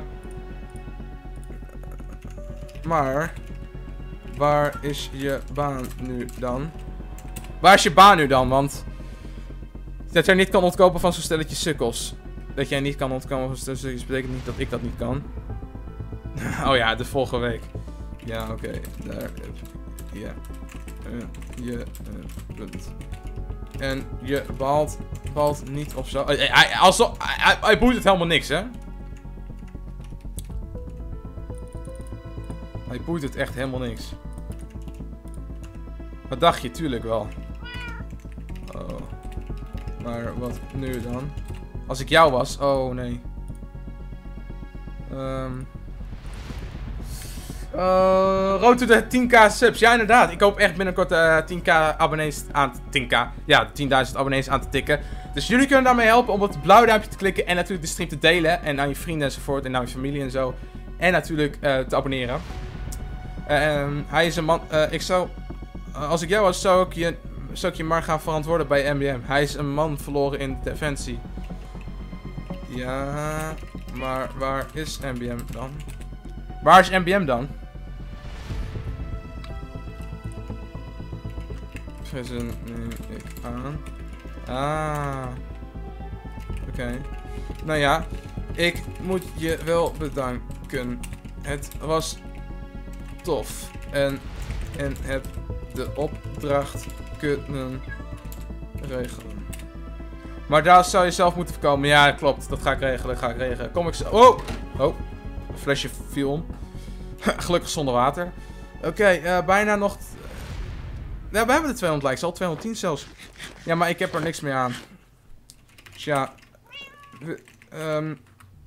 maar, waar is je baan nu dan? Waar is je baan nu dan? Want dat jij niet kan ontkopen van zo'n stelletje sukkels. Dat jij niet kan ontkomen van zo'n stelletje betekent niet dat ik dat niet kan. Oh ja, de volgende week. Ja, oké. Okay. Daar heb je ja. uh, je uh, punt. En je behaalt, behaalt niet of zo. Hij, hij, alsof, hij, hij boeit het helemaal niks, hè? Hij boeit het echt helemaal niks. Wat dacht je? Tuurlijk wel. Oh. Maar wat nu dan? Als ik jou was? Oh nee. Um. Uh, road to de tien k subs. Ja, inderdaad. Ik hoop echt binnenkort uh, tien k abonnees aan te... tien k. Ja, tienduizend abonnees aan te tikken. Dus jullie kunnen daarmee helpen om op het blauwe duimpje te klikken. En natuurlijk de stream te delen. En aan je vrienden enzovoort. En aan je familie en zo. En natuurlijk uh, te abonneren. Uh, um, hij is een man... Uh, ik zou... Uh, als ik jou was, zou ik, je, zou ik je maar gaan verantwoorden bij M B M. Hij is een man verloren in defensie. Ja... Maar waar is M B M dan? Waar is M B M dan? Vissen neem ik aan. Ah. Oké. Okay. Nou ja, ik moet je wel bedanken. Het was tof. En, en heb de opdracht kunnen regelen. Maar daar zou je zelf moeten voorkomen. Ja, klopt. Dat ga ik regelen. Ga ik regelen. Kom ik zo. Oh! Oh. Een flesje viel om. Gelukkig zonder water. Oké, okay, uh, bijna nog... Ja, we hebben de tweehonderd likes al. tweehonderdtien zelfs. Ja, maar ik heb er niks meer aan. Tja. We, um,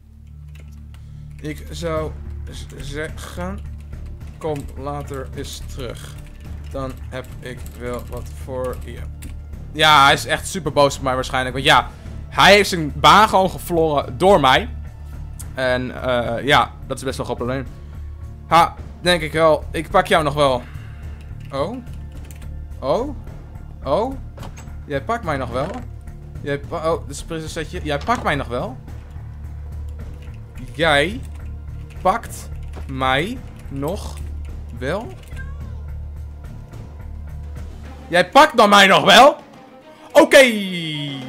ik zou zeggen... Kom later eens terug. Dan heb ik wel wat voor je. Ja, hij is echt super boos op mij waarschijnlijk. Want ja, hij heeft zijn baan gewoon verloren door mij. En uh, ja, dat is best wel een groot probleem. Ha, denk ik wel. Ik pak jou nog wel. Oh? Oh? Oh? Jij pakt mij nog wel? Jij oh, dat is een prinsessetje. Jij pakt mij nog wel? Jij pakt mij nog wel? Jij pakt dan mij nog wel? Oké. Okay.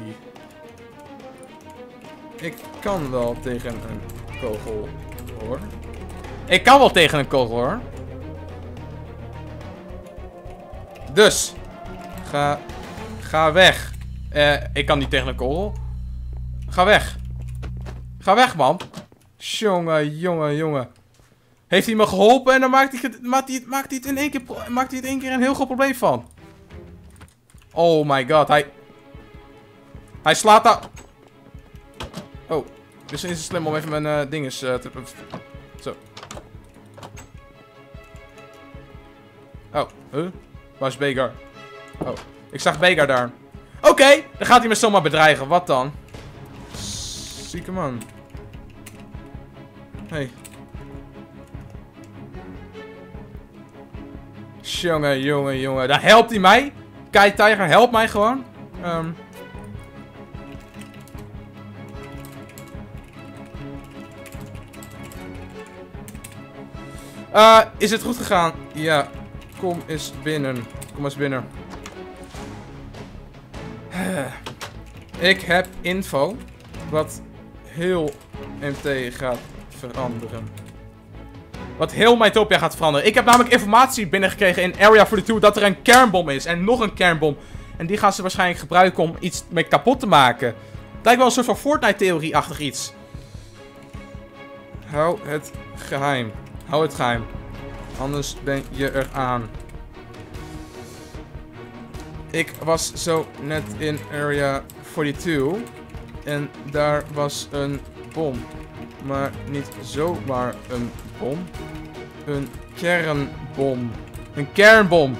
Ik kan wel tegen een kogel hoor. Ik kan wel tegen een kogel hoor. Dus. Ga. Ga weg. Uh, ik kan niet tegen een kogel. Ga weg. Ga weg man. Jongen, jongen, jongen. Heeft hij me geholpen en dan maakt hij het, maakt hij het, maakt hij het in één keer, maakt hij het één keer een heel groot probleem van. Oh my god, hij... Hij slaat daar... Oh, misschien is het slim om even mijn uh, dinges uh, te... Zo. Oh, huh? Waar is Begar? Oh, ik zag Begar daar. Oké, okay, dan gaat hij me zomaar bedreigen. Wat dan? Zieke man. Hey. Jongen, jongen, jongen. Daar helpt hij mij. Kai Tiger, help mij gewoon. Um. Uh, is het goed gegaan? Ja. Kom eens binnen. Kom eens binnen. Ik heb info. Wat heel M T gaat veranderen. Wat heel Mytopia gaat veranderen. Ik heb namelijk informatie binnengekregen in Area tweeënveertig dat er een kernbom is. En nog een kernbom. En die gaan ze waarschijnlijk gebruiken om iets mee kapot te maken. Het lijkt wel een soort van Fortnite-theorie-achtig iets. Hou het geheim. Hou het geheim. Anders ben je er aan. Ik was zo net in Area tweeënveertig. En daar was een bom. Maar niet zomaar een bom. Een kernbom. Een kernbom.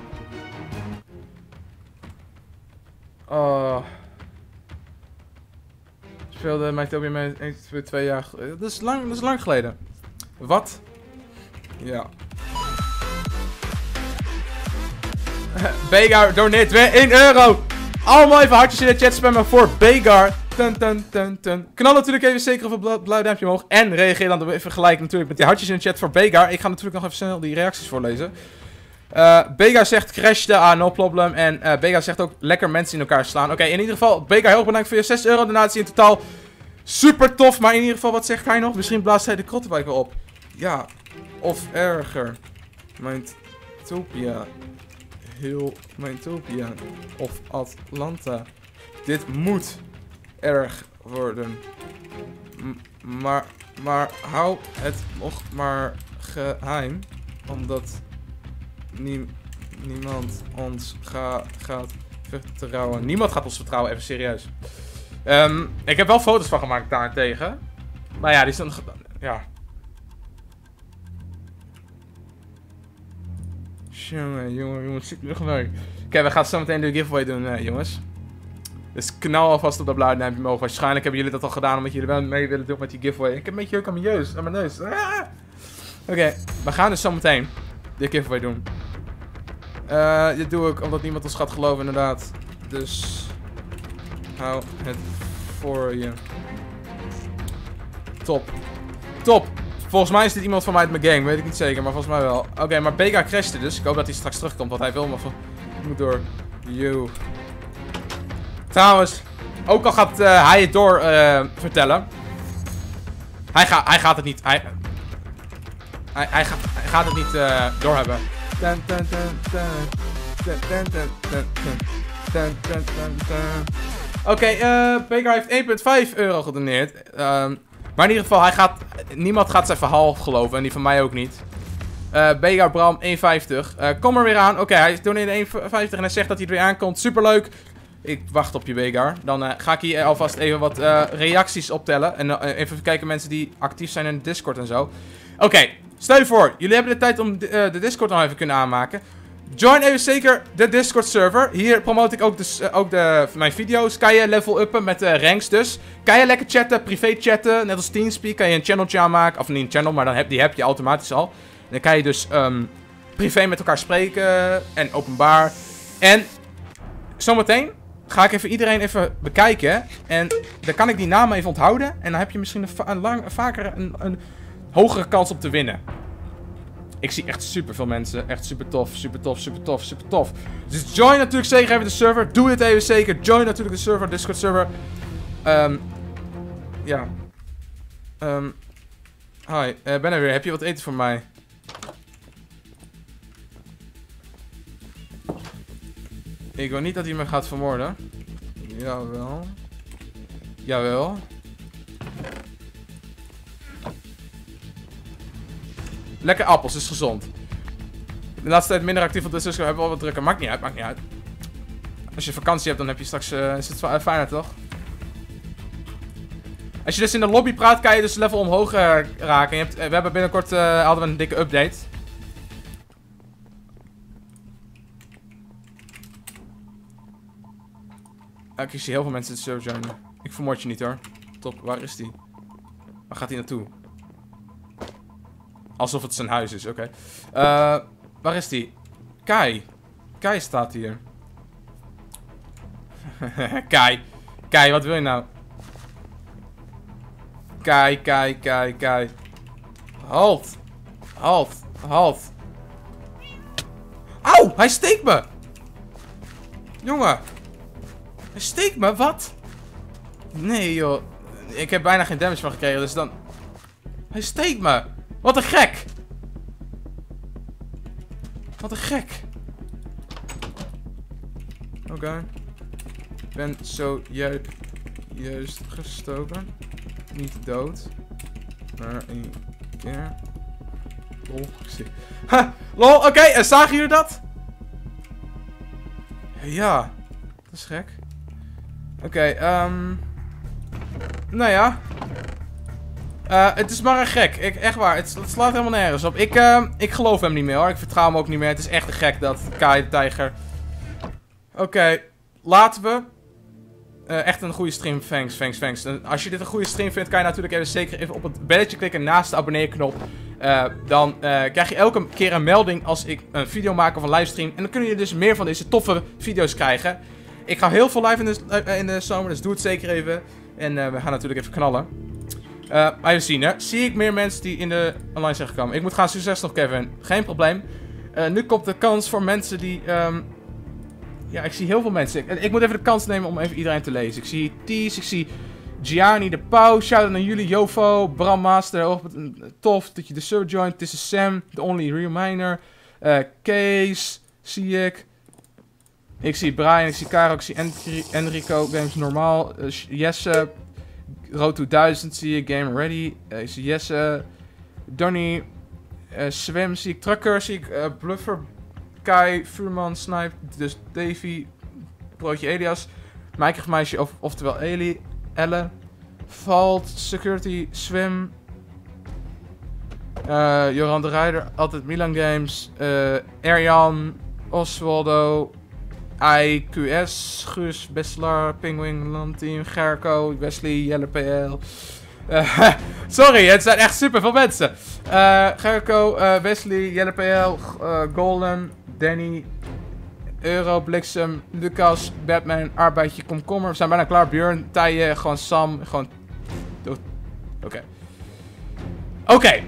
Oh. Speelde Mytopia met één, twee, twee jaar. Dat is lang, dat is lang geleden. Wat? Ja. Begar doneert weer één euro. Allemaal even hartjes in de chat spammen voor Begar. Tun, tun, tun, tun. Knal natuurlijk even zeker op het blauw duimpje omhoog. En reageer dan even gelijk natuurlijk met die hartjes in de chat voor Begar. Ik ga natuurlijk nog even snel die reacties voorlezen. Uh, Begar zegt crashte, ah no problem. En uh, Begar zegt ook lekker mensen in elkaar slaan. Oké, okay, in ieder geval, Begar heel bedankt voor je zes euro donatie in totaal. Super tof, maar in ieder geval, wat zegt hij nog? Misschien blaast hij de krottenwijk wel op. Ja, of erger. Mytopia. Heel Mytopia. Of Atlanta. Dit moet erg worden. M maar, maar hou het nog maar geheim. Omdat nie, niemand ons ga, gaat vertrouwen. Niemand gaat ons vertrouwen, even serieus. Um, ik heb wel foto's van gemaakt daartegen. Maar ja, die zijn... Ja. Jongen, jongen, jongens, super gelijk. Oké, okay, we gaan zo meteen de giveaway doen, uh, jongens. Dus knal alvast op dat blauwe duimpje omhoog. Waarschijnlijk hebben jullie dat al gedaan omdat jullie wel mee willen doen met die giveaway. Ik heb een beetje jeuk aan mijn neus. Aan mijn neus. Ah! Oké, okay, we gaan dus zo meteen de giveaway doen. Uh, dit doe ik omdat niemand ons gaat geloven, inderdaad. Dus hou het voor je. Top. Top. Volgens mij is dit iemand van mij uit mijn gang. Weet ik niet zeker, maar volgens mij wel. Oké, okay, maar Bega crashte dus. Ik hoop dat hij straks terugkomt, want hij wil me van... Ik moet door. You. Trouwens, ook al gaat uh, hij het door uh, vertellen. Hij, ga, hij gaat het niet. Hij, hij, hij, ga, hij gaat het niet uh, doorhebben. Oké, okay, uh, Baker heeft één komma vijf euro gedoneerd. Uh, maar in ieder geval, hij gaat, niemand gaat zijn verhaal geloven. En die van mij ook niet. Uh, Bega Bram één vijftig. Uh, kom er weer aan. Oké, okay, hij doneerde één vijftig en hij zegt dat hij er weer aankomt. Superleuk. Ik wacht op je, Begar. Dan uh, ga ik hier alvast even wat uh, reacties optellen. En uh, even kijken mensen die actief zijn in de Discord en zo. Oké, okay, stel je voor. Jullie hebben de tijd om de, uh, de Discord nog even kunnen aanmaken. Join even zeker de Discord server. Hier promote ik ook, de, uh, ook de, mijn video's. Kan je level uppen met uh, ranks dus. Kan je lekker chatten, privé chatten. Net als Teamspeak kan je een channeltje aanmaken. Of niet een channel, maar dan heb, die heb je automatisch al. En dan kan je dus um, privé met elkaar spreken. En openbaar. En zometeen ga ik even iedereen even bekijken. En dan kan ik die namen even onthouden. En dan heb je misschien een, va een lang, vaker een, een hogere kans op te winnen. Ik zie echt super veel mensen. Echt super tof, super tof, super tof, super tof. Dus join natuurlijk zeker even de server. Doe het even zeker. Join natuurlijk de server, Discord server. Um, ja. Um, hi, uh, ben er weer. Heb je wat eten voor mij? Ik wil niet dat hij me gaat vermoorden. Jawel. Jawel. Lekker appels, is gezond. De laatste tijd minder actief op de Discord, hebben we wel wat drukker. Maakt niet uit, maakt niet uit. Als je vakantie hebt, dan heb je straks... Uh, is het fijner, toch? Als je dus in de lobby praat, kan je dus level omhoog uh, raken. Je hebt, uh, we hebben binnenkort uh, hadden we een dikke update. Uh, ik zie heel veel mensen in de server joinen. Ik vermoord je niet hoor. Top, waar is die? Waar gaat hij naartoe? Alsof het zijn huis is, oké. Okay. Uh, waar is die? Kai. Kai staat hier. Kai. Kai, wat wil je nou? Kai, Kai, Kai, Kai. Halt. Halt. Halt. Auw, hij steekt me. Jongen. Hij steekt me, wat? Nee joh. Ik heb bijna geen damage van gekregen, dus dan... Hij steekt me. Wat een gek. Wat een gek. Oké. Okay. Ik ben zo ju juist gestoken. Niet dood. Maar één keer. Lol. Ik zie. Ha! Lol, oké. Okay. En zagen jullie dat? Ja. Dat is gek. Oké, okay, um... nou ja. Uh, het is maar een gek. Ik, echt waar. Het, het slaat helemaal nergens op. Ik, uh, ik geloof hem niet meer hoor. Ik vertrouw hem ook niet meer. Het is echt een gek dat Kai de Tijger. Oké. Okay, laten we. Uh, echt een goede stream. Thanks, thanks, thanks. En als je dit een goede stream vindt, kan je natuurlijk even zeker even op het belletje klikken naast de abonneerknop. Uh, dan uh, krijg je elke keer een melding als ik een video maak of een livestream. En dan kun je dus meer van deze toffe video's krijgen. Ik ga heel veel live in de, uh, in de zomer, dus doe het zeker even. En uh, we gaan natuurlijk even knallen. Uh, even zien, hè. Zie ik meer mensen die in de online zijn gekomen. Ik moet gaan, succes nog, Kevin. Geen probleem. Uh, nu komt de kans voor mensen die... Um... Ja, ik zie heel veel mensen. Ik, ik moet even de kans nemen om even iedereen te lezen. Ik zie Ties, ik zie Gianni de Pauw. Shout-out naar jullie, Jofo, Bram Master. Oh, tof dat je de server joint. This is Sam, the only real miner. Uh, Kees, zie ik. Ik zie Brian, ik zie Caro, ik zie Enri Enrico, Games Normaal. Uh, Jesse, Road tweeduizend zie ik, Game Ready. Uh, ik zie Jesse, Donnie, Uh, Swim zie ik. Trucker zie ik. Uh, Bluffer, Kai, Vuurman, Snipe, dus Davy, Broodje Elias. Meisje, of, oftewel Eli, Elle. Valt, Security, Swim. Uh, Joran de Rijder, altijd Milan Games. Uh, Erjan, Oswaldo, I Q S, Guus, Besselaar, Penguin, Landteam, Gerco, Wesley, Jelle P L. Uh, sorry, het zijn echt super veel mensen. Uh, Gerco, uh, Wesley, Jelle P L, uh, Golden, Danny, Euro, Bliksem, Lucas, Batman, Arbeidje, Komkommer. We zijn bijna klaar. Björn, Tije, gewoon Sam, gewoon... Oké. Okay. Oké. Okay.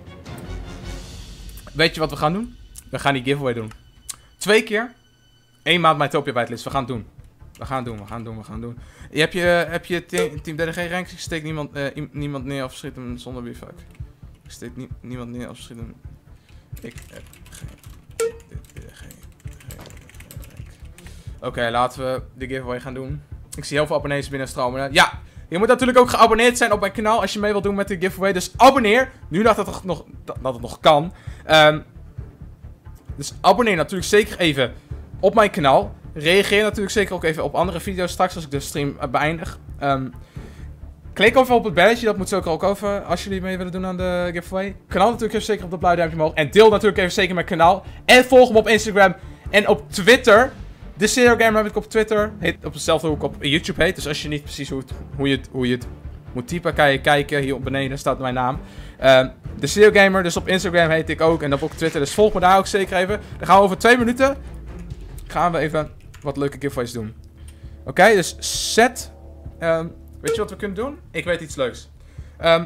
Weet je wat we gaan doen? We gaan die giveaway doen. Twee keer. Eén maand Mytopia whitelist. We gaan het doen. We gaan het doen, we gaan het doen, we gaan het doen. Heb je, heb je team, team D D G ranks? Ik steek niemand, uh, niemand neer of schiet hem zonder bivak. Ik steek nie, niemand neer of schiet hem... Ik heb geen... geen, geen rank. Oké, okay, laten we de giveaway gaan doen. Ik zie heel veel abonnees binnenstromen. Ja, je moet natuurlijk ook geabonneerd zijn op mijn kanaal als je mee wilt doen met de giveaway. Dus abonneer. Nu dat het nog, dat het nog kan. Um, dus abonneer natuurlijk zeker even op mijn kanaal. Reageer natuurlijk zeker ook even op andere video's straks als ik de stream uh, beëindig. Um, klik even op het belletje, dat moet zo ook over als jullie mee willen doen aan de giveaway. Kanaal natuurlijk even zeker op dat blauwe duimpje omhoog. En deel natuurlijk even zeker mijn kanaal. En volg me op Instagram en op Twitter. De Serial Gamer heb ik op Twitter. Heet op hetzelfde hoe ik op YouTube heet. Dus als je niet precies hoe, het, hoe, je, het, hoe je het moet typen, kan je kijken. Hier op beneden staat mijn naam. Uh, de Serial Gamer, dus op Instagram heet ik ook. En op Twitter, dus volg me daar ook zeker even. Dan gaan we over twee minuten. Gaan we even wat leuke giveaways doen. Oké, okay, dus set. Um, weet je wat we kunnen doen? Ik weet iets leuks. Um,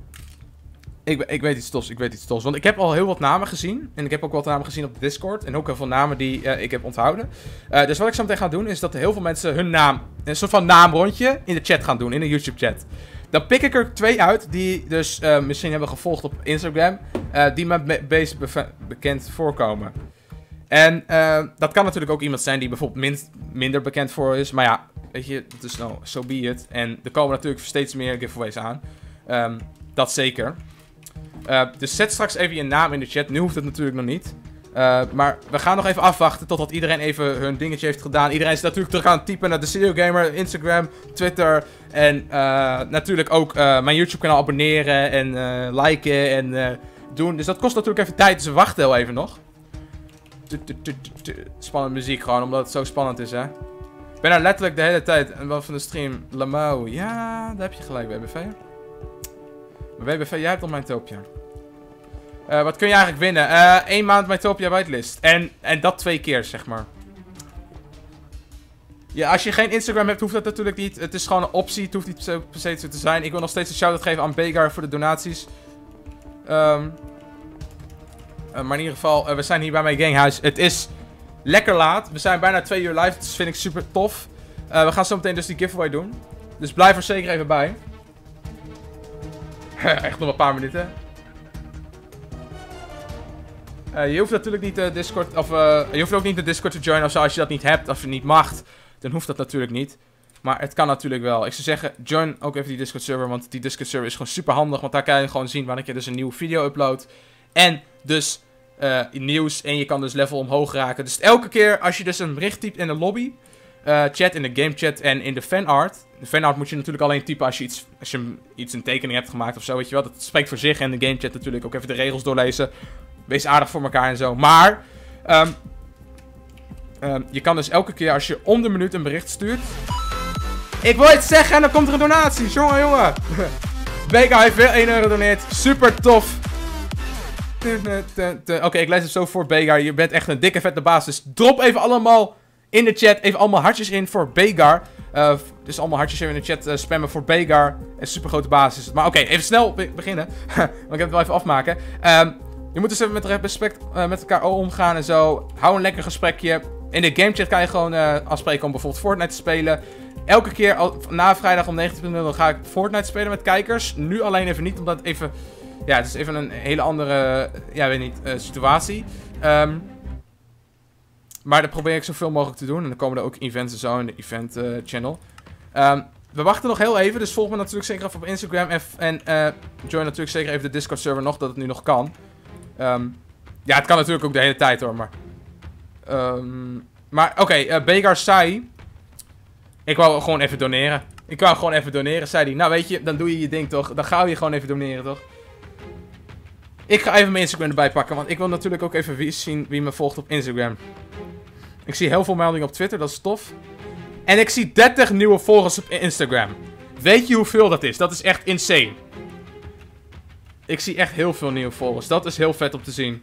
ik, ik weet iets tofs, ik weet iets tofs. Want ik heb al heel wat namen gezien. En ik heb ook wat namen gezien op de Discord. En ook heel veel namen die uh, ik heb onthouden. Uh, dus wat ik zo meteen ga doen, is dat heel veel mensen hun naam, een soort van naamrondje, in de chat gaan doen. In de YouTube chat. Dan pik ik er twee uit, die dus uh, misschien hebben gevolgd op Instagram. Uh, die me be meest be bekend voorkomen. En uh, dat kan natuurlijk ook iemand zijn die bijvoorbeeld min minder bekend voor is. Maar ja, weet je, dus nou, so be it. En er komen natuurlijk steeds meer giveaways aan. Um, dat zeker. Uh, dus zet straks even je naam in de chat. Nu hoeft het natuurlijk nog niet. Uh, maar we gaan nog even afwachten totdat iedereen even hun dingetje heeft gedaan. Iedereen is natuurlijk terug aan het typen naar de Serial Gamer, Instagram, Twitter. En uh, natuurlijk ook uh, mijn YouTube kanaal abonneren en uh, liken en uh, doen. Dus dat kost natuurlijk even tijd, dus we wachten heel even nog. Spannende muziek gewoon, omdat het zo spannend is, hè. Ik ben er letterlijk de hele tijd, en wel van de stream, Lamau. Ja, daar heb je gelijk, W B V. W B V, jij hebt al Mytopia. Uh, wat kun je eigenlijk winnen? Uh, één maand Mytopia whitelist. En, en dat twee keer, zeg maar. Ja, als je geen Instagram hebt, hoeft dat natuurlijk niet. Het is gewoon een optie, het hoeft niet per se zo te zijn. Ik wil nog steeds een shout-out geven aan Begar voor de donaties. Um, uh, maar in ieder geval, uh, we zijn hier bij mijn ganghuis. Het is lekker laat. We zijn bijna twee uur live, dus vind ik super tof. Uh, we gaan zo meteen dus die giveaway doen. Dus blijf er zeker even bij. Echt nog een paar minuten. Uh, je hoeft natuurlijk niet de Discord, of uh, je hoeft ook niet de Discord te joinen of zo. Als je dat niet hebt, of je niet mag, dan hoeft dat natuurlijk niet. Maar het kan natuurlijk wel. Ik zou zeggen, join ook even die Discord server, want die Discord server is gewoon super handig. Want daar kan je gewoon zien wanneer je dus een nieuwe video upload. En dus uh, nieuws, en je kan dus level omhoog raken. Dus elke keer als je dus een bericht typt in de lobby, uh, chat, in de game chat en in de fanart. De fanart moet je natuurlijk alleen typen als je iets, als je iets een tekening hebt gemaakt of zo, weet je wel. Dat spreekt voor zich, en de game chat natuurlijk ook even de regels doorlezen. Wees aardig voor elkaar en zo. Maar um, um, je kan dus elke keer als je om de minuut een bericht stuurt. Ik wil iets zeggen en dan komt er een donatie. Jongen, jongen. Beka heeft weer één euro gedoneerd. Super tof. Oké, okay, ik lees het zo voor, Begar. Je bent echt een dikke vette baas. Dus drop even allemaal in de chat. Even allemaal hartjes in voor Begar. Uh, dus allemaal hartjes even in de chat uh, spammen voor Begar. Een super grote baas is het. Maar oké, okay, even snel be beginnen. Want ik heb het wel even afmaken. Um, Je moet dus even met respect uh, met elkaar omgaan en zo. Hou een lekker gesprekje. In de gamechat kan je gewoon uh, afspreken om bijvoorbeeld Fortnite te spelen. Elke keer al, na vrijdag om negentien uur ga ik Fortnite spelen met kijkers. Nu alleen even niet, omdat het even... Ja, het is even een hele andere, ja, weet niet, uh, situatie. Um, maar dat probeer ik zoveel mogelijk te doen. En dan komen er ook events en zo in de event uh, channel. Um, we wachten nog heel even, dus volg me natuurlijk zeker even op Instagram. En, en uh, join natuurlijk zeker even de Discord server nog, dat het nu nog kan. Um, ja, het kan natuurlijk ook de hele tijd hoor, maar... Um, maar oké, okay, uh, Begar zei... Ik wou gewoon even doneren. Ik wou gewoon even doneren, zei hij. Nou weet je, dan doe je je ding toch. Dan ga je gewoon even doneren toch. Ik ga even mijn Instagram erbij pakken, want ik wil natuurlijk ook even wie zien wie me volgt op Instagram. Ik zie heel veel meldingen op Twitter, dat is tof. En ik zie dertig nieuwe volgers op Instagram. Weet je hoeveel dat is? Dat is echt insane. Ik zie echt heel veel nieuwe volgers. Dat is heel vet om te zien.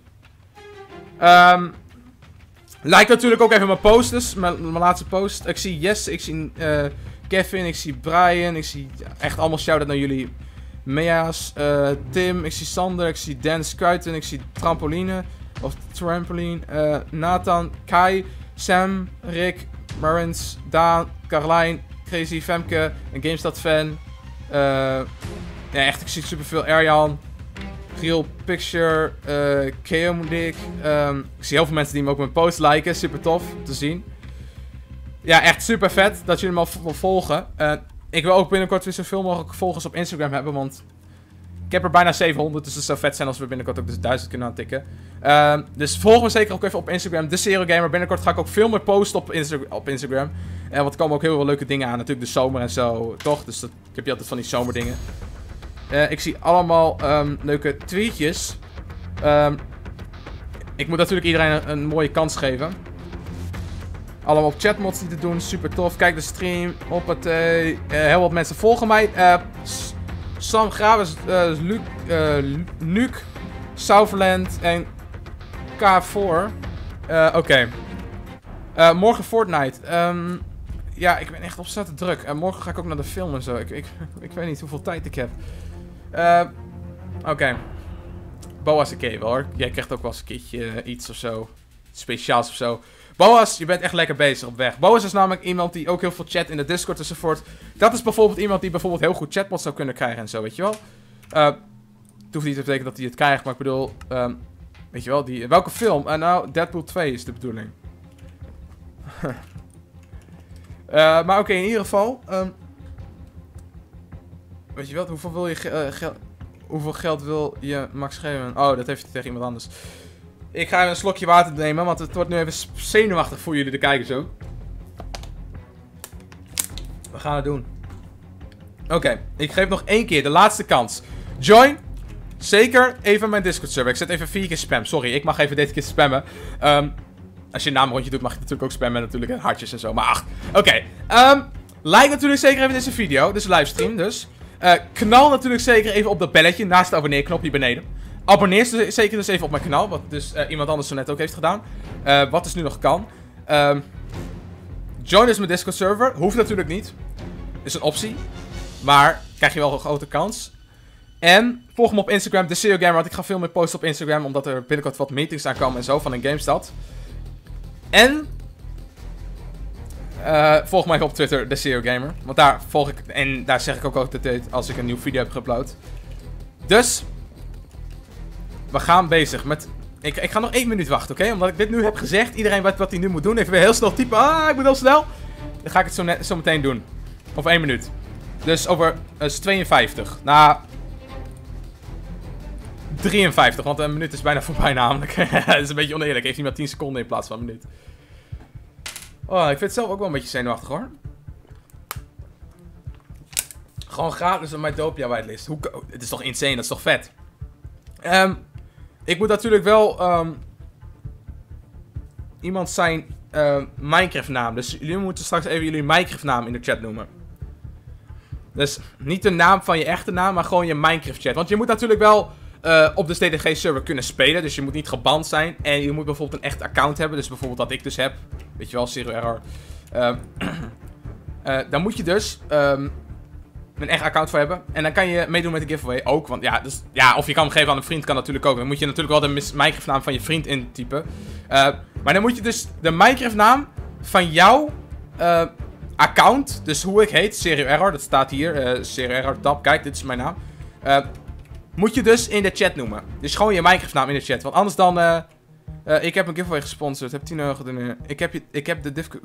Um, like natuurlijk ook even mijn posts, dus mijn, mijn laatste post. Ik zie Jesse, ik zie uh, Kevin, ik zie Brian, ik zie echt allemaal shout-out naar jullie. Mea's, uh, Tim, ik zie Sander, ik zie Dan Skruiten, ik zie Trampoline, of Trampoline, uh, Nathan, Kai, Sam, Rick, Marins, Daan, Carlijn, Crazy, Femke, een GameStad fan. Uh, ja, echt, ik zie superveel. Arjan, Real Picture, uh, Keomudik. Um, ik zie heel veel mensen die me ook mijn post liken, super tof te zien. Ja, echt super vet dat jullie me al volgen. Uh, Ik wil ook binnenkort weer zoveel mogelijk volgers op Instagram hebben, want ik heb er bijna zevenhonderd, dus het zou vet zijn als we binnenkort ook dus duizend kunnen aantikken. Uh, dus volg me zeker ook even op Instagram, de Seriogamer. Binnenkort ga ik ook veel meer posten op, Insta op Instagram. En want er komen ook heel veel leuke dingen aan, natuurlijk de zomer en zo, toch? Dus dat, ik heb je altijd van die zomerdingen. Uh, ik zie allemaal um, leuke tweetjes. Um, ik moet natuurlijk iedereen een, een mooie kans geven. Allemaal op chatmods die te doen, super tof. Kijk de stream, hoppatee. Uh, heel wat mensen volgen mij. Uh, Sam Graves, uh, Luc, uh, Nuke, Southland en K vier. Uh, Oké. Okay. Uh, morgen Fortnite. Um, ja, ik ben echt ontzettend druk. Uh, morgen ga ik ook naar de film en zo. Ik, ik, ik weet niet hoeveel tijd ik heb. Uh, Oké. Okay. Boas, oké okay, wel hoor. Jij krijgt ook wel eens een keertje uh, iets of zo. Speciaals of zo. Boas, je bent echt lekker bezig op weg. Boas is namelijk iemand die ook heel veel chat in de Discord enzovoort. Dat is bijvoorbeeld iemand die bijvoorbeeld heel goed chatbots zou kunnen krijgen en zo, weet je wel. Uh, het hoeft niet te betekenen dat hij het krijgt, maar ik bedoel... Um, weet je wel, die, welke film? Uh, nou, Deadpool twee is de bedoeling. uh, maar oké, okay, in ieder geval... Um, weet je wel, hoeveel, wil je ge uh, gel hoeveel geld wil je Max geven? Oh, dat heeft hij tegen iemand anders. Ik ga even een slokje water nemen, want het wordt nu even zenuwachtig voor jullie te kijken zo. We gaan het doen. Oké, okay, ik geef nog één keer de laatste kans. Join zeker even mijn Discord server. Ik zet even vier keer spam. Sorry, ik mag even deze keer spammen. Um, als je een naamrondje doet, mag je natuurlijk ook spammen natuurlijk. En hartjes en zo, maar ach. Oké, okay. um, like natuurlijk zeker even deze video. Dit is een livestream dus. Uh, knal natuurlijk zeker even op dat belletje naast de abonneerknop hier beneden. Abonneer zeker dus even op mijn kanaal, wat dus uh, iemand anders zo net ook heeft gedaan. Uh, wat dus nu nog kan. Um, join dus mijn Discord server. Hoeft natuurlijk niet. Is een optie. Maar krijg je wel een grote kans. En volg me op Instagram, de Seriogamer. Want ik ga veel meer posten op Instagram. Omdat er binnenkort wat meetings aankomen en zo van een GameStad. En... Uh, volg mij even op Twitter, de Seriogamer. Want daar volg ik... En daar zeg ik ook altijd als ik een nieuwe video heb geüpload. Dus... We gaan bezig met... Ik, ik ga nog één minuut wachten, oké? Okay? Omdat ik dit nu heb gezegd. Iedereen weet wat hij nu moet doen. Even weer heel snel typen. Ah, ik moet heel snel. Dan ga ik het zo, net, zo meteen doen. Over één minuut. Dus over uh, tweeënvijftig. Nou... drieënvijftig. Want een minuut is bijna voorbij namelijk. Dat is een beetje oneerlijk. Heeft hij maar tien seconden in plaats van een minuut. Oh, ik vind het zelf ook wel een beetje zenuwachtig hoor. Gewoon gratis op mijn Dopia whitelist. Hoe... Het is toch insane? Dat is toch vet? Um, ik moet natuurlijk wel um, iemand zijn uh, Minecraft naam. Dus jullie moeten straks even jullie Minecraft naam in de chat noemen. Dus niet de naam van je echte naam, maar gewoon je Minecraft chat. Want je moet natuurlijk wel uh, op de S T T G server kunnen spelen. Dus je moet niet geband zijn. En je moet bijvoorbeeld een echt account hebben. Dus bijvoorbeeld wat ik dus heb. Weet je wel, Zero Error. Uh, uh, dan moet je dus... Um, een echt account voor hebben. En dan kan je meedoen met de giveaway ook. Want ja, dus, ja, of je kan hem geven aan een vriend, kan natuurlijk ook. Dan moet je natuurlijk wel de Minecraft naam van je vriend intypen. Uh, maar dan moet je dus de Minecraft naam van jouw uh, account. Dus hoe ik heet, Zero Error. Dat staat hier. Uh, Zero Error tab. Kijk, dit is mijn naam. Uh, moet je dus in de chat noemen. Dus gewoon je Minecraft naam in de chat. Want anders dan... Uh, uh, ik heb een giveaway gesponsord. Heb tien euro gedaan. Ik heb, je, ik heb de diff...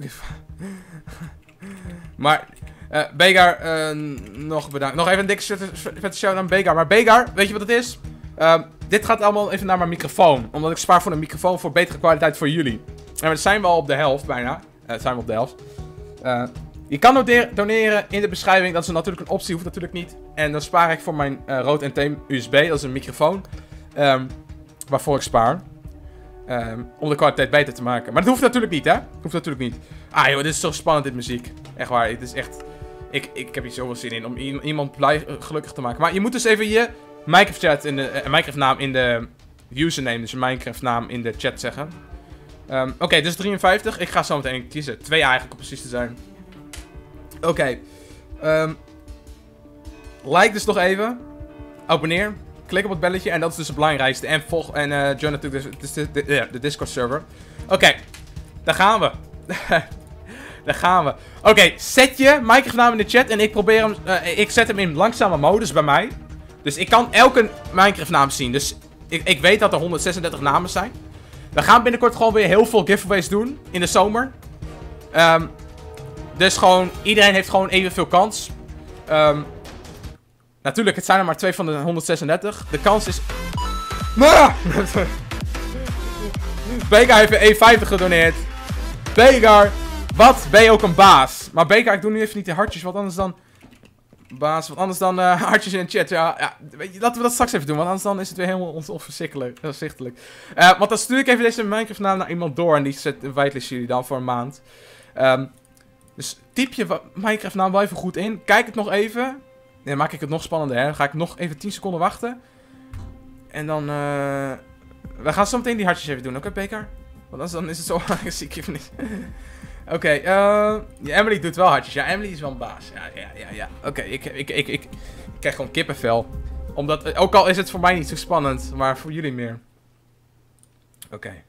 maar... Uh, Begar, uh, nog bedankt. Nog even een dikke vette shout aan Begar. Maar Begar, weet je wat het is? Uh, dit gaat allemaal even naar mijn microfoon. Omdat ik spaar voor een microfoon voor betere kwaliteit voor jullie. En we zijn wel op de helft bijna. Uh, zijn we op de helft. Uh, je kan doneren in de beschrijving. Dat is natuurlijk een optie, hoeft natuurlijk niet. En dan spaar ik voor mijn uh, Rode N T U S B. Dat is een microfoon. Um, waarvoor ik spaar. Um, om de kwaliteit beter te maken. Maar dat hoeft natuurlijk niet, hè? Dat hoeft natuurlijk niet. Ah joh, dit is zo spannend, dit muziek. Echt waar, het is echt... Ik, ik heb hier zoveel zin in om iemand blij, uh, gelukkig te maken. Maar je moet dus even je Minecraft chat in de... Uh, Minecraft naam in de username. Dus je Minecraft naam in de chat zeggen. Um, Oké, okay, dus drieënvijftig. Ik ga zo meteen kiezen. Twee eigenlijk om precies te zijn. Oké. Okay. Um, like dus nog even. Abonneer. Klik op het belletje. En dat is dus het belangrijkste. En volg. En uh, join natuurlijk de, de, de, de, de Discord server. Oké. Okay. Daar gaan we. Daar gaan we. Oké. Okay. Zet je Minecraft naam in de chat. En ik probeer hem. Uh, ik zet hem in langzame modus bij mij. Dus ik kan elke Minecraft naam zien. Dus ik, ik weet dat er honderdzesendertig namen zijn. We gaan binnenkort gewoon weer heel veel giveaways doen. In de zomer. Um, dus gewoon. Iedereen heeft gewoon evenveel kans. Um, natuurlijk, het zijn er maar twee van de honderdzesendertig. De kans is... Bekar heeft een E vijftig gedoneerd. Bekar. Wat? Ben je ook een baas? Maar Bekar, ik doe nu even niet de hartjes. Wat anders dan... Baas, wat anders dan uh, hartjes in de chat. Ja, ja, laten we dat straks even doen. Want anders dan is het weer helemaal onverzichtelijk. Uh, want dan stuur ik even deze Minecraft naam naar iemand door. En die zet een whitelist jullie dan voor een maand. Um, dus typ je Minecraft naam wel even goed in. Kijk het nog even. Nee, dan maak ik het nog spannender. Hè. Dan ga ik nog even tien seconden wachten. En dan... Uh, we gaan zo meteen die hartjes even doen. Oké, okay, Bekar? Want anders dan is het zo ziek even niet. Oké, okay, uh, ja, Emily doet wel hartjes. Ja, Emily is wel een baas. Ja, ja, ja, ja. Oké, okay, ik, ik, ik, ik, ik krijg gewoon kippenvel. Omdat, ook al is het voor mij niet zo spannend, maar voor jullie meer. Oké. Okay.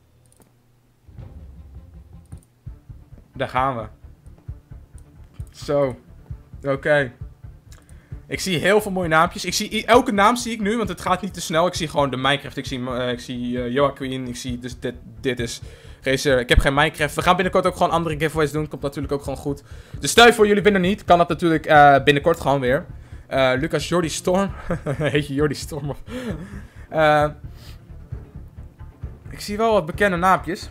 Daar gaan we. Zo. Oké. Okay. Ik zie heel veel mooie naampjes. Ik zie, elke naam zie ik nu, want het gaat niet te snel. Ik zie gewoon de Minecraft. Ik zie, uh, ik zie uh, Joaquin. Ik zie, dus dit, dit is... Racer. Ik heb geen Minecraft. We gaan binnenkort ook gewoon andere giveaways doen. Komt natuurlijk ook gewoon goed. Dus stel je voor jullie winnen niet. Kan dat natuurlijk uh, binnenkort gewoon weer. Uh, Lucas Jordi Storm. Heet je Jordi Storm? Of... uh, ik zie wel wat bekende naampjes.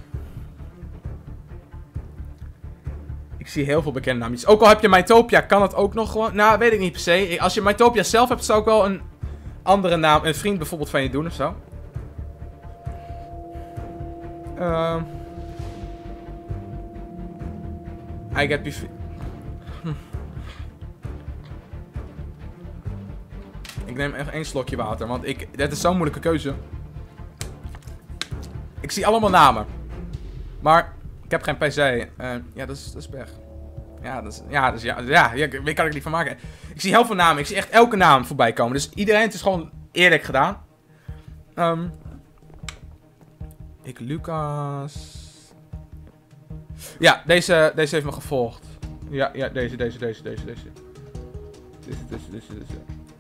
Ik zie heel veel bekende naampjes. Ook al heb je Mytopia, kan het ook nog gewoon... Nou, weet ik niet per se. Als je Mytopia zelf hebt, zou ik wel een andere naam... Een vriend bijvoorbeeld van je doen of zo. Uh... I get you. Hm. Ik neem even één slokje water, want ik, dit is zo'n moeilijke keuze. Ik zie allemaal namen. Maar ik heb geen P C. Uh, ja, dat is, dat is pech. Ja, dat is, ja, dus ja, ja, ja, wie kan ik niet van maken? Ik zie heel veel namen. Ik zie echt elke naam voorbij komen. Dus iedereen, het is gewoon eerlijk gedaan. Um, ik, Lucas... Ja, deze, deze heeft me gevolgd. Ja, ja, deze, deze, deze, deze, deze. Deze, deze, deze, deze.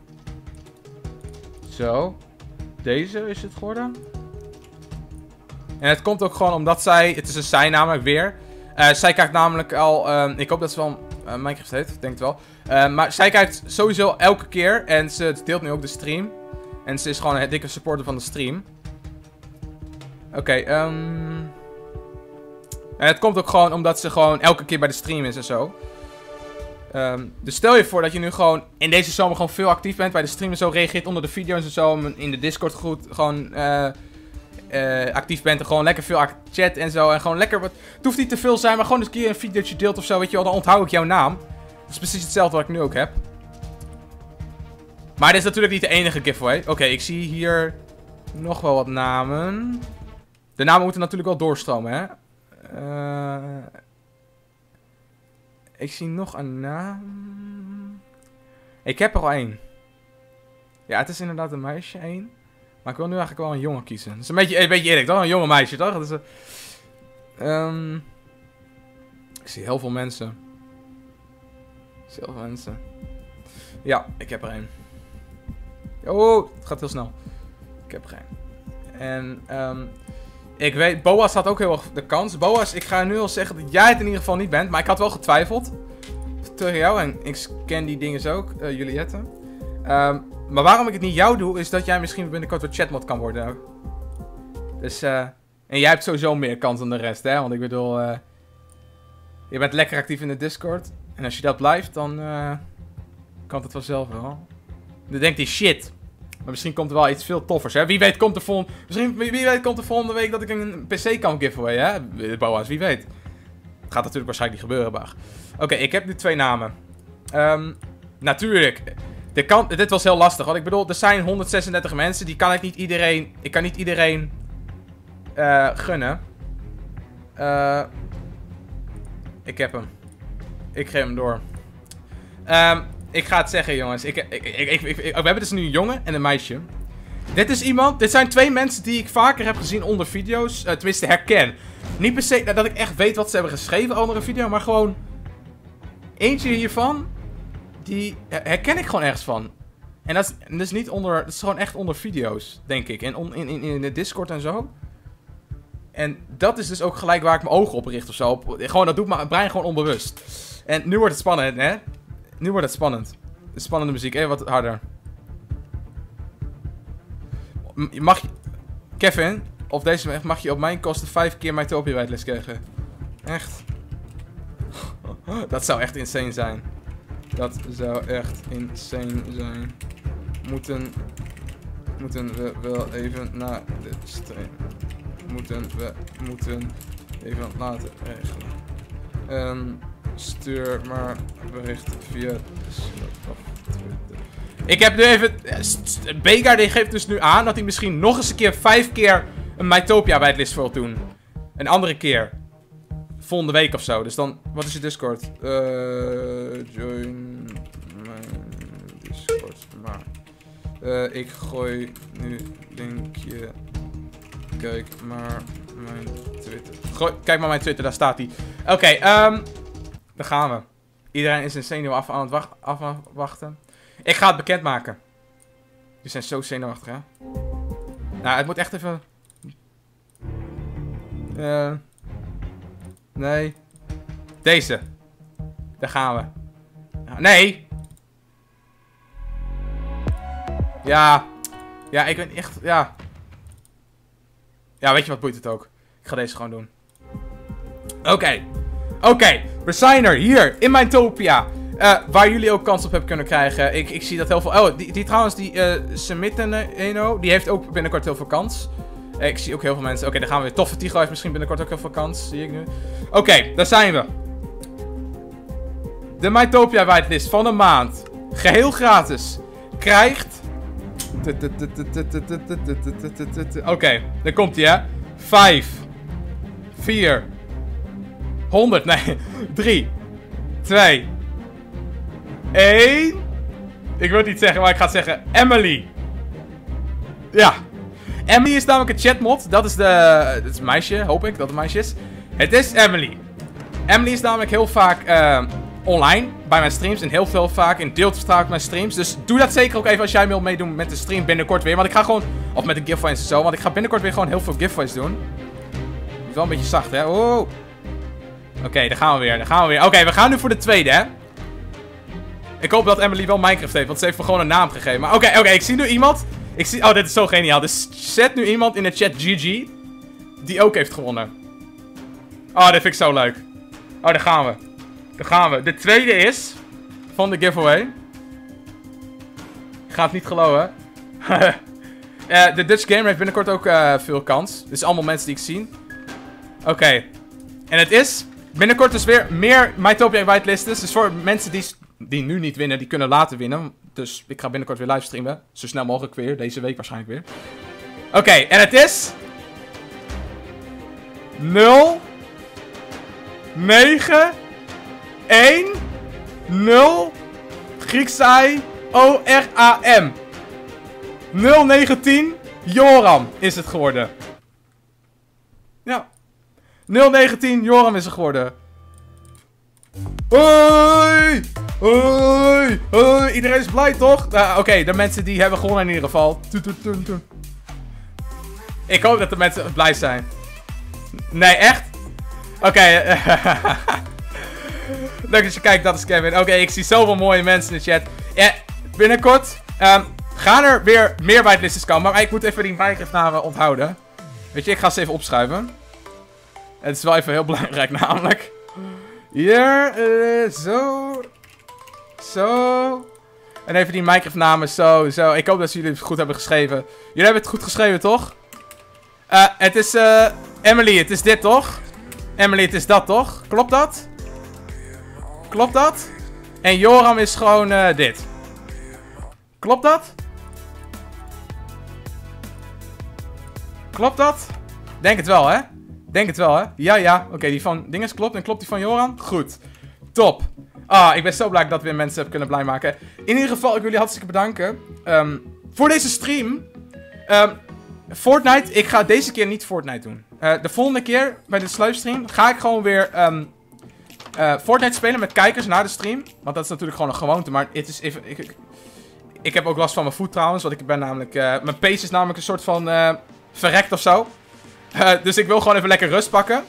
Zo. Deze is het geworden. En het komt ook gewoon omdat zij... Het is een zij namelijk weer. Uh, zij kijkt namelijk al... Uh, ik hoop dat ze wel uh, Minecraft heeft. Ik denk het wel. Uh, maar zij kijkt sowieso elke keer. En ze deelt nu ook de stream. En ze is gewoon een dikke supporter van de stream. Oké, okay, um... En het komt ook gewoon omdat ze gewoon elke keer bij de stream is en zo. Um, dus stel je voor dat je nu gewoon in deze zomer gewoon veel actief bent bij de stream en zo. Reageert onder de video's en zo. In de Discord goed gewoon uh, uh, actief bent en gewoon lekker veel chat en zo. En gewoon lekker wat... Het hoeft niet te veel zijn, maar gewoon eens een keer een videootje deelt of zo. Weet je wel, dan onthoud ik jouw naam. Dat is precies hetzelfde wat ik nu ook heb. Maar dit is natuurlijk niet de enige giveaway. Oké, okay, ik zie hier nog wel wat namen. De namen moeten natuurlijk wel doorstromen, hè. Uh, ik zie nog een naam. Ik heb er al één. Ja, het is inderdaad een meisje, één. Maar ik wil nu eigenlijk wel een jongen kiezen. Dat is een beetje, een beetje eerlijk, toch? Een jonge meisje, toch? Dat is een... um, ik zie heel veel mensen. Ik zie heel veel mensen. Ja, ik heb er één. Oh, het gaat heel snel. Ik heb er één. En, um, ik weet, Boas had ook heel erg de kans. Boas, ik ga nu al zeggen dat jij het in ieder geval niet bent. Maar ik had wel getwijfeld. Tegen jou. En ik ken die dingen ook. Uh, Juliette. Um, Maar waarom ik het niet jou doe, is dat jij misschien binnenkort weer chatmod kan worden. Dus, eh... Uh, en jij hebt sowieso meer kans dan de rest, hè? Want ik bedoel, uh, je bent lekker actief in de Discord. En als je dat blijft, dan uh, kan het vanzelf wel. Dan denkt hij, shit. Maar misschien komt er wel iets veel toffers, hè? Wie weet komt er volgende... Misschien, wie, wie weet komt er volgende week dat ik een P C kan giveaway, hè? Boas, wie weet. Het gaat natuurlijk waarschijnlijk niet gebeuren, Bag. Oké, okay, ik heb nu twee namen. Um, natuurlijk. Dit, kan, dit was heel lastig, want ik bedoel, er zijn honderdzesendertig mensen. Die kan ik niet iedereen... Ik kan niet iedereen... Uh, gunnen. Uh, ik heb hem. Ik geef hem door. Um, ik ga het zeggen, jongens. Ik, ik, ik, ik, ik, ik, we hebben dus nu een jongen en een meisje. Dit is iemand... Dit zijn twee mensen die ik vaker heb gezien onder video's. Uh, tenminste, herken. Niet per se dat ik echt weet wat ze hebben geschreven onder een video. Maar gewoon... Eentje hiervan... Die herken ik gewoon ergens van. En dat is, dat is niet onder... Dat is gewoon echt onder video's, denk ik. En on, in, in, in de Discord en zo. En dat is dus ook gelijk waar ik mijn ogen op richt of zo. Op, gewoon, dat doet mijn brein gewoon onbewust. En nu wordt het spannend, hè? Nu wordt het spannend. De spannende muziek, even wat harder. Mag je... Kevin, of deze mag je op mijn kosten vijf keer Mytopia wijtles krijgen. Echt. Dat zou echt insane zijn. Dat zou echt insane zijn. Moeten... Moeten we wel even naar de stream. Moeten we moeten even laten regelen. Um, stuur maar bericht via Twitter. Ik heb nu even... Bega die geeft dus nu aan dat hij misschien nog eens een keer vijf keer een Mytopia wijtlist wil doen. Een andere keer. Volgende week of zo. Dus dan... Wat is je Discord? Uh, join mijn Discord. Maar... Uh, ik gooi nu linkje... Kijk maar mijn Twitter. Gooi, kijk maar mijn Twitter, daar staat hij. Oké, okay, um, daar gaan we. Iedereen is een zenuw af aan het wacht, afwachten. Ik ga het bekendmaken. Die zijn zo zenuwachtig, hè? Nou, het moet echt even... Uh, nee. Deze. Daar gaan we. Nee! Ja. Ja, ik ben echt... Ja. Ja, weet je wat, boeit het ook. Ik ga deze gewoon doen. Oké. Okay. Oké. Okay. We zijn er. Hier. In Mytopia. Uh, waar jullie ook kans op hebben kunnen krijgen. Ik, ik zie dat heel veel... Oh, die, die trouwens, die uh, Semitten, die heeft ook binnenkort heel veel kans. Uh, ik zie ook heel veel mensen. Oké, okay, daar gaan we weer. Toffe Tigo heeft misschien binnenkort ook heel veel kans. Zie ik nu. Oké, okay, daar zijn we. De Mytopia whitelist van een maand. Geheel gratis. Krijgt... Oké, okay, daar komt hij, hè. Vijf. Vier. Honderd, nee. Drie. Twee. Eén. Ik wil het niet zeggen, maar ik ga het zeggen. Emily. Ja. Emily is namelijk een chatmod. Dat is de... Dat is een meisje, hoop ik dat het een meisje is. Het is Emily. Emily is namelijk heel vaak uh, online bij mijn streams. En heel veel vaak in deeltverstraal mijn streams. Dus doe dat zeker ook even als jij wil meedoen met de stream binnenkort weer. Want ik ga gewoon... Of met de giveaways en zo. Want ik ga binnenkort weer gewoon heel veel giveaways doen. Is wel een beetje zacht, hè. Oh. Oké, okay, daar gaan we weer. Daar gaan we weer. Oké, okay, we gaan nu voor de tweede, hè. Ik hoop dat Emily wel Minecraft heeft. Want ze heeft me gewoon een naam gegeven. Maar oké, okay, oké. Okay, ik zie nu iemand... Ik zie... Oh, dit is zo geniaal. Dus zet nu iemand in de chat G G. Die ook heeft gewonnen. Oh, dit vind ik zo leuk. Oh, daar gaan we. Daar gaan we. De tweede is... Van de giveaway. Ik ga het niet geloven. uh, de Dutch Gamer heeft binnenkort ook uh, veel kans. Dit is allemaal mensen die ik zie. Oké. Okay. En het is... Binnenkort dus weer meer Mytopia whitelisters. Dus voor mensen die, die nu niet winnen, die kunnen later winnen. Dus ik ga binnenkort weer livestreamen. Zo snel mogelijk weer. Deze week waarschijnlijk weer. Oké, okay, en het is... nul... negen... één... nul... Grieks I... O R A M. nul negentien... Joram is het geworden. Ja. nul negentien... Joram is het geworden. Hoi! Hoi! Hoi! Iedereen is blij, toch? Uh, Oké, okay, de mensen die hebben gewonnen in ieder geval. Ik hoop dat de mensen blij zijn. Nee, echt? Oké. Okay. Leuk dat je kijkt, dat is Kevin. Oké, okay, ik zie zoveel mooie mensen in de chat. Ja, binnenkort um, gaan er weer meer whitelists komen. Maar ik moet even die Minecraft-namen onthouden. Weet je, ik ga ze even opschuiven. Het is wel even heel belangrijk namelijk. Hier, uh, zo. Zo. En even die Minecraft-namen, zo, zo. Ik hoop dat jullie het goed hebben geschreven. Jullie hebben het goed geschreven, toch? Uh, het is, uh, Emily, het is dit, toch? Emily, het is dat, toch? Klopt dat? Klopt dat? En Joram is gewoon uh, dit. Klopt dat? Klopt dat? Denk het wel, hè? Denk het wel, hè? Ja, ja. Oké, okay, die van dinges klopt. En klopt die van Joram? Goed. Top. Ah, ik ben zo blij dat we weer mensen hebben kunnen blij maken. In ieder geval, ik wil jullie hartstikke bedanken. Um, voor deze stream. Um, Fortnite. Ik ga deze keer niet Fortnite doen. Uh, de volgende keer, bij de livestream, ga ik gewoon weer um, uh, Fortnite spelen met kijkers na de stream. Want dat is natuurlijk gewoon een gewoonte. Maar het is even... Ik, ik, ik heb ook last van mijn voet trouwens. Want ik ben namelijk... Uh, mijn pace is namelijk een soort van... Uh, verrekt of zo. Uh, dus ik wil gewoon even lekker rust pakken.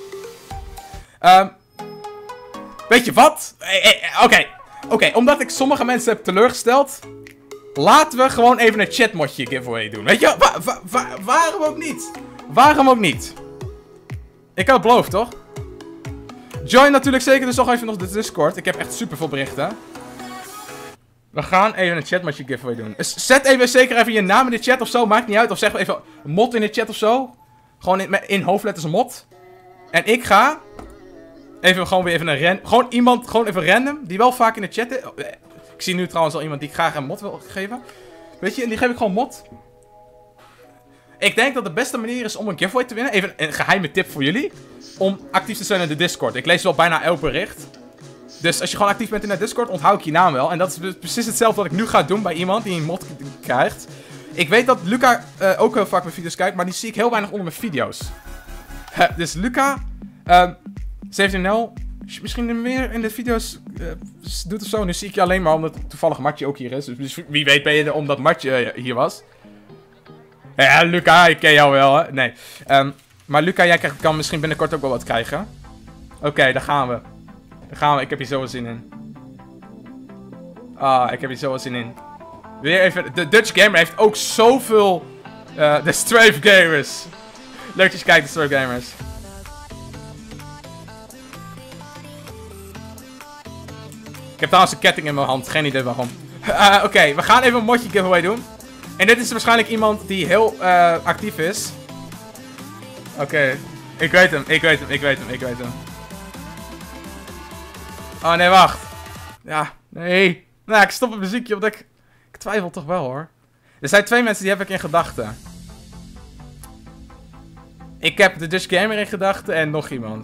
Um, weet je wat? Oké. Okay. Oké, okay, omdat ik sommige mensen heb teleurgesteld... Laten we gewoon even een chatmodje giveaway doen. Weet je, wa wa wa waarom ook niet? Waarom ook niet? Ik had het beloofd, toch? Join natuurlijk zeker dus nog even nog de Discord. Ik heb echt super veel berichten. We gaan even een chatmodje giveaway doen. Dus zet even zeker even je naam in de chat of zo. Maakt niet uit. Of zeg even mod in de chat of zo. Gewoon in, in hoofdletters mod. En ik ga... Even gewoon weer even een ren... Gewoon iemand, gewoon even random. Die wel vaak in de chat is. Ik zie nu trouwens al iemand die ik graag een mod wil geven. Weet je, en die geef ik gewoon mod. Ik denk dat de beste manier is om een giveaway te winnen. Even een geheime tip voor jullie. Om actief te zijn in de Discord. Ik lees wel bijna elk bericht. Dus als je gewoon actief bent in de Discord, onthoud ik je naam wel. En dat is precies hetzelfde wat ik nu ga doen bij iemand die een mod krijgt. Ik weet dat Luca uh, ook heel vaak mijn video's kijkt, maar die zie ik heel weinig onder mijn video's. Uh, dus Luca, uh, zeventien nul, misschien meer in de video's uh, doet of zo. Nu zie ik je alleen maar omdat toevallig Martje ook hier is. Dus wie weet ben je er omdat Martje uh, hier was. Ja, Luca, ik ken jou wel, hè. Nee. Um, maar Luca, jij kan misschien binnenkort ook wel wat krijgen. Oké, okay, daar gaan we. Daar gaan we. Ik heb hier zo wel zin in. Ah, ik heb hier zo wel zin in. Weer even. De Dutch Gamer heeft ook zoveel. Uh, de Strafe Gamers. Leuk dat je kijkt, de Strafe Gamers. Ik heb trouwens een ketting in mijn hand. Geen idee waarom. Uh, Oké, okay, we gaan even een modje giveaway doen. En dit is waarschijnlijk iemand die heel uh, actief is. Oké. Okay. Ik weet hem, ik weet hem, ik weet hem, ik weet hem. Oh nee, wacht. Ja, nee. Nou, ik stop het muziekje, want ik... Ik twijfel toch wel, hoor. Er zijn twee mensen die heb ik in gedachten. Ik heb de Dutch Gamer in gedachten en nog iemand.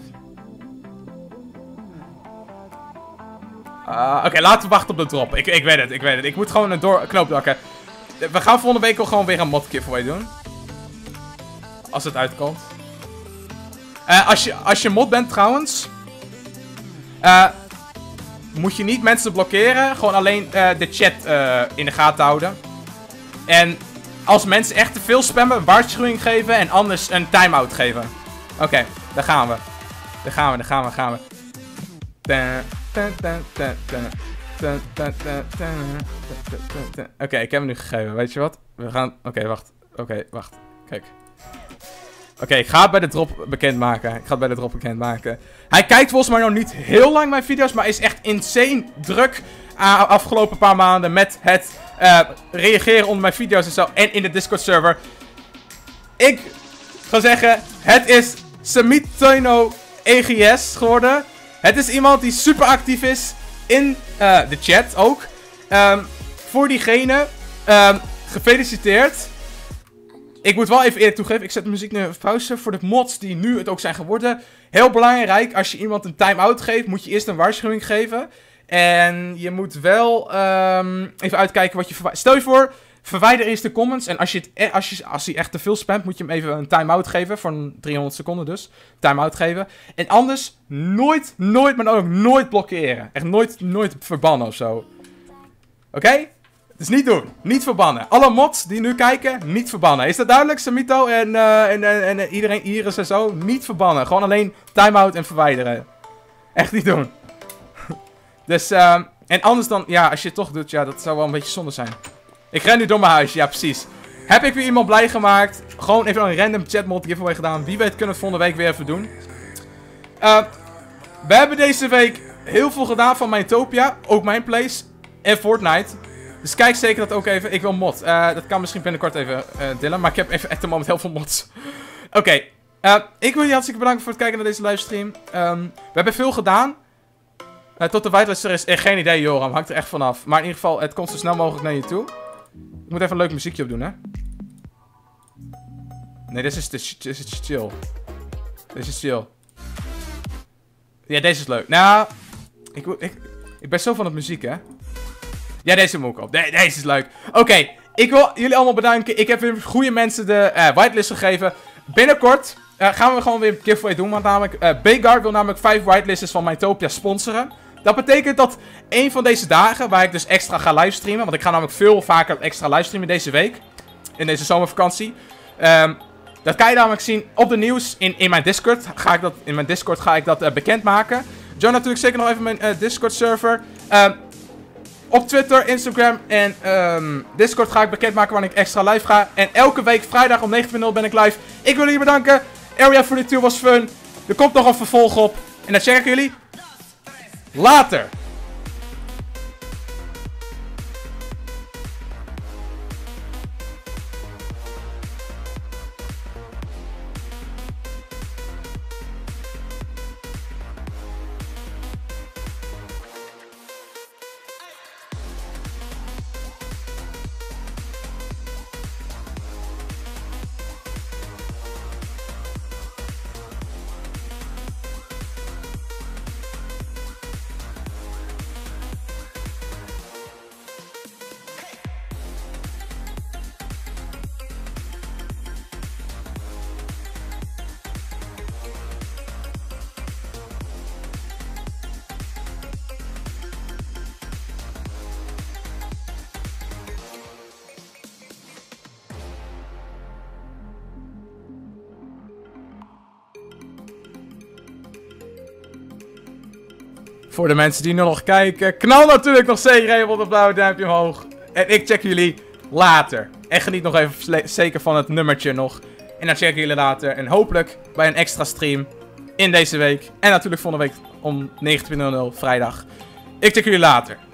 Uh, Oké, okay, laten we wachten op de drop. Ik, ik weet het, ik weet het. Ik moet gewoon een door knoop dokken. We gaan volgende week ook gewoon weer een mod giveaway doen. Als het uitkomt. Uh, als, je, als je mod bent trouwens. Uh, moet je niet mensen blokkeren. Gewoon alleen uh, de chat uh, in de gaten houden. En als mensen echt te veel spammen, een waarschuwing geven. En anders een time-out geven. Oké, okay, daar gaan we. Daar gaan we, daar gaan we, daar gaan we. Oké, okay, ik heb hem nu gegeven. Weet je wat? We gaan... Oké, okay, wacht. Oké, okay, wacht. Kijk. Oké, okay, ik ga het bij de drop bekendmaken. Ik ga het bij de drop bekendmaken. Hij kijkt volgens mij nog niet heel lang mijn video's, maar is echt insane druk uh, afgelopen paar maanden met het uh, reageren onder mijn video's en zo. En in de Discord server. Ik ga zeggen, het is Samitoino E G S geworden. Het is iemand die super actief is in uh, de chat ook. Um, voor diegene, um, gefeliciteerd. Ik moet wel even eerlijk toegeven, ik zet de muziek nu op pauze voor de mods die nu het ook zijn geworden. Heel belangrijk, als je iemand een time-out geeft, moet je eerst een waarschuwing geven. En je moet wel um, even uitkijken wat je verwijdert. Stel je voor, verwijder eerst de comments. En als je het, als je, als hij echt te veel spamt, moet je hem even een time-out geven. Voor driehonderd seconden dus. Time-out geven. En anders nooit, nooit, maar dan ook nooit blokkeren. Echt nooit, nooit verbannen of zo. Oké? Okay? Dus niet doen. Niet verbannen. Alle mods die nu kijken, niet verbannen. Is dat duidelijk, Samito en, uh, en, en, en iedereen, Iris en zo? Niet verbannen. Gewoon alleen time-out en verwijderen. Echt niet doen. Dus, uh, en anders dan, ja, als je het toch doet, ja, dat zou wel een beetje zonde zijn. Ik ren nu door mijn huis, ja precies. Heb ik weer iemand blij gemaakt? Gewoon even een random chatmod giveaway gedaan. Wie weet kunnen we het volgende week weer even doen. Uh, we hebben deze week heel veel gedaan van Mytopia. Ook mijn place. En Fortnite. Dus kijk zeker dat ook even. Ik wil mod. Uh, dat kan misschien binnenkort even, uh, Dylan. Maar ik heb even echt een moment heel veel mods. Oké. Okay. Uh, ik wil je hartstikke bedanken voor het kijken naar deze livestream. Um, we hebben veel gedaan. Uh, tot de whitelist er is. Eh, geen idee, Joram. Hangt er echt vanaf. Maar in ieder geval, het komt zo snel mogelijk naar je toe. Ik moet even een leuk muziekje opdoen, hè. Nee, dit is, dit is chill. Dit is chill. Ja, deze is leuk. Nou, ik, ik, ik ben zo van het muziek, hè. Ja, deze moet ik op. De, deze is leuk. Oké, okay, ik wil jullie allemaal bedanken. Ik heb weer goede mensen de uh, whitelist gegeven. Binnenkort uh, gaan we gewoon weer een giveaway doen. Want namelijk, uh, Begar wil namelijk vijf whitelisters van Mytopia sponsoren. Dat betekent dat een van deze dagen, waar ik dus extra ga livestreamen. Want ik ga namelijk veel vaker extra livestreamen deze week. In deze zomervakantie. Um, dat kan je namelijk zien op de nieuws in, in mijn Discord. Ga ik dat, in mijn Discord ga ik dat uh, bekendmaken. Join natuurlijk zeker nog even mijn uh, Discord server. Um, op Twitter, Instagram en um, Discord ga ik bekendmaken wanneer ik extra live ga. En elke week vrijdag om negen nul ben ik live. Ik wil jullie bedanken. Area forty-two was fun. Er komt nog een vervolg op. En dan check ik jullie later. Voor de mensen die nu nog kijken, knal natuurlijk nog zeker even op het blauwe duimpje omhoog. En ik check jullie later. En geniet nog even zeker van het nummertje nog. En dan check ik jullie later. En hopelijk bij een extra stream in deze week. En natuurlijk volgende week om negentien nul nul vrijdag. Ik check jullie later.